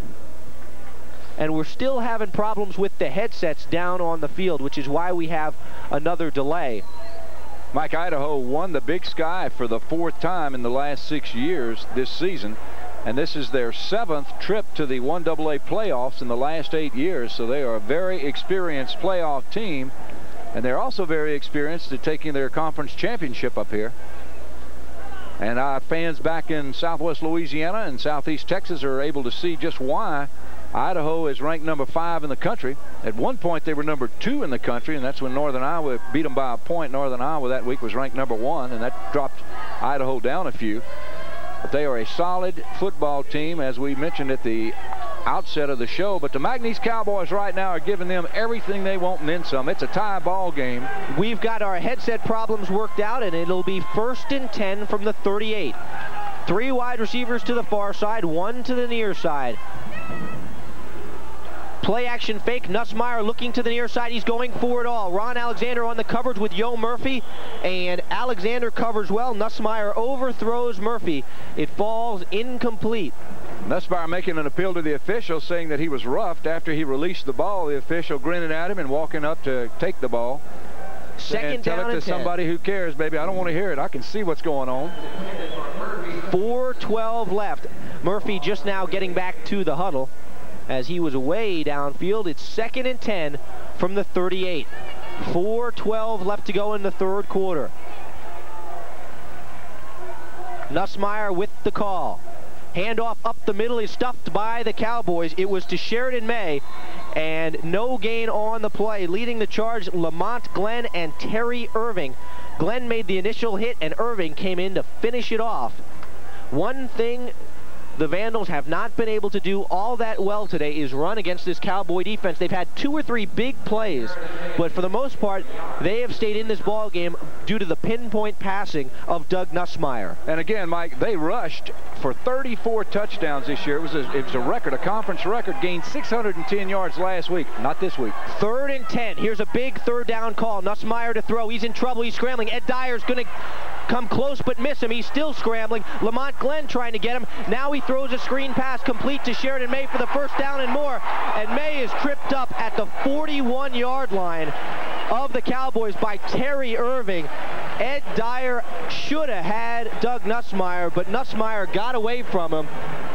Speaker 2: and we're still having problems with the headsets down on the field, which is why we have another delay.
Speaker 3: Mike, Idaho won the Big Sky for the 4th time in the last 6 years this season, and this is their 7th trip to the 1AA playoffs in the last 8 years, so they are a very experienced playoff team. And they're also very experienced at taking their conference championship up here. And our fans back in Southwest Louisiana and Southeast Texas are able to see just why Idaho is ranked number 5 in the country. At one point, they were number 2 in the country, and that's when Northern Iowa beat them by a point. Northern Iowa that week was ranked number 1, and that dropped Idaho down a few. But they are a solid football team, as we mentioned at the outset of the show. But the McNeese Cowboys right now are giving them everything they want and then some. It's a tie ball game.
Speaker 2: We've got our headset problems worked out, and it'll be 1st and 10 from the 38. 3 wide receivers to the far side, 1 to the near side. Play action fake. Nussmeier looking to the near side. He's going for it all. Ron Alexander on the coverage with Yo Murphy, and Alexander covers well. Nussmeier overthrows Murphy. It falls incomplete.
Speaker 3: Nussmeier making an appeal to the official, saying that he was roughed after he released the ball. The official grinning at him and walking up to take the ball.
Speaker 2: 2nd down and 10.
Speaker 3: Tell it to somebody who cares, baby. I don't want to hear it. I can see what's going on.
Speaker 2: 4:12 left. Murphy just now getting back to the huddle as he was way downfield. It's 2nd and 10 from the 38. 4:12 left to go in the 3rd quarter. Nussmeier with the call. Handoff up the middle is stuffed by the Cowboys. It was to Sheridan May, and no gain on the play. Leading the charge, Lamont Glenn and Terry Irving. Glenn made the initial hit, and Irving came in to finish it off. One thing the Vandals have not been able to do all that well today is run against this Cowboy defense. They've had 2 or 3 big plays, but for the most part, they have stayed in this ball game due to the pinpoint passing of Doug Nussmeier.
Speaker 3: And again, Mike, they rushed for 34 touchdowns this year. It was a record, a conference record. Gained 610 yards last week, not this week.
Speaker 2: 3rd and 10. Here's a big 3rd down call. Nussmeier to throw. He's in trouble. He's scrambling. Ed Dyer's going to come close but miss him. He's still scrambling. Lamont Glenn trying to get him. Now he throws a screen pass complete to Sheridan May for the 1st down and more. And May is tripped up at the 41-yard line of the Cowboys by Terry Irving. Ed Dyer should have had Doug Nussmeier, but Nussmeier got away from him.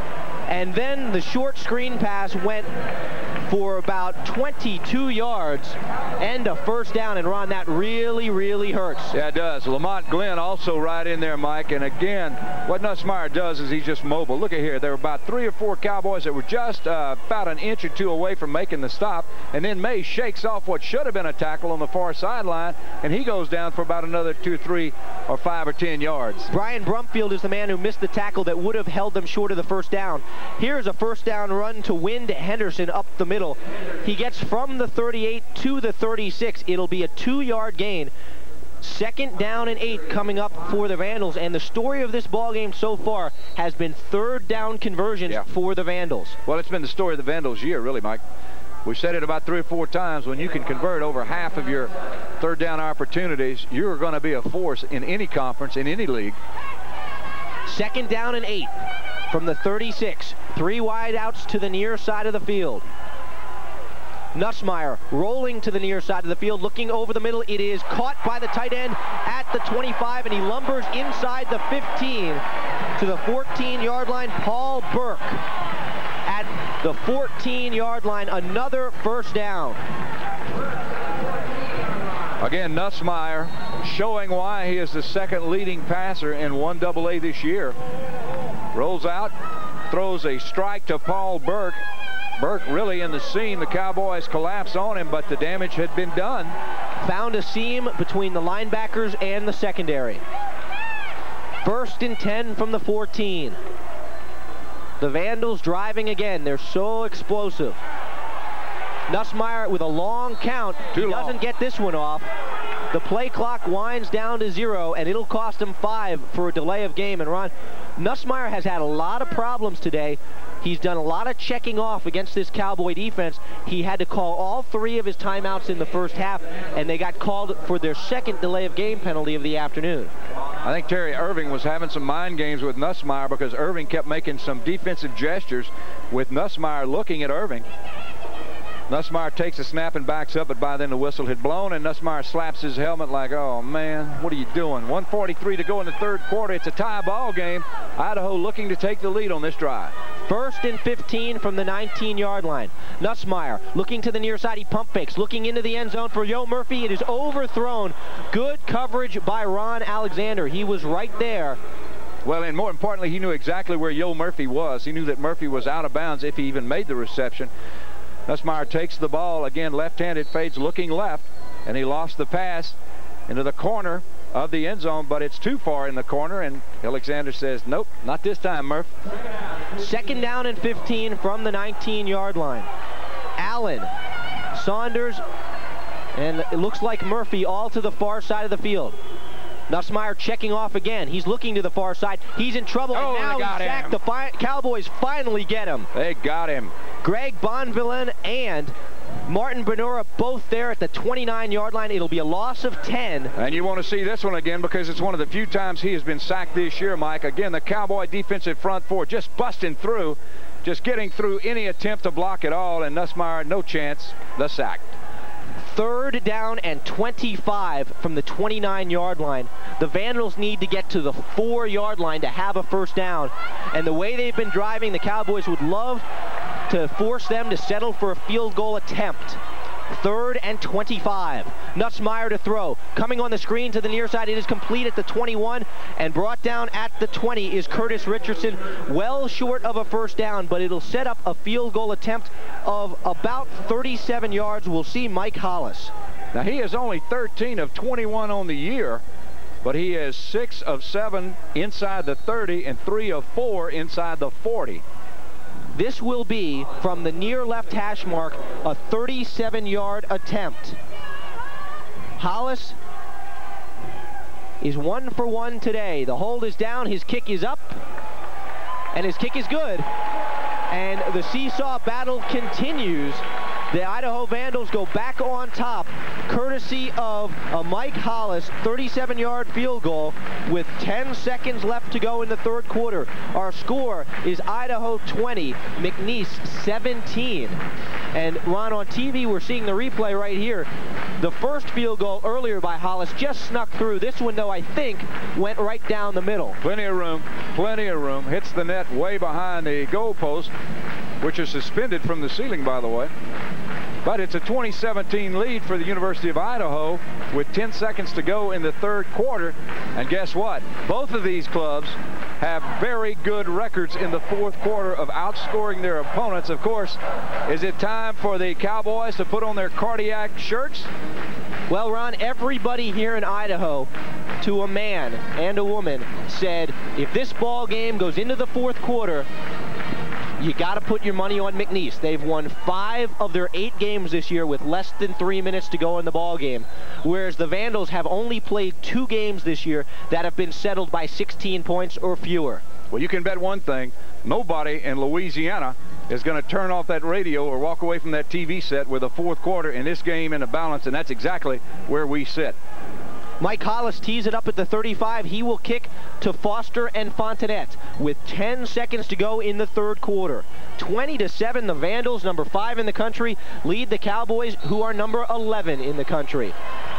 Speaker 2: And then the short screen pass went for about 22 yards and a first down. And Ron, that really, really hurts.
Speaker 3: Yeah, it does. Lamont Glenn also right in there, Mike. And again, what Nussmeier does is he's just mobile. Look at here. There were about 3 or 4 Cowboys that were just about an inch or 2 away from making the stop. And then May shakes off what should have been a tackle on the far sideline, and he goes down for about another 2, 3, or 5 or 10 yards.
Speaker 2: Brian Brumfield is the man who missed the tackle that would have held them short of the first down. Here's a first down run to Wind Henderson up the middle. He gets from the 38 to the 36. It'll be a 2-yard gain. Second down and 8 coming up for the Vandals. And the story of this ball game so far has been third down conversions for the Vandals.
Speaker 3: Well, it's been the story of the Vandals year, really, Mike. We've said it about 3 or 4 times. When you can convert over half of your third down opportunities, you're going to be a force in any conference, in any league.
Speaker 2: Second down and 8 from the 36. 3 wide outs to the near side of the field. Nussmeier rolling to the near side of the field, looking over the middle. It is caught by the tight end at the 25, and he lumbers inside the 15 to the 14-yard line. Paul Burke at the 14-yard line, another first down.
Speaker 3: Again, Nussmeier showing why he is the second leading passer in 1AA this year. Rolls out, throws a strike to Paul Burke. Burke really in the seam. The Cowboys collapse on him, but the damage had been done.
Speaker 2: Found a seam between the linebackers and the secondary. First and 10 from the 14. The Vandals driving again. They're so explosive. Nussmeier with a long count. He doesn't get this one off. The play clock winds down to 0, and it'll cost him 5 for a delay of game. And Ron, Nussmeier has had a lot of problems today. He's done a lot of checking off against this Cowboy defense. He had to call all 3 of his timeouts in the first half, and they got called for their second delay of game penalty of the afternoon.
Speaker 3: I think Terry Irving was having some mind games with Nussmeier because Irving kept making some defensive gestures with Nussmeier looking at Irving. Nussmeier takes a snap and backs up, but by then the whistle had blown, and Nussmeier slaps his helmet like, oh man, what are you doing? 1:43 to go in the third quarter. It's a tie ball game. Idaho looking to take the lead on this drive.
Speaker 2: First and 15 from the 19-yard line. Nussmeier looking to the near side. He pump fakes, looking into the end zone for Yo Murphy. It is overthrown. Good coverage by Ron Alexander. He was right there.
Speaker 3: Well, and more importantly, he knew exactly where Yo Murphy was. He knew that Murphy was out of bounds if he even made the reception. Nussmeier takes the ball, again left-handed, fades looking left, and he lost the pass into the corner of the end zone, but it's too far in the corner, and Alexander says, nope, not this time, Murph.
Speaker 2: Second down and 15 from the 19-yard line. Allen, Saunders, and it looks like Murphy all to the far side of the field. Nussmeier checking off again. He's looking to the far side. He's in trouble, and now he's sacked. The Cowboys finally get him.
Speaker 3: They got him.
Speaker 2: Greg Bonvillain and Martin Benura both there at the 29-yard line. It'll be a loss of 10.
Speaker 3: And you want to see this one again because it's one of the few times he has been sacked this year, Mike. Again, the Cowboy defensive front four just busting through, just getting through any attempt to block at all, and Nussmeier, no chance, the sack.
Speaker 2: Third down and 25 from the 29-yard line. The Vandals need to get to the 4-yard line to have a first down. And the way they've been driving, the Cowboys would love to force them to settle for a field goal attempt. Third and 25. Nussmeier to throw. Coming on the screen to the near side. It is complete at the 21 and brought down at the 20 is Curtis Richardson. Well short of a first down, but it'll set up a field goal attempt of about 37 yards. We'll see Mike Hollis.
Speaker 3: Now he is only 13 of 21 on the year, but he is 6 of 7 inside the 30 and 3 of 4 inside the 40.
Speaker 2: This will be, from the near left hash mark, a 37-yard attempt. Hollis is 1 for 1 today. The hold is down, his kick is up, and his kick is good. And the seesaw battle continues The Idaho Vandals go back on top, courtesy of a Mike Hollis 37-yard field goal with 10 seconds left to go in the third quarter. Our score is Idaho 20, McNeese 17. And Ron, on TV, we're seeing the replay right here. The first field goal earlier by Hollis just snuck through. This one, though, I think, went right down the middle.
Speaker 3: Plenty of room, plenty of room. Hits the net way behind the goal post, which is suspended from the ceiling, by the way. But it's a 20-17 lead for the University of Idaho with 10 seconds to go in the third quarter. And guess what? Both of these clubs have very good records in the fourth quarter of outscoring their opponents. Of course, is it time for the Cowboys to put on their cardiac shirts?
Speaker 2: Well, Ron, everybody here in Idaho, to a man and a woman, said if this ball game goes into the fourth quarter, you got to put your money on McNeese. They've won 5 of their 8 games this year with less than 3 minutes to go in the ball game, whereas the Vandals have only played 2 games this year that have been settled by 16 points or fewer.
Speaker 3: Well, you can bet one thing. Nobody in Louisiana is going to turn off that radio or walk away from that TV set with a fourth quarter in this game in the balance, and that's exactly where we sit.
Speaker 2: Mike Hollis tees it up at the 35. He will kick to Foster and Fontenette with 10 seconds to go in the third quarter. 20-7, the Vandals, number 5 in the country, lead the Cowboys, who are number 11 in the country.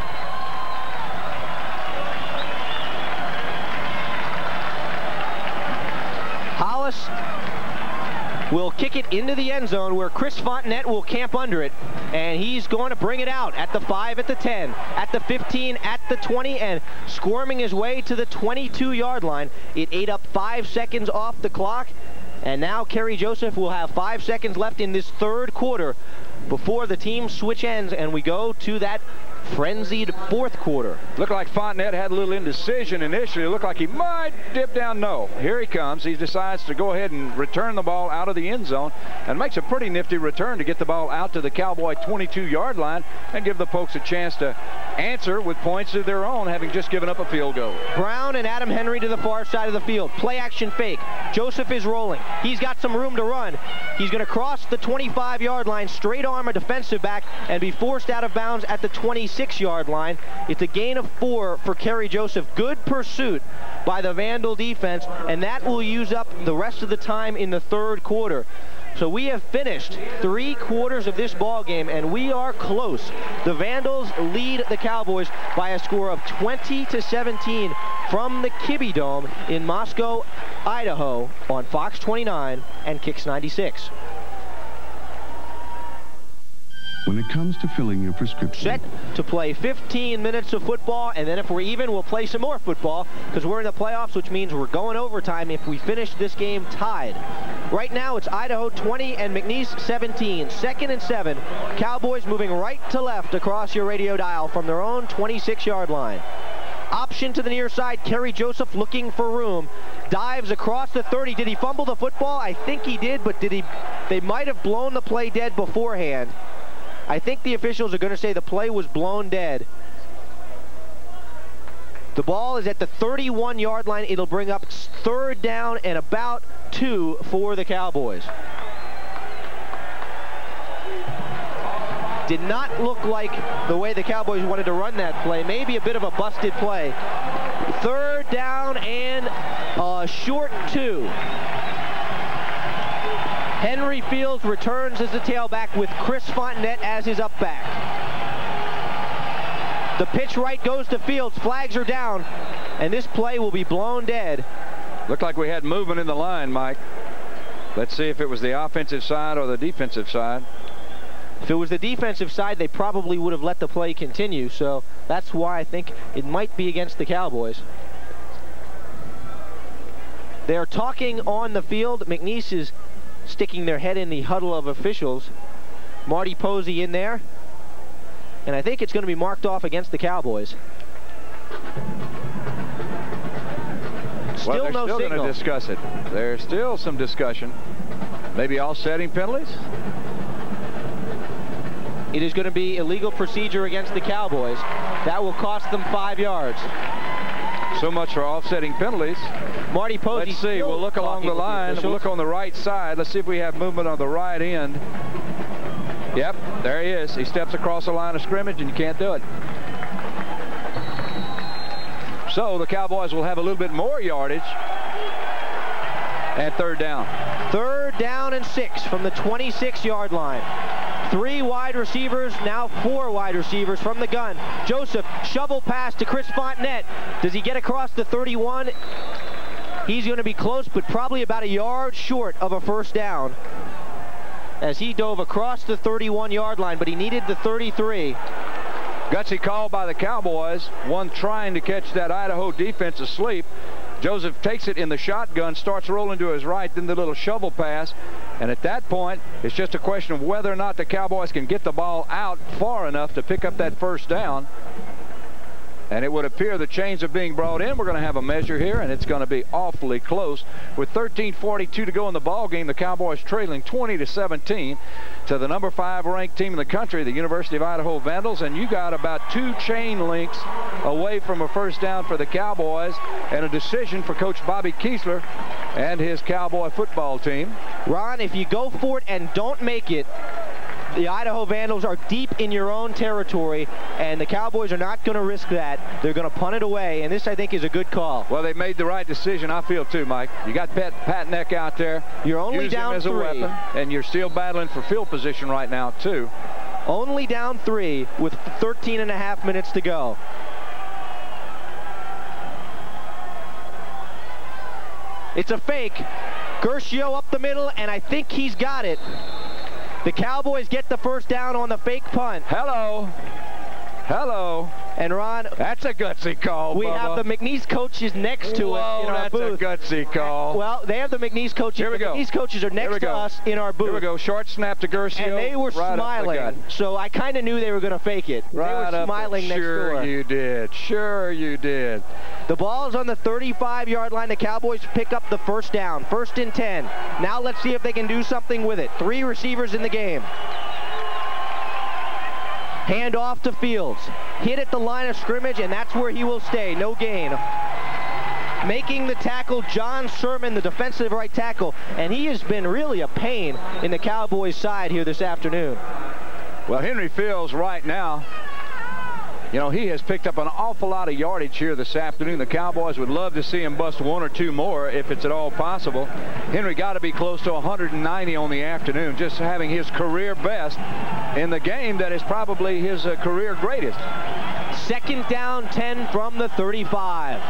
Speaker 2: Hollis will kick it into the end zone where Chris Fontenette will camp under it, and he's going to bring it out at the 5, at the 10, at the 15, at the 20, and squirming his way to the 22-yard line. It ate up 5 seconds off the clock, and now Kerry Joseph will have 5 seconds left in this third quarter before the team switch ends, and we go to that frenzied fourth quarter.
Speaker 3: Looked like Fontenette had a little indecision initially. It looked like he might dip down. No, here he comes. He decides to go ahead and return the ball out of the end zone and makes a pretty nifty return to get the ball out to the Cowboy 22-yard line and give the Pokes a chance to answer with points of their own, having just given up a field goal.
Speaker 2: Brown and Adam Henry to the far side of the field. Play action fake. Joseph is rolling. He's got some room to run. He's going to cross the 25-yard line, straight arm a defensive back, and be forced out of bounds at the 26-yard line. It's a gain of 4 for Kerry Joseph. Good pursuit by the Vandal defense, and that will use up the rest of the time in the third quarter. So we have finished 3 quarters of this ball game, and we are close. The Vandals lead the Cowboys by a score of 20-17 from the Kibbie Dome in Moscow, Idaho, on Fox 29 and Kicks 96.
Speaker 13: When it comes to filling your prescription.
Speaker 2: Set to play 15 minutes of football, and then if we're even, we'll play some more football because we're in the playoffs, which means we're going overtime if we finish this game tied. Right now, it's Idaho 20 and McNeese 17. 2nd and 7. Cowboys moving right to left across your radio dial from their own 26-yard line. Option to the near side. Kerry Joseph looking for room. Dives across the 30. Did he fumble the football? I think he did, but they might have blown the play dead beforehand. I think the officials are going to say the play was blown dead. The ball is at the 31-yard line. It'll bring up 3rd down and about 2 for the Cowboys. Did not look like the way the Cowboys wanted to run that play. Maybe a bit of a busted play. 3rd down and a short 2. Henry Fields returns as the tailback with Chris Fontenette as his up back. The pitch right goes to Fields. Flags are down, and this play will be blown dead.
Speaker 3: Looked like we had movement in the line, Mike. Let's see if it was the offensive side or the defensive side.
Speaker 2: If it was the defensive side, they probably would have let the play continue, so that's why I think it might be against the Cowboys. They're talking on the field. McNeese is sticking their head in the huddle of officials. Marty Posey in there. And I think it's going to be marked off against the Cowboys.
Speaker 3: Well, they're still going to discuss it. There's still some discussion. Maybe offsetting penalties?
Speaker 2: It is going to be illegal procedure against the Cowboys. That will cost them 5 yards.
Speaker 3: So much for offsetting penalties.
Speaker 2: Marty Posey.
Speaker 3: Let's see. We'll look along the line. We'll look on the right side. Let's see if we have movement on the right end. Yep, there he is. He steps across the line of scrimmage, and you can't do it. So the Cowboys will have a little bit more yardage at third down.
Speaker 2: 3rd down and 6 from the 26-yard line. 3 wide receivers, now 4 wide receivers from the gun. Joseph, shovel pass to Chris Fontenette. Does he get across the 31? He's going to be close, but probably about a yard short of a first down as he dove across the 31-yard line, but he needed the 33.
Speaker 3: Gutsy call by the Cowboys. One trying to catch that Idaho defense asleep. Joseph takes it in the shotgun, starts rolling to his right, then the little shovel pass. And at that point, it's just a question of whether or not the Cowboys can get the ball out far enough to pick up that first down. And it would appear the chains are being brought in. We're going to have a measure here, and it's going to be awfully close. With 13:42 to go in the ball game, the Cowboys trailing 20-17 to the number 5 ranked team in the country, the University of Idaho Vandals. And you got about 2 chain links away from a first down for the Cowboys and a decision for Coach Bobby Kiesler and his Cowboy football team.
Speaker 2: Ron, if you go for it and don't make it, the Idaho Vandals are deep in your own territory, and the Cowboys are not going to risk that. They're going to punt it away, and this, I think, is a good call.
Speaker 3: Well, they made the right decision, I feel, too, Mike. You got Pat Neck out there.
Speaker 2: You're only
Speaker 3: Use
Speaker 2: down
Speaker 3: him as
Speaker 2: 3.
Speaker 3: a weapon, and you're still battling for field position right now, too.
Speaker 2: Only down 3 with 13.5 minutes to go. It's a fake. Gershio up the middle, and I think he's got it. The Cowboys get the first down on the fake punt.
Speaker 3: Hello. Hello.
Speaker 2: And Ron,
Speaker 3: that's a gutsy call,
Speaker 2: we
Speaker 3: Bubba.
Speaker 2: have the McNeese coaches next to it in our booth.
Speaker 3: That's a gutsy call.
Speaker 2: Well, they have the McNeese coaches.
Speaker 3: Here we go.
Speaker 2: The McNeese coaches are next to us in our booth.
Speaker 3: Here we go. Short snap to Gershio.
Speaker 2: And they were smiling. So I kind of knew they were going to fake it.
Speaker 3: Right,
Speaker 2: they were smiling next door.
Speaker 3: Sure you did. Sure you did.
Speaker 2: The ball is on the 35-yard line. The Cowboys pick up the first down. 1st and 10. Now let's see if they can do something with it. 3 receivers in the game. Hand off to Fields. Hit at the line of scrimmage, and that's where he will stay. No gain. Making the tackle, John Sermon, the defensive right tackle, and he has been really a pain in the Cowboys' side here this afternoon.
Speaker 3: Well, Henry Fields right now, you know, he has picked up an awful lot of yardage here this afternoon. The Cowboys would love to see him bust 1 or 2 more if it's at all possible. Henry got to be close to 190 on the afternoon, just having his career best in the game that is probably his career greatest.
Speaker 2: 2nd down 10 from the 35.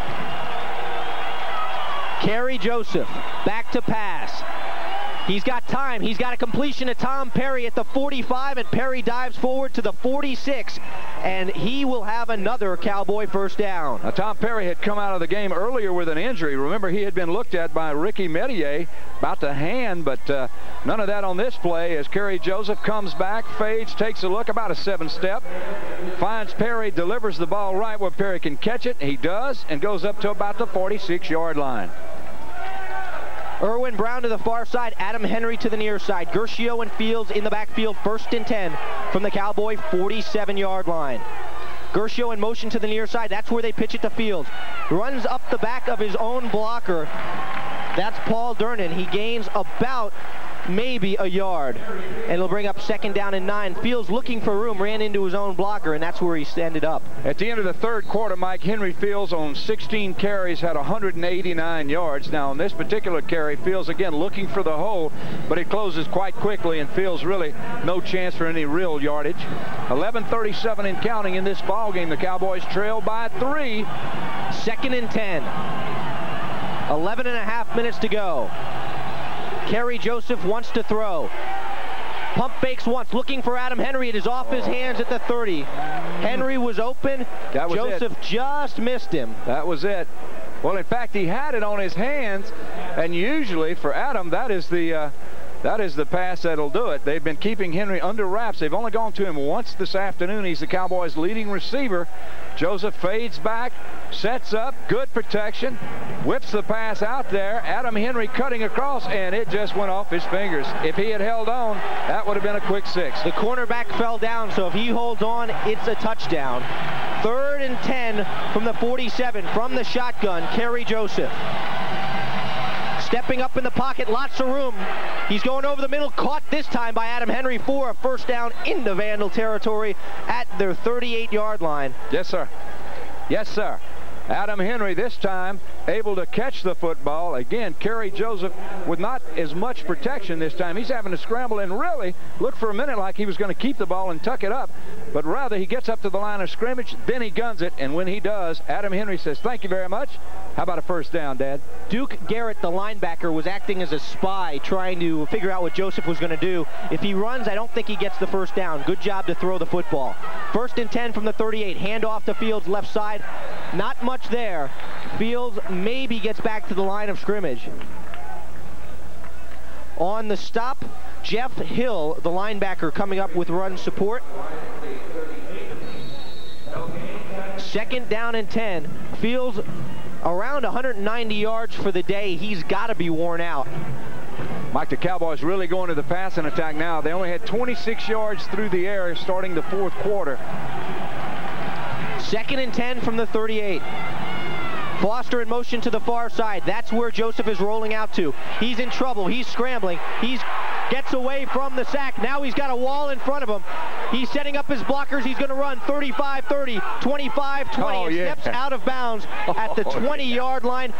Speaker 2: Kerry Joseph back to pass. He's got time. He's got a completion to Tom Perry at the 45, and Perry dives forward to the 46, and he will have another Cowboy first down.
Speaker 3: Now, Tom Perry had come out of the game earlier with an injury. Remember, he had been looked at by Ricky Metier about the hand, but none of that on this play as Kerry Joseph comes back, fades, takes a look, about a 7-step, finds Perry, delivers the ball right where Perry can catch it. He does, and goes up to about the 46-yard line.
Speaker 2: Irwin Brown to the far side, Adam Henry to the near side. Gershio and Fields in the backfield, 1st and 10 from the Cowboy 47-yard line. Gershio in motion to the near side. That's where they pitch it to Fields. Runs up the back of his own blocker. That's Paul Durnan. He gains about maybe a yard. And it'll bring up 2nd down and 9. Fields looking for room, ran into his own blocker, and that's where he ended up.
Speaker 3: At the end of the 3rd quarter, Mike, Henry Fields on 16 carries had 189 yards. Now, on this particular carry, Fields again looking for the hole, but it closes quite quickly, and Fields really no chance for any real yardage. 11:37 and counting in this ball game. The Cowboys trail by 3.
Speaker 2: 2nd and 10. 11.5 minutes to go. Kerry Joseph wants to throw. Pump fakes once, looking for Adam Henry. It is off his hands at the 30. Henry was open.
Speaker 3: That was
Speaker 2: Joseph
Speaker 3: it.
Speaker 2: just missed him.
Speaker 3: That was it. Well, in fact, he had it on his hands, and usually for Adam, that is the pass that'll do it. They've been keeping Henry under wraps. They've only gone to him once this afternoon. He's the Cowboys' leading receiver. Joseph fades back, sets up, good protection, whips the pass out there. Adam Henry cutting across, and it just went off his fingers. If he had held on, that would have been a quick 6.
Speaker 2: The cornerback fell down, so if he holds on, it's a touchdown. 3rd and 10 from the 47, from the shotgun, Kerry Joseph. Stepping up in the pocket, lots of room. He's going over the middle, caught this time by Adam Henry for a first down into Vandal territory at their 38-yard line.
Speaker 3: Yes, sir. Yes, sir. Adam Henry this time able to catch the football. Again, Kerry Joseph with not as much protection this time. He's having to scramble and really look for a minute like he was going to keep the ball and tuck it up. But rather, he gets up to the line of scrimmage, then he guns it. And when he does, Adam Henry says, "Thank you very much. How about a first down, Dad?"
Speaker 2: Duke Garrett, the linebacker, was acting as a spy, trying to figure out what Joseph was going to do. If he runs, I don't think he gets the first down. Good job to throw the football. 1st and 10 from the 38. Handoff to Fields, left side. Not much there. Fields maybe gets back to the line of scrimmage. On the stop, Jeff Hill, the linebacker, coming up with run support. 2nd down and 10. Fields around 190 yards for the day. He's got to be worn out.
Speaker 3: Mike, the Cowboys really going to the passing attack now. They only had 26 yards through the air starting the 4th quarter.
Speaker 2: 2nd and 10 from the 38. Foster in motion to the far side. That's where Joseph is rolling out to. He's in trouble. He's scrambling. He gets away from the sack. Now he's got a wall in front of him. He's setting up his blockers. He's going to run 35-30, 25-20.
Speaker 3: Oh, yeah.
Speaker 2: Steps out of bounds at the 20-yard line.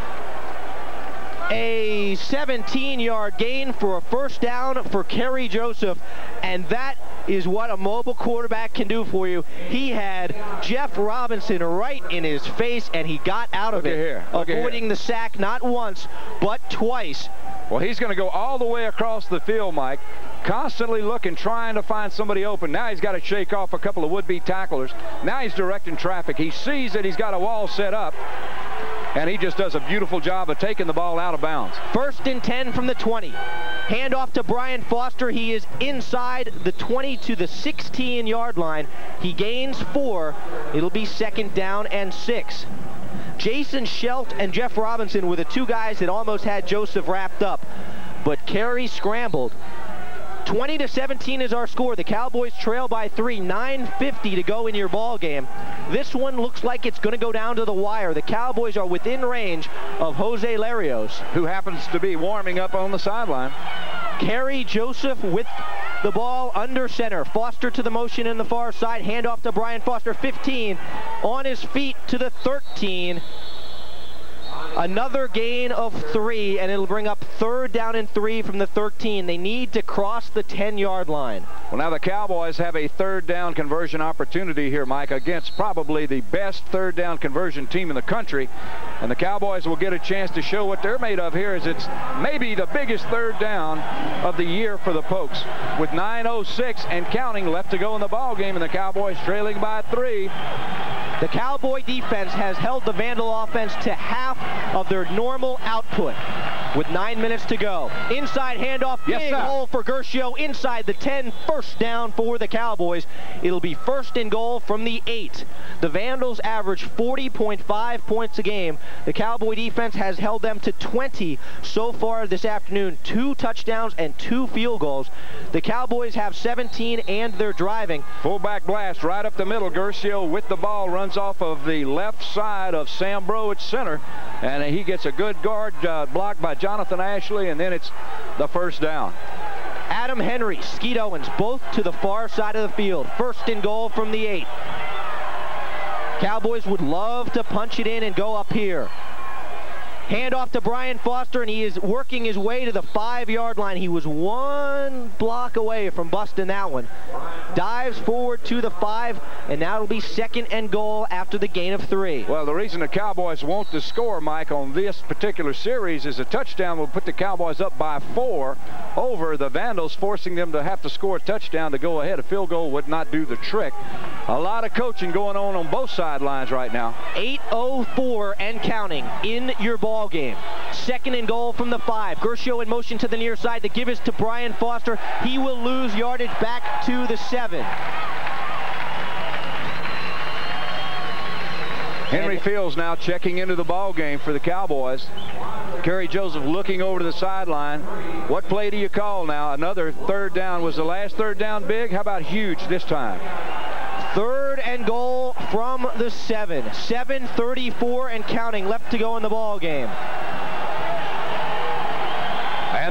Speaker 2: A 17-yard gain for a first down for Kerry Joseph, and that is what a mobile quarterback can do for you. He had Jeff Robinson right in his face, and he got out of it, avoiding the sack not once, but twice.
Speaker 3: Well, he's going to go all the way across the field, Mike, constantly looking, trying to find somebody open. Now he's got to shake off a couple of would-be tacklers. Now he's directing traffic. He sees that he's got a wall set up, and he just does a beautiful job of taking the ball out of bounds.
Speaker 2: 1st and 10 from the 20. Handoff to Brian Foster. He is inside the 20 to the 16-yard line. He gains 4. It'll be 2nd down and 6. Jason Schelt and Jeff Robinson were the two guys that almost had Joseph wrapped up, but Kerry scrambled. 20-17 is our score. The Cowboys trail by 3. 9:50 to go in your ball game. This one looks like it's going to go down to the wire. The Cowboys are within range of Jose Larios,
Speaker 3: who happens to be warming up on the sideline.
Speaker 2: Kerry Joseph with the ball under center. Foster to the motion in the far side. Handoff to Brian Foster. 15 on his feet to the 13. Another gain of 3, and it'll bring up 3rd down and 3 from the 13. They need to cross the 10-yard line.
Speaker 3: Well, now the Cowboys have a 3rd down conversion opportunity here, Mike, against probably the best 3rd down conversion team in the country. And the Cowboys will get a chance to show what they're made of here, as it's maybe the biggest 3rd down of the year for the Pokes. With 9:06 and counting left to go in the ball game, and the Cowboys trailing by 3.
Speaker 2: The Cowboy defense has held the Vandal offense to half of their normal output with 9 minutes to go. Inside handoff, big hole for Gershio inside the 10, first down for the Cowboys. It'll be 1st and goal from the 8. The Vandals average 40.5 points a game. The Cowboy defense has held them to 20 so far this afternoon. 2 touchdowns and 2 field goals. The Cowboys have 17 and they're driving.
Speaker 3: Fullback blast right up the middle. Gershio with the ball runs off of the left side of Sam Bro at center, and he gets a good guard blocked by Jonathan Ashley, and then it's the first down.
Speaker 2: Adam Henry, Skeet Owens, both to the far side of the field. 1st and goal from the 8. Cowboys would love to punch it in and go up here. Handoff to Brian Foster, and he is working his way to the 5-yard line. He was 1 block away from busting that one. Dives forward to the 5, and now it'll be 2nd and goal after the gain of 3.
Speaker 3: Well, the reason the Cowboys want to score, Mike, on this particular series is a touchdown will put the Cowboys up by 4 over the Vandals, forcing them to have to score a touchdown to go ahead. A field goal would not do the trick. A lot of coaching going on both sidelines right now.
Speaker 2: 8:04 and counting in your ball game. 2nd and goal from the 5. Gershio in motion to the near side. The give is to Brian Foster. He will lose yardage back to the 7.
Speaker 3: Henry Fields now checking into the ball game for the Cowboys. Kerry Joseph looking over to the sideline. What play do you call now? Another 3rd down. Was the last 3rd down big? How about huge this time?
Speaker 2: 3rd and goal from the 7. 7:34 and counting left to go in the ball game.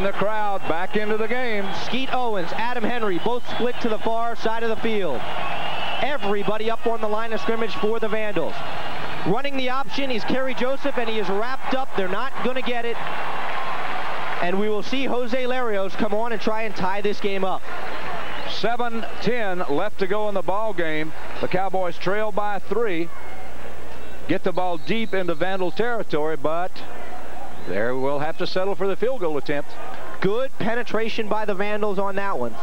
Speaker 3: And the crowd back into the game.
Speaker 2: Skeet Owens, Adam Henry, both split to the far side of the field. Everybody up on the line of scrimmage for the Vandals. Running the option is Kerry Joseph, and he is wrapped up. They're not going to get it. And we will see Jose Larios come on and try and tie this game up.
Speaker 3: 7:10 left to go in the ball game. The Cowboys trail by 3. Get the ball deep into Vandal territory, but there we'll have to settle for the field goal attempt.
Speaker 2: Good penetration by the Vandals on that one.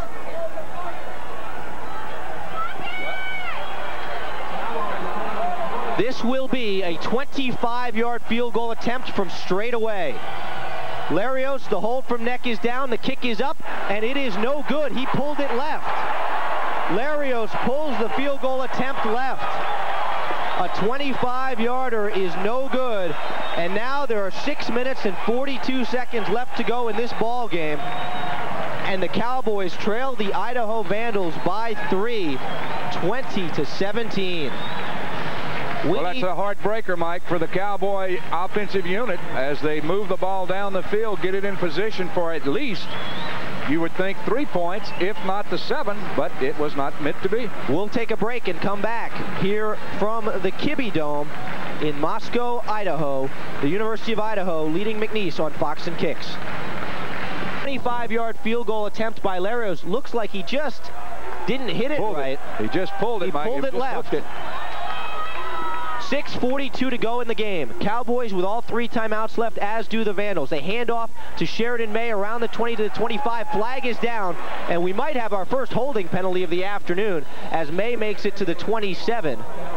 Speaker 2: This will be a 25-yard field goal attempt from straight away. Larios, the hold from neck is down, the kick is up, and it is no good. He pulled it left. Larios pulls the field goal attempt left. A 25-yarder is no good, and now there are 6 minutes and 42 seconds left to go in this ball game, and the Cowboys trail the Idaho Vandals by 3, 20-17.
Speaker 3: Well, that's a heartbreaker, Mike, for the Cowboy offensive unit as they move the ball down the field, get it in position for at least, you would think, 3 points, if not the 7, but it was not meant to be.
Speaker 2: We'll take a break and come back here from the Kibbie Dome in Moscow, Idaho. The University of Idaho leading McNeese on Fox and Kicks. 25-yard field goal attempt by Larios. Looks like he just didn't hit it right.
Speaker 3: He just pulled it,
Speaker 2: he
Speaker 3: Mike.
Speaker 2: Pulled it left. 6:42 to go in the game. Cowboys with all 3 timeouts left, as do the Vandals. They hand off to Sheridan May around the 20 to the 25. Flag is down, and we might have our first holding penalty of the afternoon as May makes it to the 27.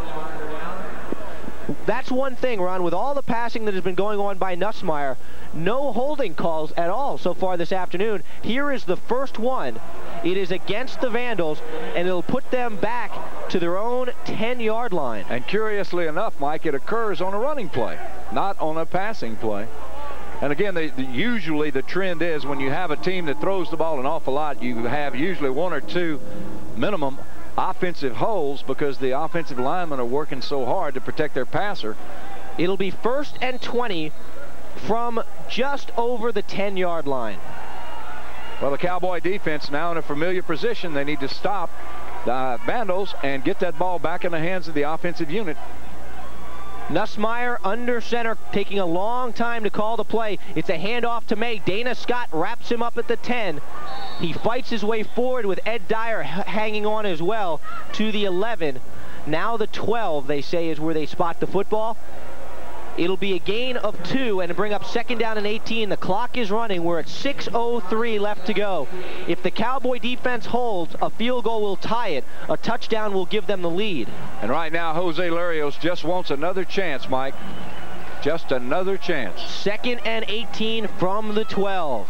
Speaker 2: That's one thing, Ron, with all the passing that has been going on by Nussmeier, no holding calls at all so far this afternoon. Here is the first one. It is against the Vandals, and it'll put them back to their own 10-yard line.
Speaker 3: And curiously enough, Mike, it occurs on a running play, not on a passing play. And again, usually the trend is when you have a team that throws the ball an awful lot, you have usually 1 or 2 minimum offensive holes because the offensive linemen are working so hard to protect their passer.
Speaker 2: It'll be 1st and 20 from just over the 10-yard line.
Speaker 3: Well, the Cowboy defense now in a familiar position. They need to stop the Vandals and get that ball back in the hands of the offensive unit.
Speaker 2: Nussmeier under center, taking a long time to call the play. It's a handoff to May. Dana Scott wraps him up at the 10. He fights his way forward with Ed Dyer hanging on as well to the 11. Now the 12, they say, is where they spot the football. It'll be a gain of 2 and bring up 2nd down and 18. The clock is running. We're at 6:03 left to go. If the Cowboy defense holds, a field goal will tie it. A touchdown will give them the lead.
Speaker 3: And right now, Jose Larios just wants another chance, Mike. Just another chance.
Speaker 2: 2nd and 18 from the 12.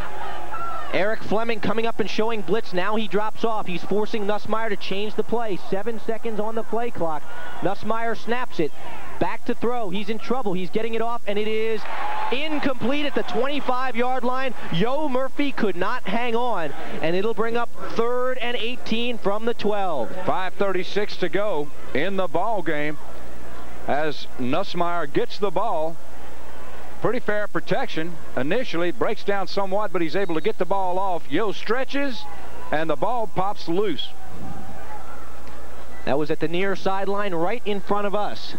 Speaker 2: Eric Fleming coming up and showing blitz. Now he drops off. He's forcing Nussmeier to change the play. 7 seconds on the play clock. Nussmeier snaps it. Back to throw. He's in trouble. He's getting it off, and it is incomplete at the 25-yard line. Yo Murphy could not hang on, and it'll bring up 3rd and 18 from the 12.
Speaker 3: 5:36 to go in the ball game as Nussmeier gets the ball. Pretty fair protection initially. Breaks down somewhat, but he's able to get the ball off. Yo stretches, and the ball pops loose.
Speaker 2: That was at the near sideline right in front of us.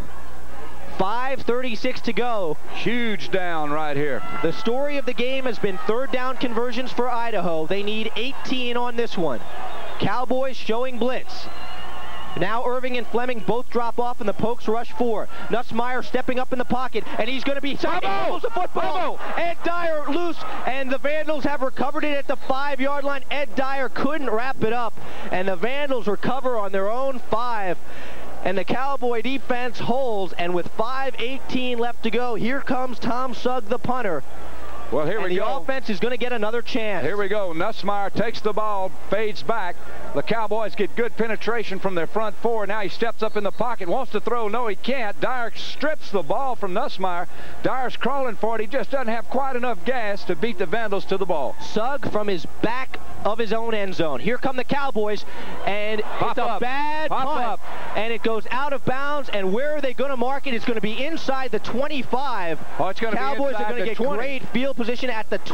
Speaker 2: 5:36 to go.
Speaker 3: Huge down right here.
Speaker 2: The story of the game has been 3rd down conversions for Idaho. They need 18 on this one. Cowboys showing blitz. Now Irving and Fleming both drop off, and the Pokes rush 4. Nussmeier stepping up in the pocket, and he's going to be sacked. He pulls the football. Ed Dyer loose, and the Vandals have recovered it at the 5-yard line. Ed Dyer couldn't wrap it up, and the Vandals recover on their own 5. And the Cowboy defense holds, and with 5:18 left to go, here comes Tom Sugg, the punter.
Speaker 3: Well, here we go.
Speaker 2: The offense is going to get another chance.
Speaker 3: Here we go. Nussmeier takes the ball, fades back. The Cowboys get good penetration from their front 4. Now he steps up in the pocket, wants to throw. No, he can't. Dyer strips the ball from Nussmeier. Dyer's crawling for it. He just doesn't have quite enough gas to beat the Vandals to the ball.
Speaker 2: Sugg from his back of his own end zone. Here come the Cowboys, and it's a bad punt. and it goes out of bounds, and where are they going to mark it? It's going to be inside the 25.
Speaker 3: Oh, it's going to be
Speaker 2: Cowboys are going to get
Speaker 3: 20.
Speaker 2: great field position at the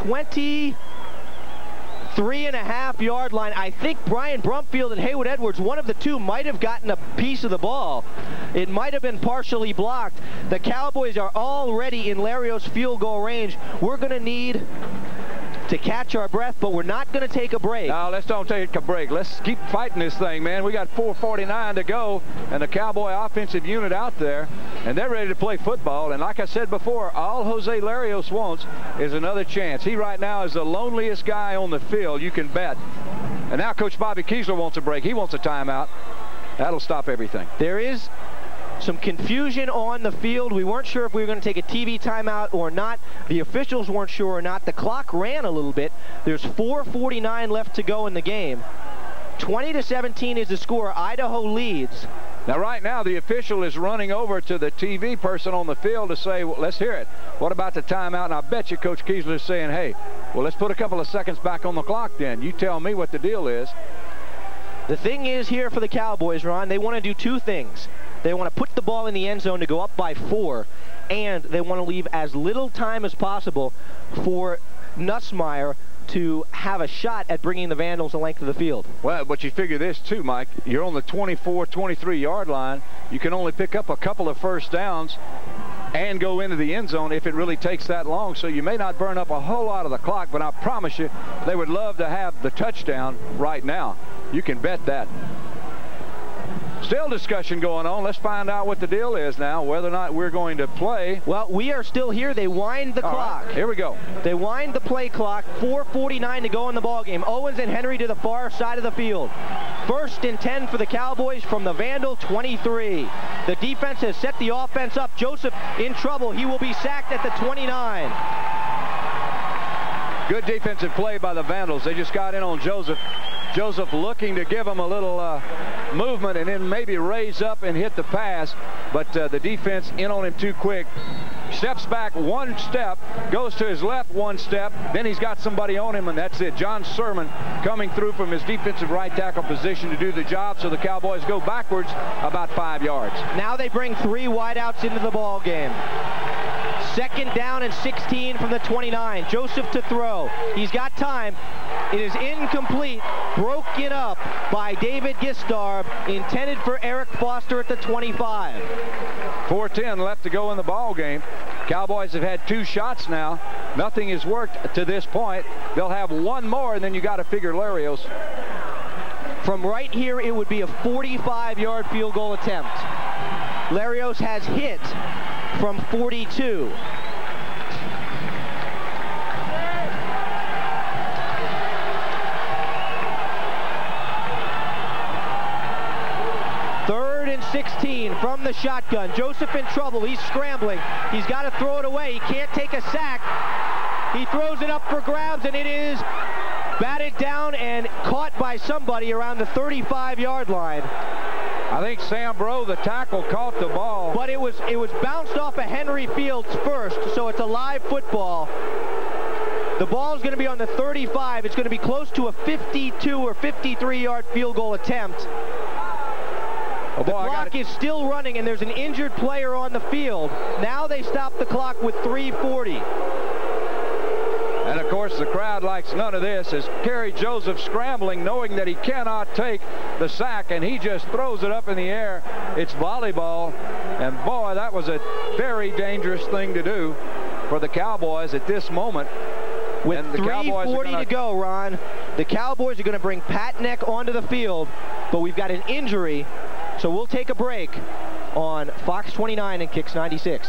Speaker 2: 23.5-yard line. I think Brian Brumfield and Haywood Edwards, one of the two, might have gotten a piece of the ball. It might have been partially blocked. The Cowboys are already in Larios field goal range. We're going to need to catch our breath, but we're not going to take a break.
Speaker 3: No, let's don't take a break. Let's keep fighting this thing, man. We got 4:49 to go, and the Cowboy offensive unit out there, and they're ready to play football. And like I said before, all Jose Larios wants is another chance. He right now is the loneliest guy on the field, you can bet. And now Coach Bobby Kiesler wants a break. He wants a timeout. That'll stop everything.
Speaker 2: There is some confusion on the field. We weren't sure if we were going to take a TV timeout or not. The officials weren't sure or not. The clock ran a little bit. There's 4:49 left to go in the game. 20-17 is the score. Idaho leads.
Speaker 3: Now, right now, the official is running over to the TV person on the field to say, well, let's hear it. What about the timeout? And I bet you Coach Kiesler is saying, hey, well, let's put a couple of seconds back on the clock then. You tell me what the deal is.
Speaker 2: The thing is here for the Cowboys, Ron, they want to do two things. They want to put the ball in the end zone to go up by 4, and they want to leave as little time as possible for Nussmeier to have a shot at bringing the Vandals the length of the field.
Speaker 3: Well, but you figure this too, Mike. You're on the 24, 23-yard line. You can only pick up a couple of first downs and go into the end zone if it really takes that long. So you may not burn up a whole lot of the clock, but I promise you they would love to have the touchdown right now. You can bet that. Still discussion going on. Let's find out what the deal is now, whether or not we're going to play.
Speaker 2: Well, we are still here. They wind the clock.
Speaker 3: Right, here we go.
Speaker 2: They wind the play clock. 4:49 to go in the ball game. Owens and Henry to the far side of the field. 1st and 10 for the Cowboys from the Vandal 23. The defense has set the offense up. Joseph in trouble. He will be sacked at the 29.
Speaker 3: Good defensive play by the Vandals. They just got in on Joseph. Joseph looking to give him a little movement and then maybe raise up and hit the pass, but the defense in on him too quick. Steps back 1 step, goes to his left 1 step, then he's got somebody on him, and that's it. John Sermon coming through from his defensive right tackle position to do the job, so the Cowboys go backwards about 5 yards.
Speaker 2: Now they bring 3 wideouts into the ball game. 2nd down and 16 from the 29. Joseph to throw. He's got time. It is incomplete. Broken up by David Gistarb. Intended for Eric Foster at the 25.
Speaker 3: 4:10 left to go in the ball game. Cowboys have had 2 shots now. Nothing has worked to this point. They'll have 1 more, and then you got to figure Larios.
Speaker 2: From right here, it would be a 45-yard field goal attempt. Larios has hit from 42. Third and 16 from the shotgun. Joseph in trouble. He's scrambling. He's got to throw it away. He can't take a sack. He throws it up for grabs, and it is batted down and caught by somebody around the 35-yard line.
Speaker 3: I think Sam Bro, the tackle, caught the ball.
Speaker 2: But it was bounced off of Henry Fields first, so it's a live football. The ball is going to be on the 35. It's going to be close to a 52 or 53-yard field goal attempt.
Speaker 3: Oh,
Speaker 2: the clock is still running, and there's an injured player on the field. Now they stop the clock with 3:40.
Speaker 3: And, of course, the crowd likes none of this as Kerry Joseph scrambling, knowing that he cannot take the sack, and he just throws it up in the air. It's volleyball, and, boy, that was a very dangerous thing to do for the Cowboys at this moment.
Speaker 2: With 3:40 to go, Ron, the Cowboys are going to bring Pat Neck onto the field, but we've got an injury, so we'll take a break on Fox 29 and Kicks 96.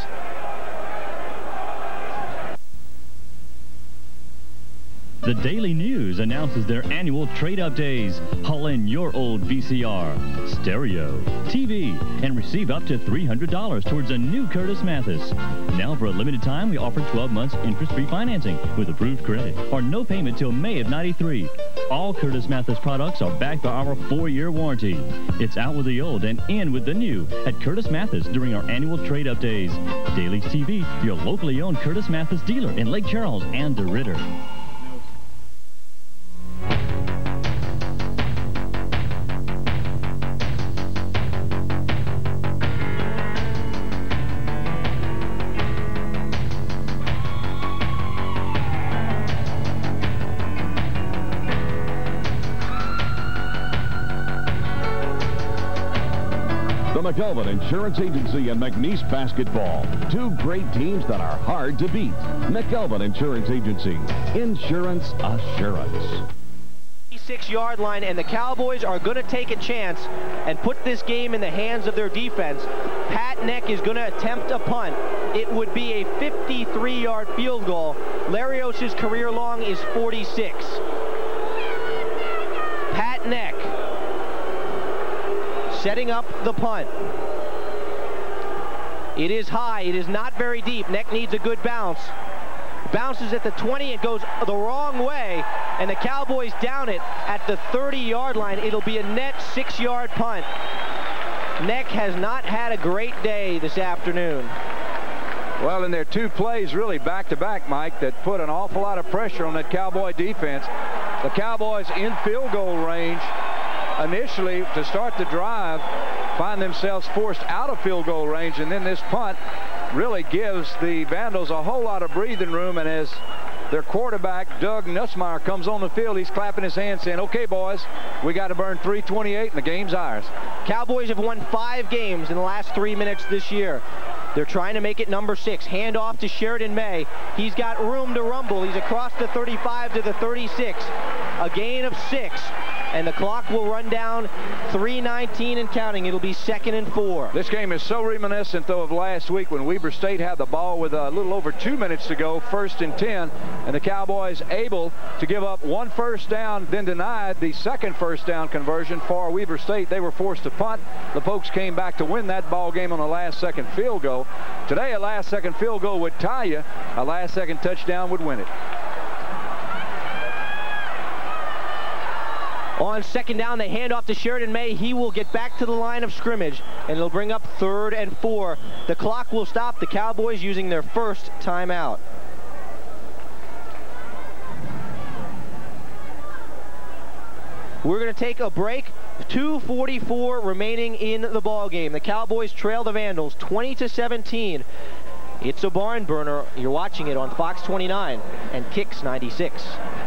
Speaker 4: The Daily News announces their annual trade-up days. Haul in your old VCR, stereo, TV, and receive up to $300 towards a new Curtis Mathis. Now, for a limited time, we offer 12 months interest-free financing with approved credit or no payment till May of '93. All Curtis Mathis products are backed by our 4-year warranty. It's out with the old and in with the new at Curtis Mathis during our annual trade-up days. Dailies TV, your locally owned Curtis Mathis dealer in Lake Charles and DeRidder.
Speaker 6: McElvin Insurance Agency and McNeese Basketball. Two great teams that are hard to beat. McElvin Insurance Agency. Insurance assurance.
Speaker 2: 6-yard line, and the Cowboys are going to take a chance and put this game in the hands of their defense. Pat Neck is going to attempt a punt. It would be a 53-yard field goal. Larios's career long is 46. Pat Neck setting up the punt. It is high. It is not very deep. Neck needs a good bounce. Bounces at the 20 and goes the wrong way, and the Cowboys down it at the 30-yard line. It'll be a net 6-yard punt. Neck has not had a great day this afternoon.
Speaker 3: Well, and there are two plays really back-to-back, Mike, that put an awful lot of pressure on that Cowboy defense. The Cowboys in field goal range initially to start the drive find themselves forced out of field goal range, and then this punt really gives the Vandals a whole lot of breathing room. And as their quarterback, Doug Nussmeier, comes on the field, he's clapping his hands saying, okay, boys, we got to burn 3:28 and the game's ours.
Speaker 2: Cowboys have won 5 games in the last 3 minutes this year. They're trying to make it number 6. Hand off to Sheridan May. He's got room to rumble. He's across the 35 to the 36. A gain of 6. And the clock will run down 3:19 and counting. It'll be 2nd and 4.
Speaker 3: This game is so reminiscent, though, of last week when Weber State had the ball with a little over 2 minutes to go, 1st and 10, and the Cowboys able to give up 1 first down, then denied the 2nd first down conversion for Weber State. They were forced to punt. The Pokes came back to win that ball game on a last-second field goal. Today, a last-second field goal would tie you. A last-second touchdown would win it.
Speaker 2: On 2nd down, they hand off to Sheridan May. He will get back to the line of scrimmage, and it'll bring up 3rd and 4. The clock will stop. The Cowboys using their first timeout. We're going to take a break. 2:44 remaining in the ball game. The Cowboys trail the Vandals 20-17. It's a barn burner. You're watching it on Fox 29 and Kicks 96.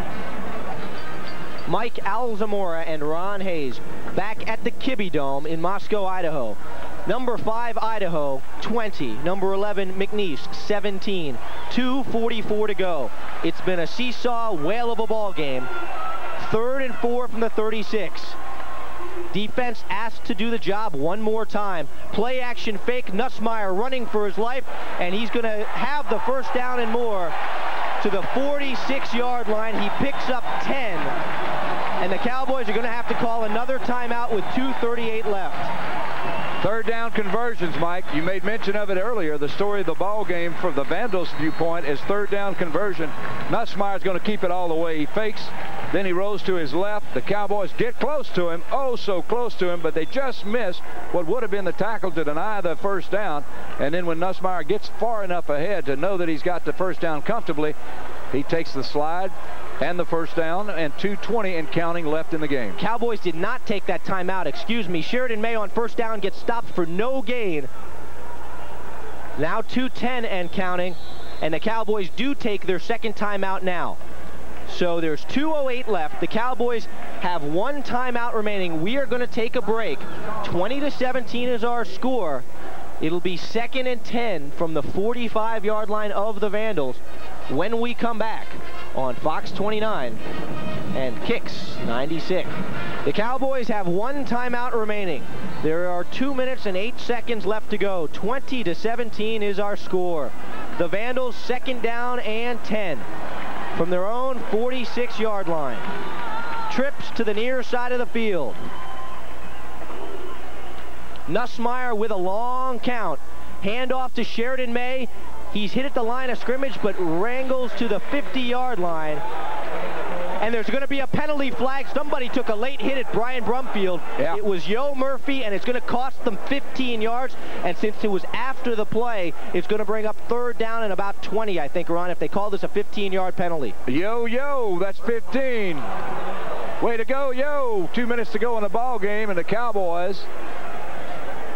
Speaker 2: Mike Alzamora and Ron Hayes back at the Kibbie Dome in Moscow, Idaho. Number 5, Idaho, 20. Number 11, McNeese, 17. 2:44 to go. It's been a seesaw whale of a ball game. 3rd and 4 from the 36. Defense asked to do the job one more time. Play action fake. Nussmeier running for his life, and he's going to have the first down and more to the 46-yard line. He picks up 10, and the Cowboys are going to have to call another timeout with 2:38 left.
Speaker 3: 3rd down conversions, Mike. You made mention of it earlier. The story of the ball game from the Vandals' viewpoint is 3rd down conversion. Nussmeier's going to keep it all the way. He fakes, then he rolls to his left. The Cowboys get close to him, oh so close to him, but they just missed what would have been the tackle to deny the first down. And then when Nussmeier gets far enough ahead to know that he's got the first down comfortably, he takes the slide and the first down, and 2:20 and counting left in the game.
Speaker 2: Cowboys did not take that timeout. Excuse me. Sheridan May on first down gets stopped for no gain. Now 2:10 and counting, and the Cowboys do take their 2nd timeout now. So there's 2:08 left. The Cowboys have 1 timeout remaining. We are going to take a break. 20-17 is our score. It'll be 2nd and 10 from the 45-yard line of the Vandals when we come back on Fox 29 and Kicks 96. The Cowboys have 1 timeout remaining. There are 2 minutes and 8 seconds left to go. 20-17 is our score. The Vandals 2nd down and 10 from their own 46-yard line. Trips to the near side of the field. Nussmeier with a long count. Hand off to Sheridan May. He's hit at the line of scrimmage, but wrangles to the 50-yard line. And there's going to be a penalty flag. Somebody took a late hit at Brian Brumfield. Yeah. It was Yo Murphy, and it's going to cost them 15 yards. And since it was after the play, it's going to bring up 3rd down and about 20, I think, Ron, if they call this a 15-yard penalty.
Speaker 3: Yo, that's 15. Way to go, Yo. 2 minutes to go in the ball game, and the Cowboys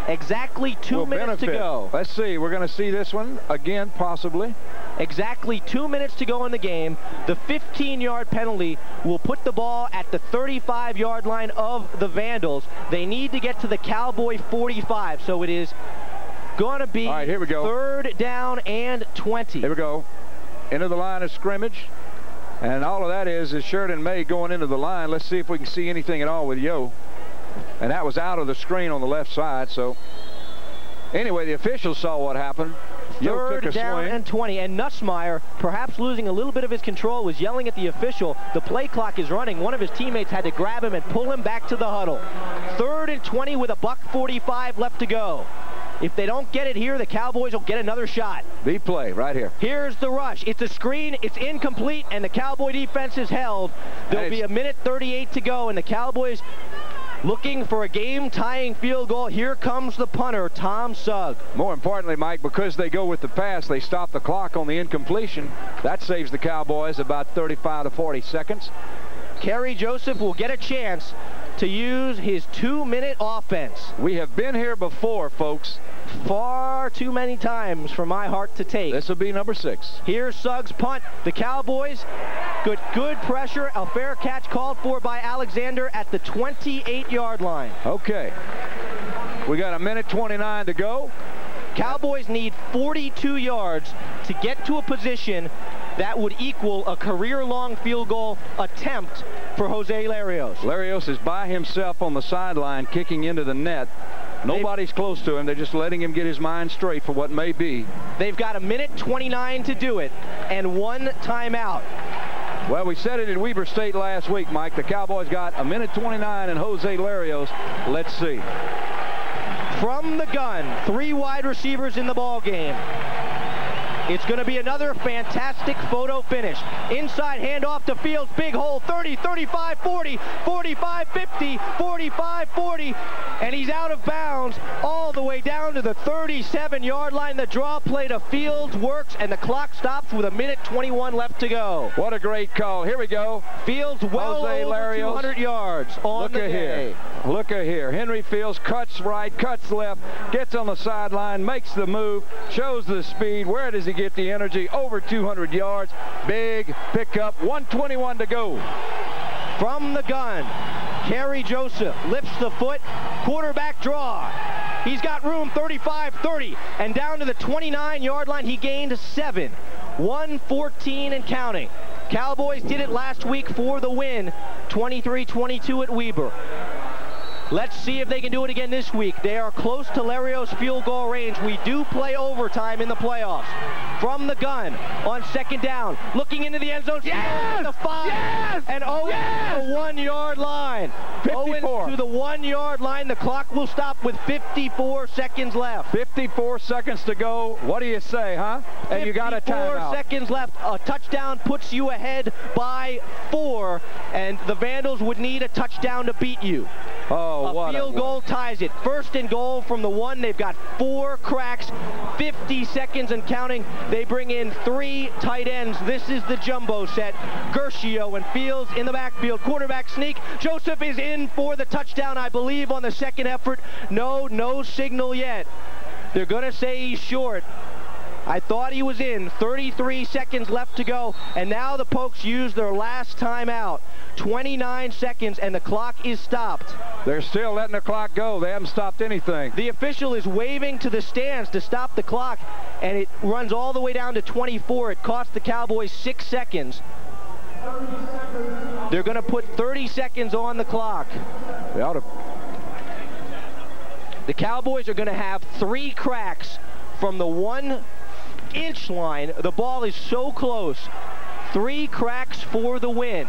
Speaker 2: Exactly 2 minutes to go.
Speaker 3: Let's see. We're going to see this one again, possibly.
Speaker 2: Exactly 2 minutes to go in the game. The 15-yard penalty will put the ball at the 35-yard line of the Vandals. They need to get to the Cowboy 45, so it is going to be
Speaker 3: all right, here we go.
Speaker 2: 3rd down and 20.
Speaker 3: Here we go. Into the line of scrimmage. And all of that is Sheridan May going into the line. Let's see if we can see anything at all with Yo. And that was out of the screen on the left side. So anyway, the officials saw what happened. Yo took a
Speaker 2: 3rd down
Speaker 3: swing.
Speaker 2: and 20. And Nussmeier, perhaps losing a little bit of his control, was yelling at the official. The play clock is running. One of his teammates had to grab him and pull him back to the huddle. 3rd and 20 with $1:45 left to go. If they don't get it here, the Cowboys will get another shot.
Speaker 3: The play right here.
Speaker 2: Here's the rush. It's a screen. It's incomplete, and the Cowboy defense is held. There'll be 1:38 to go, and the Cowboys looking for a game-tying field goal. Here comes the punter, Tom Sugg.
Speaker 3: More importantly, Mike, because they go with the pass, they stop the clock on the incompletion. That saves the Cowboys about 35 to 40 seconds.
Speaker 2: Kerry Joseph will get a chance to use his 2-minute offense.
Speaker 3: We have been here before, folks.
Speaker 2: Far too many times for my heart to take.
Speaker 3: This will be number 6.
Speaker 2: Here's Suggs' punt. The Cowboys, good pressure. A fair catch called for by Alexander at the 28-yard line.
Speaker 3: Okay. We got 1:29 to go.
Speaker 2: Cowboys need 42 yards to get to a position that would equal a career-long field goal attempt for Jose Larios.
Speaker 3: Larios is by himself on the sideline kicking into the net. Nobody's close to him. They're just letting him get his mind straight for what may be.
Speaker 2: They've got 1:29 to do it and 1 timeout.
Speaker 3: Well, we said it at Weber State last week, Mike. The Cowboys got 1:29 and Jose Larios. Let's see.
Speaker 2: From the gun, 3 wide receivers in the ball game. It's going to be another fantastic photo finish. Inside handoff to Fields, big hole, 30, 35, 40, 45, 50, 45, 40, and he's out of bounds all the way down to the 37-yard line. The draw play to Fields works, and the clock stops with 1:21 left to go.
Speaker 3: What a great call. Here we go.
Speaker 2: Fields well
Speaker 3: Jose
Speaker 2: over
Speaker 3: Larios.
Speaker 2: 200 yards on the day.
Speaker 3: Here. Look at here. Henry Fields cuts right, cuts left, gets on the sideline, makes the move, shows the speed. Where does he get the energy? Over 200 yards. Big pickup. 1:21 to go.
Speaker 2: From the gun, Kerry Joseph lifts the foot. Quarterback draw. He's got room, 35, 30, and down to the 29-yard line. He gained 7. 1:14 and counting. Cowboys did it last week for the win, 23-22 at Weber. Let's see if they can do it again this week. They are close to Larios' field goal range. We do play overtime in the playoffs. From the gun on 2nd down, looking into the end zone.
Speaker 3: Yes!
Speaker 2: The 5
Speaker 3: Yes!
Speaker 2: and Owens to the 1-yard line.
Speaker 3: 54.
Speaker 2: Owens to the 1-yard line. The clock will stop with 54 seconds left.
Speaker 3: 54 seconds to go. What do you say, huh? And you got a timeout.
Speaker 2: 54 seconds left. A touchdown puts you ahead by 4, and the Vandals would need a touchdown to beat you.
Speaker 3: Oh,
Speaker 2: a field goal ties it. 1st and goal from the 1. They've got 4 cracks, 50 seconds and counting. They bring in 3 tight ends. This is the jumbo set. Gershio and Fields in the backfield. Quarterback sneak. Joseph is in for the touchdown, I believe, on the 2nd effort. No signal yet. They're going to say he's short. I thought he was in. 33 seconds left to go, and now the Pokes use their last timeout. 29 seconds, and the clock is stopped.
Speaker 3: They're still letting the clock go. They haven't stopped anything.
Speaker 2: The official is waving to the stands to stop the clock, and it runs all the way down to 24. It cost the Cowboys 6 seconds. They're going to put 30 seconds on the clock.
Speaker 3: They ought to.
Speaker 2: The Cowboys are going to have 3 cracks from the 1-inch line. The ball is so close. 3 cracks for the win.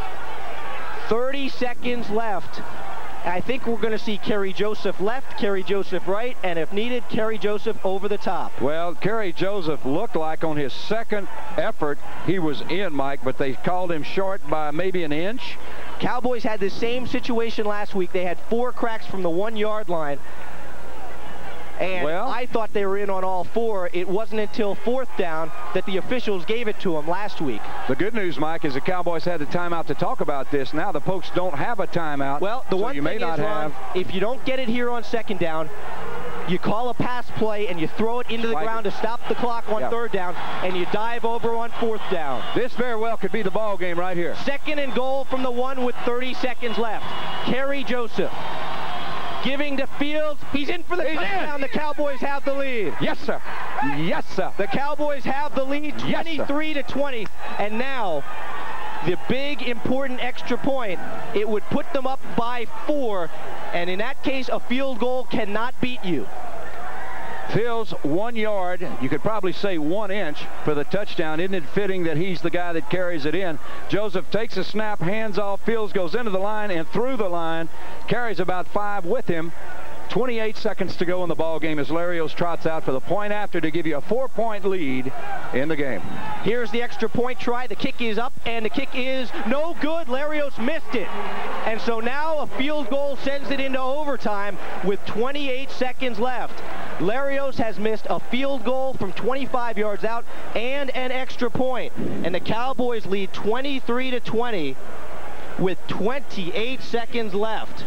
Speaker 2: 30 seconds left. I think we're going to see Kerry Joseph left, Kerry Joseph right, and if needed, Kerry Joseph over the top.
Speaker 3: Well, Kerry Joseph looked like on his 2nd effort he was in, Mike, but they called him short by maybe an inch.
Speaker 2: Cowboys had the same situation last week. They had 4 cracks from the 1-yard line. And I thought they were in on all 4. It wasn't until 4th down that the officials gave it to them last week.
Speaker 3: The good news, Mike, is the Cowboys had a timeout to talk about this. Now the Pokes don't have a timeout.
Speaker 2: Well, the one thing is, Ron, if you don't get it here on 2nd down, you call a pass play and you throw it into the ground to stop the clock on third down, and you dive over on fourth down.
Speaker 3: This very well could be the ball game right here.
Speaker 2: 2nd and goal from the 1 with 30 seconds left. Kerry Joseph giving to Fields. He's in for the touchdown. The Cowboys have the lead.
Speaker 3: Yes, sir. Yes, sir.
Speaker 2: The Cowboys have the lead, 23-20, and now the big important extra point. It would put them up by 4, and in that case, a field goal cannot beat you.
Speaker 3: Fields 1 yard, you could probably say 1 inch for the touchdown. Isn't it fitting that he's the guy that carries it in? Joseph takes a snap, hands off, Fields goes into the line and through the line, carries about 5 with him. 28 seconds to go in the ball game as Larios trots out for the point after to give you a 4-point lead in the game.
Speaker 2: Here's the extra point try. The kick is up, and the kick is no good. Larios missed it. And so now a field goal sends it into overtime with 28 seconds left. Larios has missed a field goal from 25 yards out and an extra point. And the Cowboys lead 23-20 with 28 seconds left.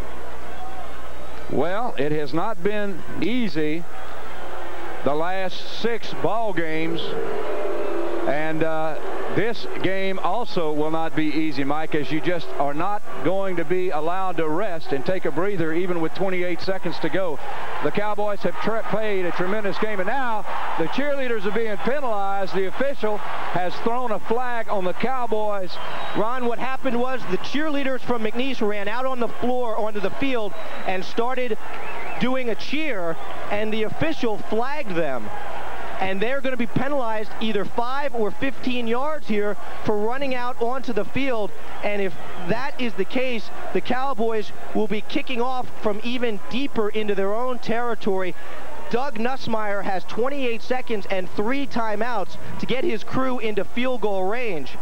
Speaker 3: Well, it has not been easy the last 6 ball games, and this game also will not be easy, Mike, as you just are not going to be allowed to rest and take a breather even with 28 seconds to go. The Cowboys have played a tremendous game, and now the cheerleaders are being penalized. The official has thrown a flag on the Cowboys.
Speaker 2: Ron, what happened was the cheerleaders from McNeese ran out on the floor onto the field and started doing a cheer, and the official flagged them. And they're going to be penalized either 5 or 15 yards here for running out onto the field. And if that is the case, the Cowboys will be kicking off from even deeper into their own territory. Doug Nussmeier has 28 seconds and 3 timeouts to get his crew into field goal range.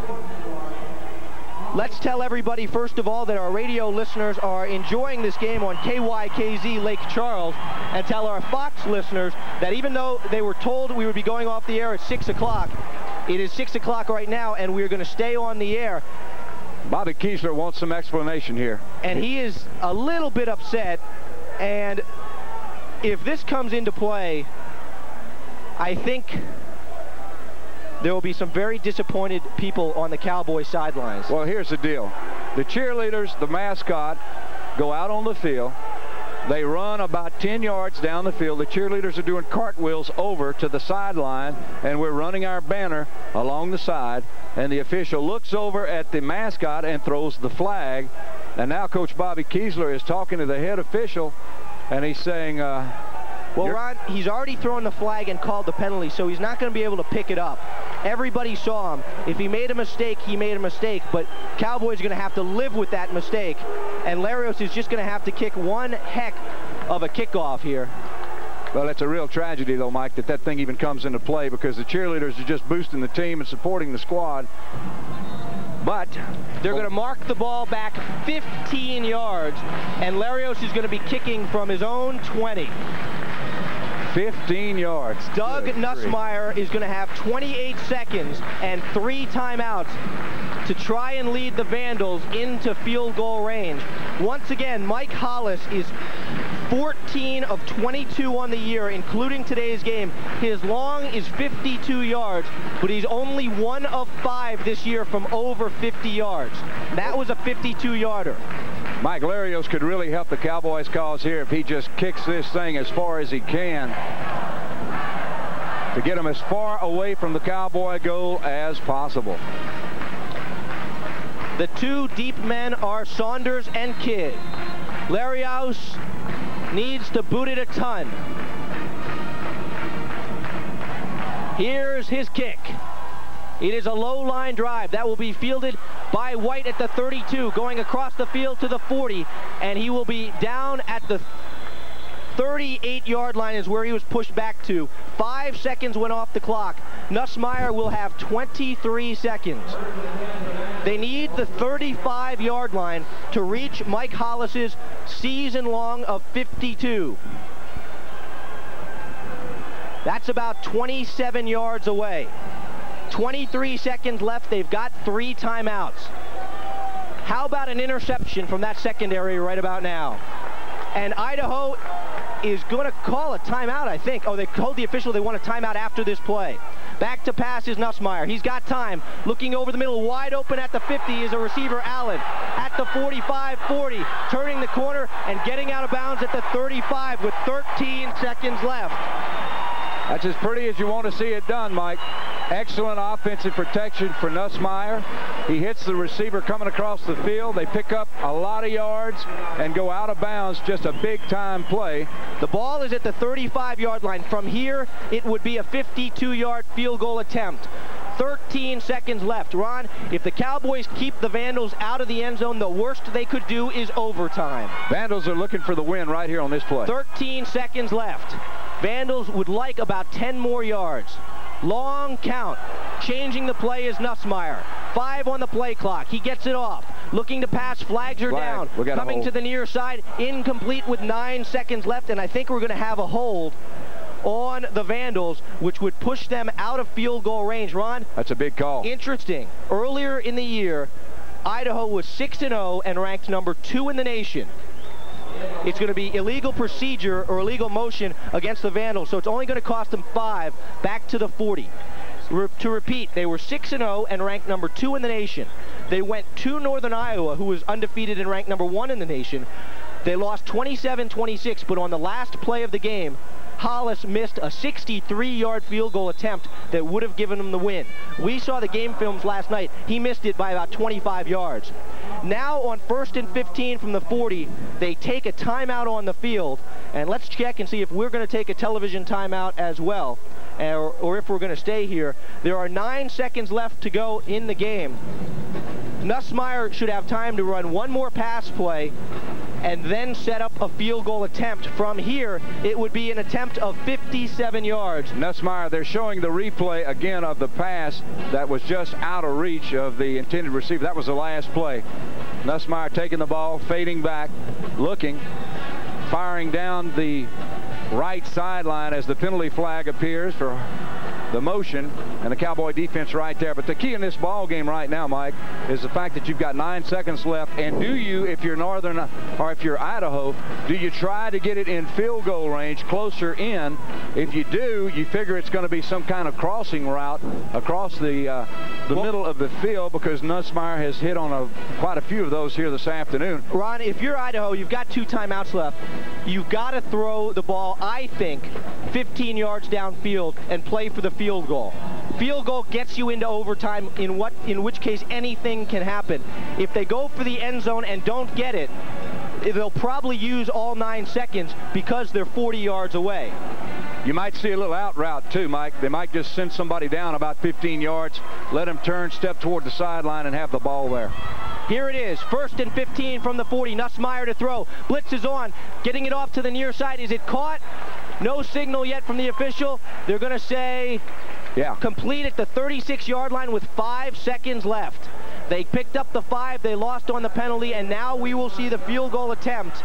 Speaker 2: Let's tell everybody, first of all, that our radio listeners are enjoying this game on KYKZ Lake Charles, and tell our Fox listeners that even though they were told we would be going off the air at 6 o'clock, it is 6 o'clock right now, and we're going to stay on the air.
Speaker 3: Bobby Kiesler wants some explanation here.
Speaker 2: And he is a little bit upset, and if this comes into play, I think there will be some very disappointed people on the Cowboys sidelines.
Speaker 3: Well, here's the deal. The cheerleaders, the mascot, go out on the field. They run about 10 yards down the field. The cheerleaders are doing cartwheels over to the sideline, and we're running our banner along the side. And the official looks over at the mascot and throws the flag. And now Coach Bobby Kiesler is talking to the head official, and he's saying,
Speaker 2: well, Ron, he's already thrown the flag and called the penalty, so he's not going to be able to pick it up. Everybody saw him. If he made a mistake, he made a mistake, but Cowboys are going to have to live with that mistake, and Larios is just going to have to kick one heck of a kickoff here.
Speaker 3: Well, it's a real tragedy, though, Mike, that thing even comes into play, because the cheerleaders are just boosting the team and supporting the squad. But
Speaker 2: they're going to mark the ball back 15 yards, and Larios is going to be kicking from his own 20.
Speaker 3: 15 yards.
Speaker 2: Doug Nussmeier is going to have 28 seconds and 3 timeouts to try and lead the Vandals into field goal range. Once again, Mike Hollis is 14 of 22 on the year, including today's game. His long is 52 yards, but he's only 1 of 5 this year from over 50 yards. That was a 52-yarder.
Speaker 3: Mike Larios could really help the Cowboys' cause here if he just kicks this thing as far as he can to get him as far away from the Cowboy goal as possible.
Speaker 2: The 2 deep men are Saunders and Kidd. Larios needs to boot it a ton. Here's his kick. It is a low line drive that will be fielded by White at the 32, going across the field to the 40, and he will be down at the 38-yard line is where he was pushed back to. 5 seconds went off the clock. Nussmeier will have 23 seconds. They need the 35-yard line to reach Mike Hollis's season long of 52. That's about 27 yards away. 23 seconds left. They've got 3 timeouts. How about an interception from that secondary right about now? And Idaho is going to call a timeout, I think. Oh, they told the official they want a timeout after this play. Back to pass is Nussmeier. He's got time. Looking over the middle, wide open at the 50 is a receiver, Allen. At the 45, 40, turning the corner and getting out of bounds at the 35 with 13 seconds left.
Speaker 3: That's as pretty as you want to see it done, Mike. Excellent offensive protection for Nussmeier. He hits the receiver coming across the field. They pick up a lot of yards and go out of bounds. Just a big-time play.
Speaker 2: The ball is at the 35-yard line. From here, it would be a 52-yard field goal attempt. 13 seconds left. Ron, if the Cowboys keep the Vandals out of the end zone, the worst they could do is overtime.
Speaker 3: Vandals are looking for the win right here on this play.
Speaker 2: 13 seconds left. Vandals would like about 10 more yards. Long count. Changing the play is Nussmeier. 5 on the play clock. He gets it off. Looking to pass. Flags are down. Coming to the near side. Incomplete with 9 seconds left. And I think we're going to have a hold on the Vandals, which would push them out of field goal range. Ron?
Speaker 3: That's a big call.
Speaker 2: Interesting. Earlier in the year, Idaho was 6-0 and ranked number 2 in the nation. It's going to be illegal procedure or illegal motion against the Vandals, so it's only going to cost them 5 back to the 40. To repeat, they were 6-0 and ranked number 2 in the nation. They went to Northern Iowa, who was undefeated and ranked number 1 in the nation. They lost 27-26, but on the last play of the game, Hollis missed a 63-yard field goal attempt that would have given them the win. We saw the game films last night. He missed it by about 25 yards. Now on 1st and 15 from the 40, they take a timeout on the field. And let's check and see if we're going to take a television timeout as well, or if we're going to stay here. There are 9 seconds left to go in the game. Nussmeier should have time to run one more pass play and then set up a field goal attempt. From here, it would be an attempt of 57 yards.
Speaker 3: Nussmeier, they're showing the replay again of the pass that was just out of reach of the intended receiver. That was the last play. Nussmeier taking the ball, fading back, looking, firing down the right sideline as the penalty flag appears for the motion, and the Cowboy defense right there. But the key in this ball game right now, Mike, is the fact that you've got 9 seconds left. And do you, if you're Northern or if you're Idaho, do you try to get it in field goal range closer in? If you do, you figure it's going to be some kind of crossing route across the middle of the field, because Nussmeier has hit on quite a few of those here this afternoon.
Speaker 2: Ron, if you're Idaho, you've got 2 timeouts left. You've got to throw the ball, I think, 15 yards downfield and play for the field goal. Field goal gets you into overtime, in which case anything can happen. If they go for the end zone and don't get it, they'll probably use all 9 seconds because they're 40 yards away.
Speaker 3: You might see a little out route too, Mike. They might just send somebody down about 15 yards, let him turn, step toward the sideline, and have the ball there.
Speaker 2: Here it is, 1st and 15 from the 40. Nussmeier to throw. Blitz is on, getting it off to the near side. Is it caught? No signal yet from the official. They're going to say complete at the 36-yard line with 5 seconds left. They picked up the 5, they lost on the penalty, and now we will see the field goal attempt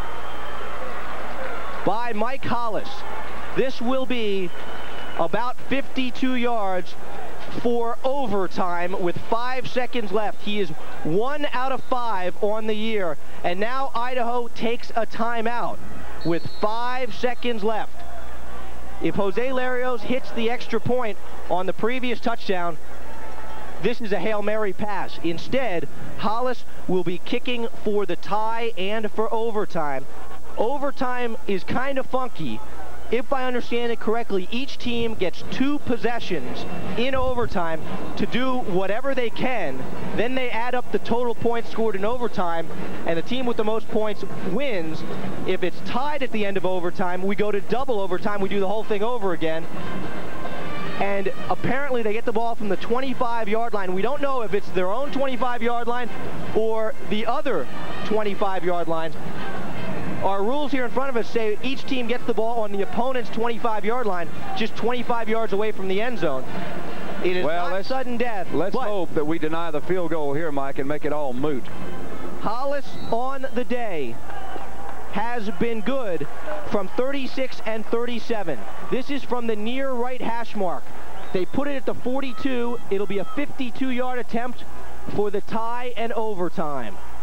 Speaker 2: by Mike Hollis. This will be about 52 yards for overtime with 5 seconds left. He is 1 out of 5 on the year, and now Idaho takes a timeout with 5 seconds left. If Jose Larios hits the extra point on the previous touchdown, this is a Hail Mary pass. Instead, Hollis will be kicking for the tie and for overtime. Overtime is kind of funky. If I understand it correctly, each team gets 2 possessions in overtime to do whatever they can. Then they add up the total points scored in overtime, and the team with the most points wins. If it's tied at the end of overtime, we go to double overtime. We do the whole thing over again. And apparently they get the ball from the 25-yard line. We don't know if it's their own 25-yard line or the other 25-yard lines. Our rules here in front of us say each team gets the ball on the opponent's 25-yard line, just 25 yards away from the end zone. It is not sudden death.
Speaker 3: Let's hope that we deny the field goal here, Mike, and make it all moot.
Speaker 2: Hollis on the day has been good from 36 and 37. This is from the near right hash mark. They put it at the 42. It'll be a 52-yard attempt for the tie and overtime.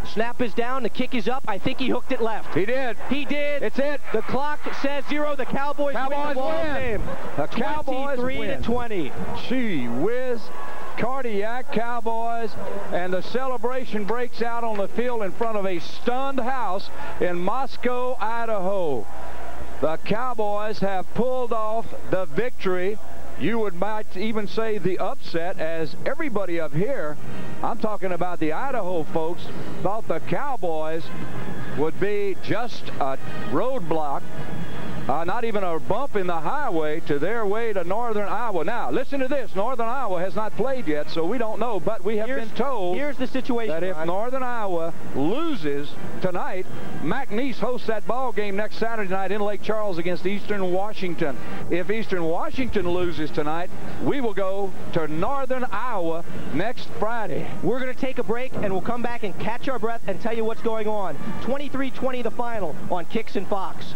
Speaker 2: Snap is down. The kick is up. I think he hooked it left.
Speaker 3: He did.
Speaker 2: He did.
Speaker 3: It's it.
Speaker 2: The clock says 0. The Cowboys win the ball game.
Speaker 3: The Cowboys win.
Speaker 2: 23-20.
Speaker 3: Gee whiz. Cardiac Cowboys, and the celebration breaks out on the field in front of a stunned house in Moscow, Idaho. The Cowboys have pulled off the victory. You might even say the upset, as everybody up here, I'm talking about the Idaho folks, thought the Cowboys would be just a roadblock, not even a bump in the highway to their way to Northern Iowa. Now, listen to this. Northern Iowa has not played yet, so we don't know, but we have been told
Speaker 2: here's the situation,
Speaker 3: that if Northern Iowa loses tonight, McNeese hosts that ball game next Saturday night in Lake Charles against Eastern Washington. If Eastern Washington loses tonight, we will go to Northern Iowa next Friday.
Speaker 2: We're going to take a break, and we'll come back and catch our breath and tell you what's going on. 23-20 the final on Kicks and Fox.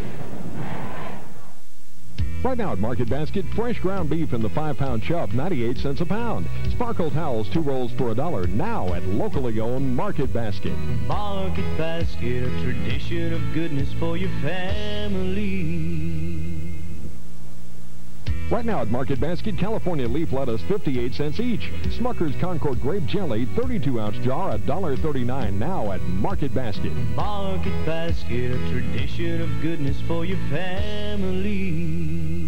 Speaker 16: Right now at Market Basket, fresh ground beef in the 5-pound chub, 98 cents a pound. Sparkle towels, 2 rolls for $1, now at locally owned Market Basket.
Speaker 8: Market Basket, a tradition of goodness for your family.
Speaker 16: Right now at Market Basket, California leaf lettuce, 58 cents each. Smucker's Concord grape jelly, 32-ounce jar, $1.39, now at Market Basket.
Speaker 8: Market Basket, a tradition of goodness for your family.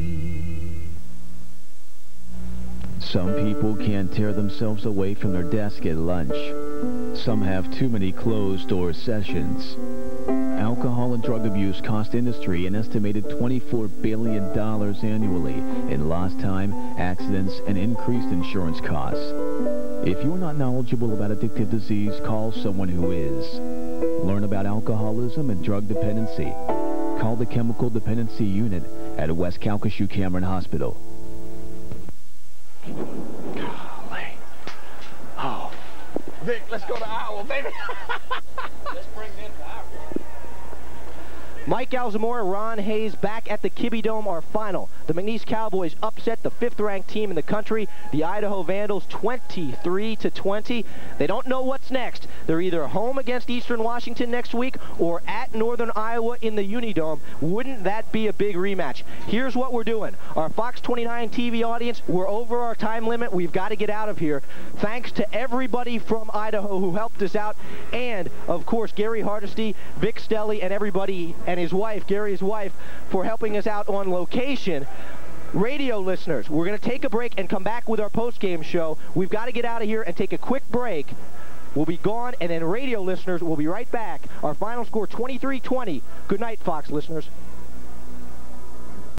Speaker 7: Some people can't tear themselves away from their desk at lunch. Some have too many closed-door sessions. Alcohol and drug abuse cost industry an estimated $24 billion annually in lost time, accidents, and increased insurance costs. If you're not knowledgeable about addictive disease, call someone who is. Learn about alcoholism and drug dependency. Call the Chemical Dependency Unit at West Calcasieu Cameron Hospital.
Speaker 3: Golly. Oh. Vic, let's go to Iowa, baby. Let's bring them to Iowa.
Speaker 2: Mike Alzamora, Ron Hayes back at the Kibbie Dome, our final. The McNeese Cowboys upset the 5th-ranked team in the country, the Idaho Vandals, 23-20. They don't know what's next. They're either home against Eastern Washington next week or at Northern Iowa in the Unidome. Wouldn't that be a big rematch? Here's what we're doing. Our Fox 29 TV audience, we're over our time limit. We've got to get out of here. Thanks to everybody from Idaho who helped us out, and, of course, Gary Hardesty, Vic Stelly, and everybody, and his wife, Gary's wife, for helping us out on location. Radio listeners, we're going to take a break and come back with our post-game show. We've got to get out of here and take a quick break. We'll be gone, and then radio listeners will be right back. Our final score, 23-20. Good night, Fox listeners.